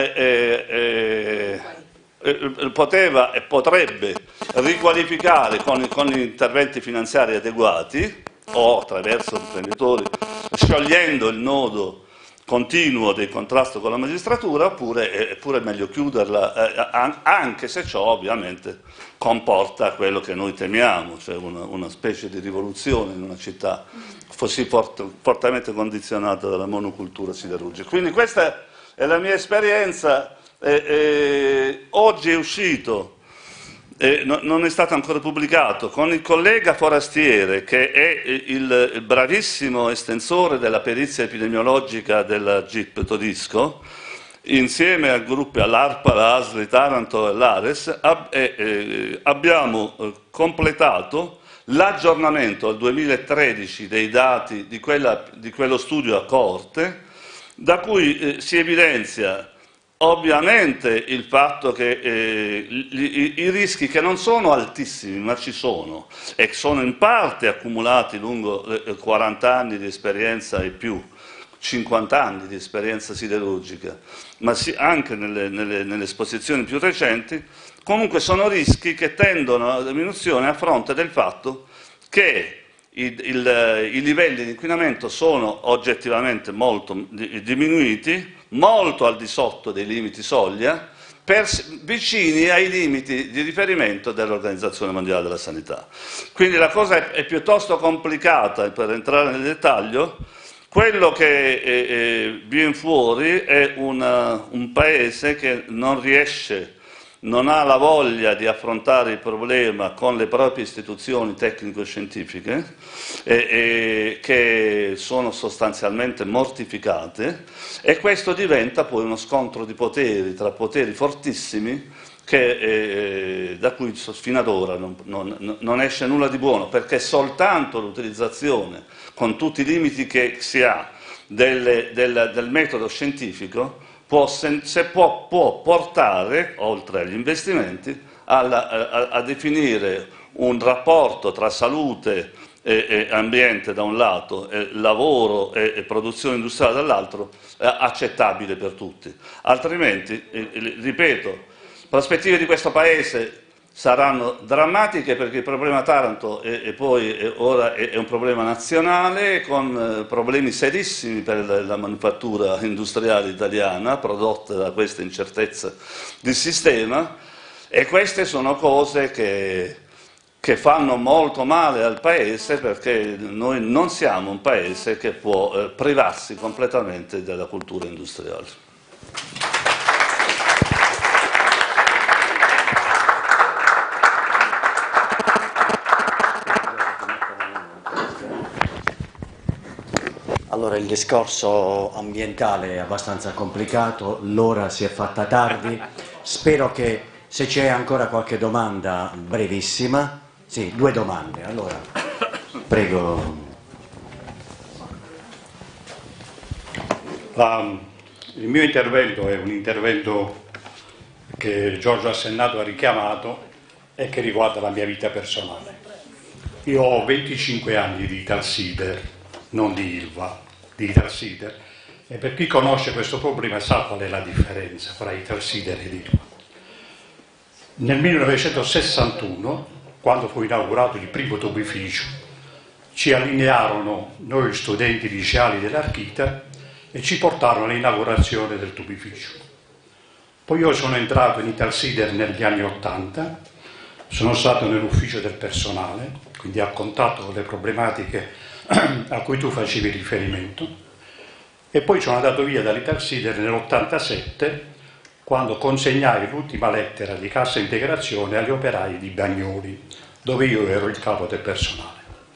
poteva e potrebbe riqualificare con gli interventi finanziari adeguati, o attraverso imprenditori, sciogliendo il nodo continuo del contrasto con la magistratura, oppure è meglio chiuderla, anche se ciò ovviamente comporta quello che noi temiamo, cioè una specie di rivoluzione in una città così fortemente condizionata dalla monocultura siderurgica. Quindi questa è la mia esperienza. Oggi è uscito, non è stato ancora pubblicato, con il collega Forastiere, che è il bravissimo estensore della perizia epidemiologica della GIP Todisco, insieme al gruppo, all'ARPA, l'ASLI, Taranto e l'Ares, abbiamo completato l'aggiornamento al 2013 dei dati di quello studio a coorte, da cui si evidenzia ovviamente il fatto che i rischi, che non sono altissimi ma ci sono e sono in parte accumulati lungo 40 anni di esperienza e più, 50 anni di esperienza siderurgica, ma anche nelle esposizioni più recenti, comunque sono rischi che tendono alla diminuzione a fronte del fatto che i livelli di inquinamento sono oggettivamente molto diminuiti, molto al di sotto dei limiti soglia, vicini ai limiti di riferimento dell'Organizzazione Mondiale della Sanità. Quindi la cosa è piuttosto complicata, per entrare nel dettaglio. Quello che viene fuori è un paese che non ha la voglia di affrontare il problema con le proprie istituzioni tecnico-scientifiche, che sono sostanzialmente mortificate, e questo diventa poi uno scontro di poteri, tra poteri fortissimi, da cui fino ad ora non esce nulla di buono, perché soltanto l'utilizzazione, con tutti i limiti che si ha, del metodo scientifico, può portare, oltre agli investimenti, a definire un rapporto tra salute e ambiente da un lato, lavoro e produzione industriale dall'altro, accettabile per tutti. Altrimenti, ripeto, le prospettive di questo Paese saranno drammatiche, perché il problema Taranto ora è un problema nazionale, con problemi serissimi per la manifattura industriale italiana prodotta da questa incertezza di sistema, e queste sono cose che fanno molto male al Paese, perché noi non siamo un Paese che può privarsi completamente della cultura industriale. Allora, il discorso ambientale è abbastanza complicato, l'ora si è fatta tardi, spero che se c'è ancora qualche domanda brevissima, sì, 2 domande, allora, prego. Il mio intervento è un intervento che Giorgio Assennato ha richiamato e che riguarda la mia vita personale. Io ho 25 anni di Italsider, non di Ilva, di Italsider, e per chi conosce questo problema sa qual è la differenza tra Italsider ed Ilva. Nel 1961, quando fu inaugurato il primo tubificio, ci allinearono noi studenti liceali dell'Archita e ci portarono all'inaugurazione del tubificio. Poi io sono entrato in Italsider negli anni '80, sono stato nell'ufficio del personale, quindi a contatto con le problematiche a cui tu facevi riferimento, e poi sono andato via dall'Italsider nell'87, quando consegnai l'ultima lettera di cassa integrazione agli operai di Bagnoli, dove io ero il capo del personale.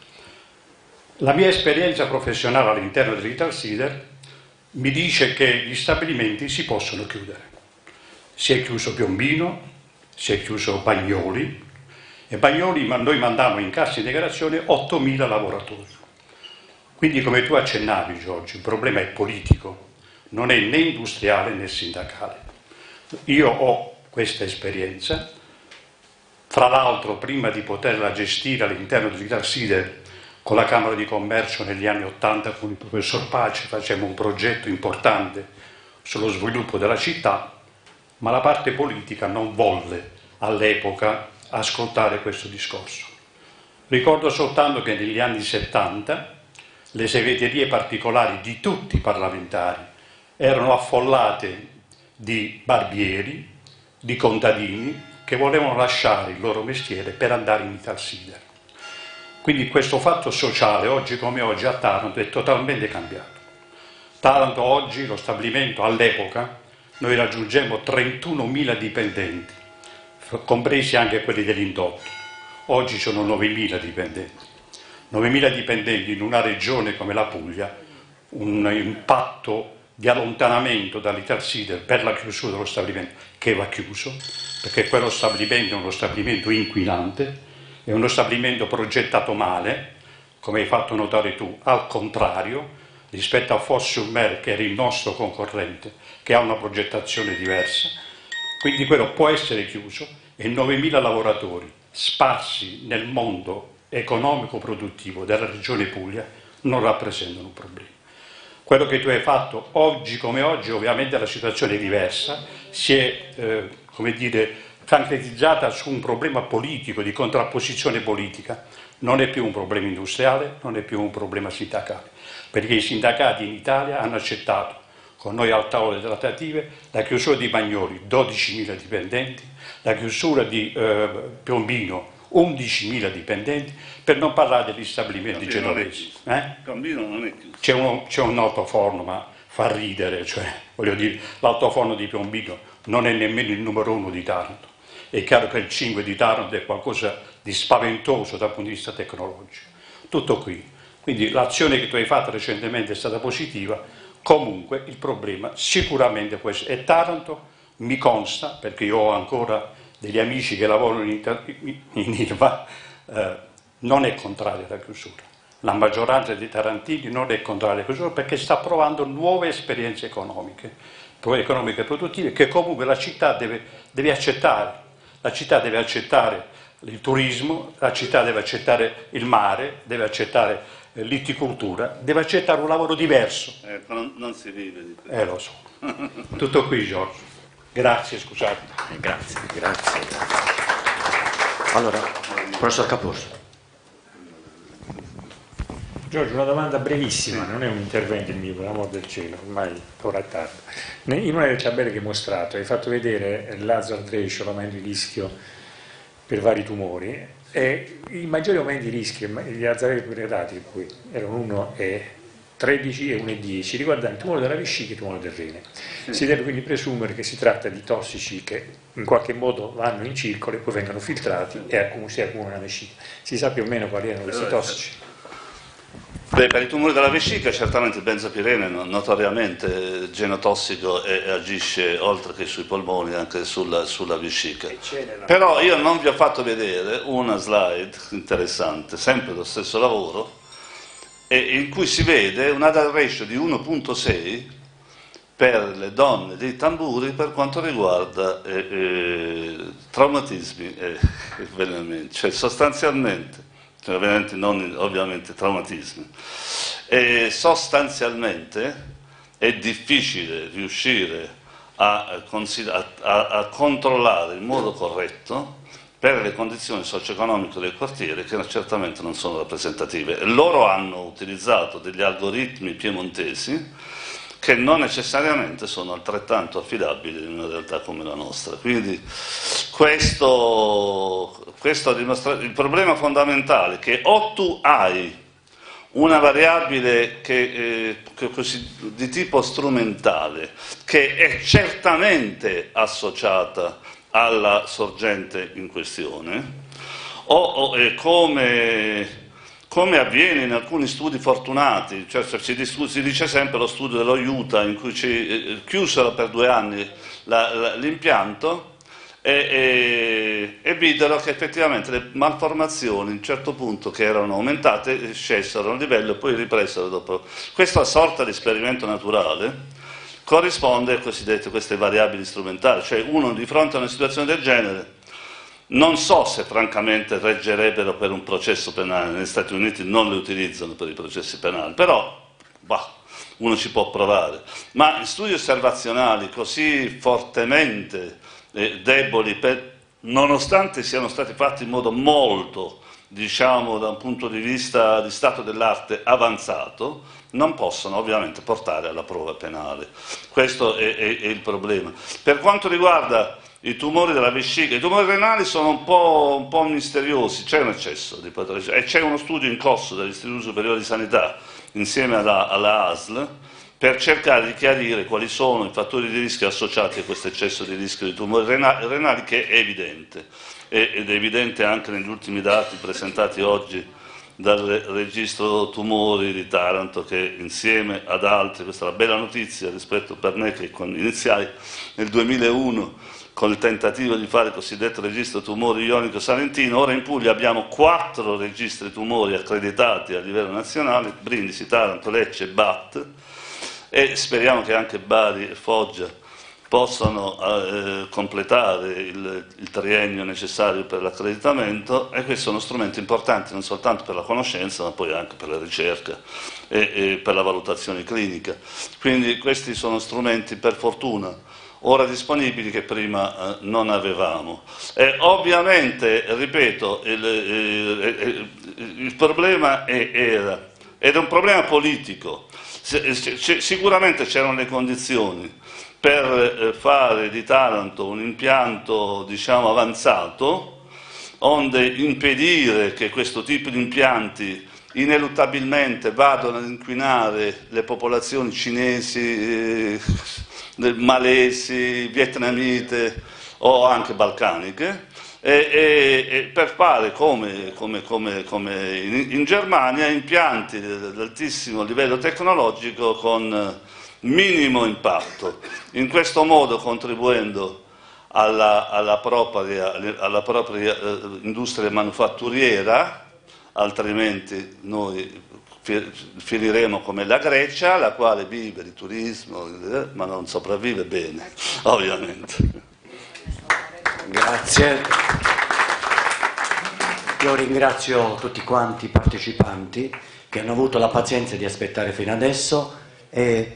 La mia esperienza professionale all'interno dell'Italsider mi dice che gli stabilimenti si possono chiudere. Si è chiuso Piombino, si è chiuso Bagnoli, e Bagnoli noi mandammo in cassa integrazione 8.000 lavoratori. Quindi, come tu accennavi, Giorgio, il problema è politico, non è né industriale né sindacale. Io ho questa esperienza, fra l'altro prima di poterla gestire all'interno dell'Italsider con la Camera di Commercio negli anni '80 con il professor Pace facemmo un progetto importante sullo sviluppo della città, ma la parte politica non volle all'epoca ascoltare questo discorso. Ricordo soltanto che negli anni '70 le segreterie particolari di tutti i parlamentari erano affollate di barbieri, di contadini che volevano lasciare il loro mestiere per andare in Italsider. Quindi questo fatto sociale, oggi come oggi, a Taranto è totalmente cambiato. Taranto oggi, lo stabilimento, all'epoca, noi raggiungemmo 31.000 dipendenti, compresi anche quelli dell'indotto. Oggi sono 9.000 dipendenti. 9.000 dipendenti in una regione come la Puglia, un impatto di allontanamento dall'Italsider per la chiusura dello stabilimento, che va chiuso, perché quello stabilimento è uno stabilimento inquinante, è uno stabilimento progettato male, come hai fatto notare tu, al contrario, rispetto a Fos-sur-Mer, che era il nostro concorrente, che ha una progettazione diversa. Quindi quello può essere chiuso e 9.000 lavoratori sparsi nel mondo economico-produttivo della regione Puglia non rappresentano un problema. Quello che tu hai fatto oggi come oggi, ovviamente la situazione è diversa, si è, come dire, concretizzata su un problema politico, di contrapposizione politica, non è più un problema industriale, non è più un problema sindacale, perché i sindacati in Italia hanno accettato, con noi al tavolo delle trattative, la chiusura di Bagnoli, 12.000 dipendenti, la chiusura di Piombino, 11.000 dipendenti, per non parlare degli stabilimenti genovesi. Piombino non è chiuso. C'è un altoforno, ma fa ridere, cioè, voglio dire, l'altoforno di Piombino non è nemmeno il numero 1 di Taranto. È chiaro che il 5 di Taranto è qualcosa di spaventoso dal punto di vista tecnologico. Tutto qui. Quindi l'azione che tu hai fatto recentemente è stata positiva, comunque il problema sicuramente è questo. E Taranto mi consta, perché io ho ancora degli amici che lavorano in Ilva, non è contraria alla chiusura. La maggioranza dei tarantini non è contraria alla chiusura perché sta provando nuove esperienze economiche e produttive che comunque la città deve accettare. La città deve accettare il turismo, la città deve accettare il mare, deve accettare l'itticoltura, deve accettare un lavoro diverso. Non si vive di questo. Lo so. Tutto qui, Giorgio. Grazie, scusate. Grazie. Allora, professor Capurso. Giorgio, una domanda brevissima, non è un intervento il mio, per l'amor del cielo, ormai ora è tardi. In una delle tabelle che hai mostrato hai fatto vedere l'hazard ratio, l'aumento di rischio per vari tumori, e i maggiori aumenti di rischio, gli hazard ratio relati qui erano 1,13 e 1,10, riguardanti il tumore della vescica e il tumore del rene. Si deve quindi presumere che si tratta di tossici che in qualche modo vanno in circolo e poi vengono filtrati e si accumulano nella vescica. Si sa più o meno quali erano questi tossici? Beh, per i tumori della vescica certamente il benzopirene notoriamente genotossico e agisce oltre che sui polmoni anche sulla vescica. Però io non vi ho fatto vedere una slide interessante, sempre lo stesso lavoro, in cui si vede un hazard ratio di 1.6 per le donne dei tamburi per quanto riguarda traumatismi e avvelenamenti, cioè sostanzialmente, non ovviamente traumatismi, e sostanzialmente è difficile riuscire a controllare in modo corretto per le condizioni socio-economiche del quartiere, che certamente non sono rappresentative. Loro hanno utilizzato degli algoritmi piemontesi che non necessariamente sono altrettanto affidabili in una realtà come la nostra. Quindi questo dimostra il problema fondamentale, che o tu hai una variabile di tipo strumentale, che è certamente associata alla sorgente in questione, o come avviene in alcuni studi fortunati, cioè si dice sempre lo studio dello Utah in cui ci chiusero per 2 anni l'impianto e videro che effettivamente le malformazioni a un certo punto, che erano aumentate, scesero a un livello e poi ripresero dopo. Questa sorta di esperimento naturale corrisponde a queste variabili strumentali, cioè uno di fronte a una situazione del genere, non so se francamente reggerebbero per un processo penale. Negli Stati Uniti non le utilizzano per i processi penali, però uno ci può provare. Ma in studi osservazionali così fortemente deboli, nonostante siano stati fatti in modo molto, diciamo, da un punto di vista di stato dell'arte avanzato, non possono ovviamente portare alla prova penale. Questo è il problema. Per quanto riguarda i tumori della vescica, i tumori renali sono un po' misteriosi, c'è un eccesso di patologia e c'è uno studio in corso dall'Istituto Superiore di Sanità insieme alla ASL per cercare di chiarire quali sono i fattori di rischio associati a questo eccesso di rischio di tumori renali, che è evidente, ed è evidente anche negli ultimi dati presentati oggi dal registro tumori di Taranto, che insieme ad altri, questa è la bella notizia rispetto per me, che iniziai nel 2001 con il tentativo di fare il cosiddetto registro tumori ionico salentino. Ora in Puglia abbiamo 4 registri tumori accreditati a livello nazionale: Brindisi, Taranto, Lecce e BAT, e speriamo che anche Bari e Foggia possano completare il triennio necessario per l'accreditamento, e questi sono strumenti importanti non soltanto per la conoscenza ma poi anche per la ricerca e per la valutazione clinica. Quindi questi sono strumenti, per fortuna, ora disponibili, che prima non avevamo. Ovviamente, ripeto, il problema ed è un problema politico. Sicuramente c'erano le condizioni per fare di Taranto un impianto, diciamo, avanzato, onde impedire che questo tipo di impianti ineluttabilmente vadano ad inquinare le popolazioni cinesi, malesi, vietnamite o anche balcaniche, e per fare come in Germania impianti di altissimo livello tecnologico con minimo impatto, in questo modo contribuendo alla propria industria manufatturiera. Altrimenti noi finiremo come la Grecia, la quale vive di turismo ma non sopravvive bene, ovviamente. Grazie. Io ringrazio tutti quanti i partecipanti che hanno avuto la pazienza di aspettare fino adesso, e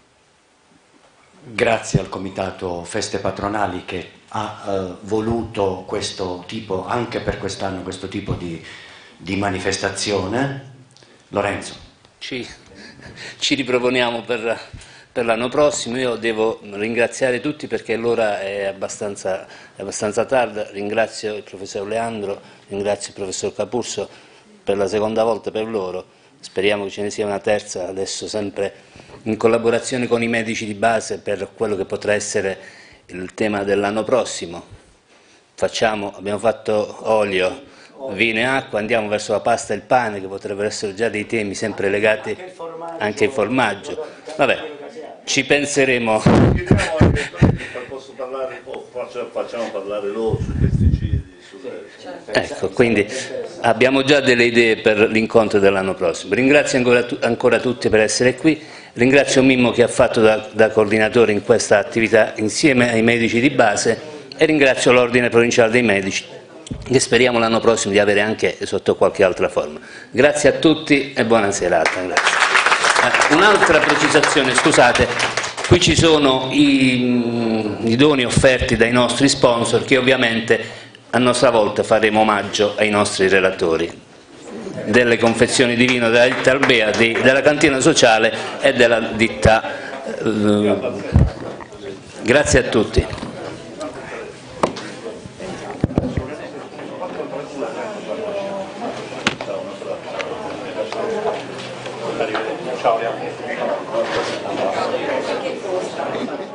grazie al Comitato Feste Patronali che ha voluto questo tipo, anche per quest'anno, questo tipo di manifestazione. Lorenzo. Ci riproponiamo per l'anno prossimo. Io devo ringraziare tutti perché l'ora è abbastanza tarda. Ringrazio il professor Leandro, ringrazio il professor Capurso per la seconda volta per loro. Speriamo che ce ne sia una terza, adesso sempre in collaborazione con i medici di base, per quello che potrà essere il tema dell'anno prossimo. Abbiamo fatto olio, vino e acqua, andiamo verso la pasta e il pane, che potrebbero essere già dei temi sempre legati anche al formaggio. Vabbè, ci penseremo. Facciamo parlare loro sui pesticidi. Ecco, quindi abbiamo già delle idee per l'incontro dell'anno prossimo. Ringrazio ancora tutti per essere qui, ringrazio Mimmo che ha fatto da coordinatore in questa attività insieme ai medici di base e ringrazio l'Ordine Provinciale dei Medici, che speriamo l'anno prossimo di avere anche sotto qualche altra forma. Grazie a tutti e buona serata. Un'altra precisazione, scusate, qui ci sono i doni offerti dai nostri sponsor, che ovviamente a nostra volta faremo omaggio ai nostri relatori, delle confezioni di vino della ditta Albea, della cantina sociale e della ditta. Grazie a tutti. Ciao.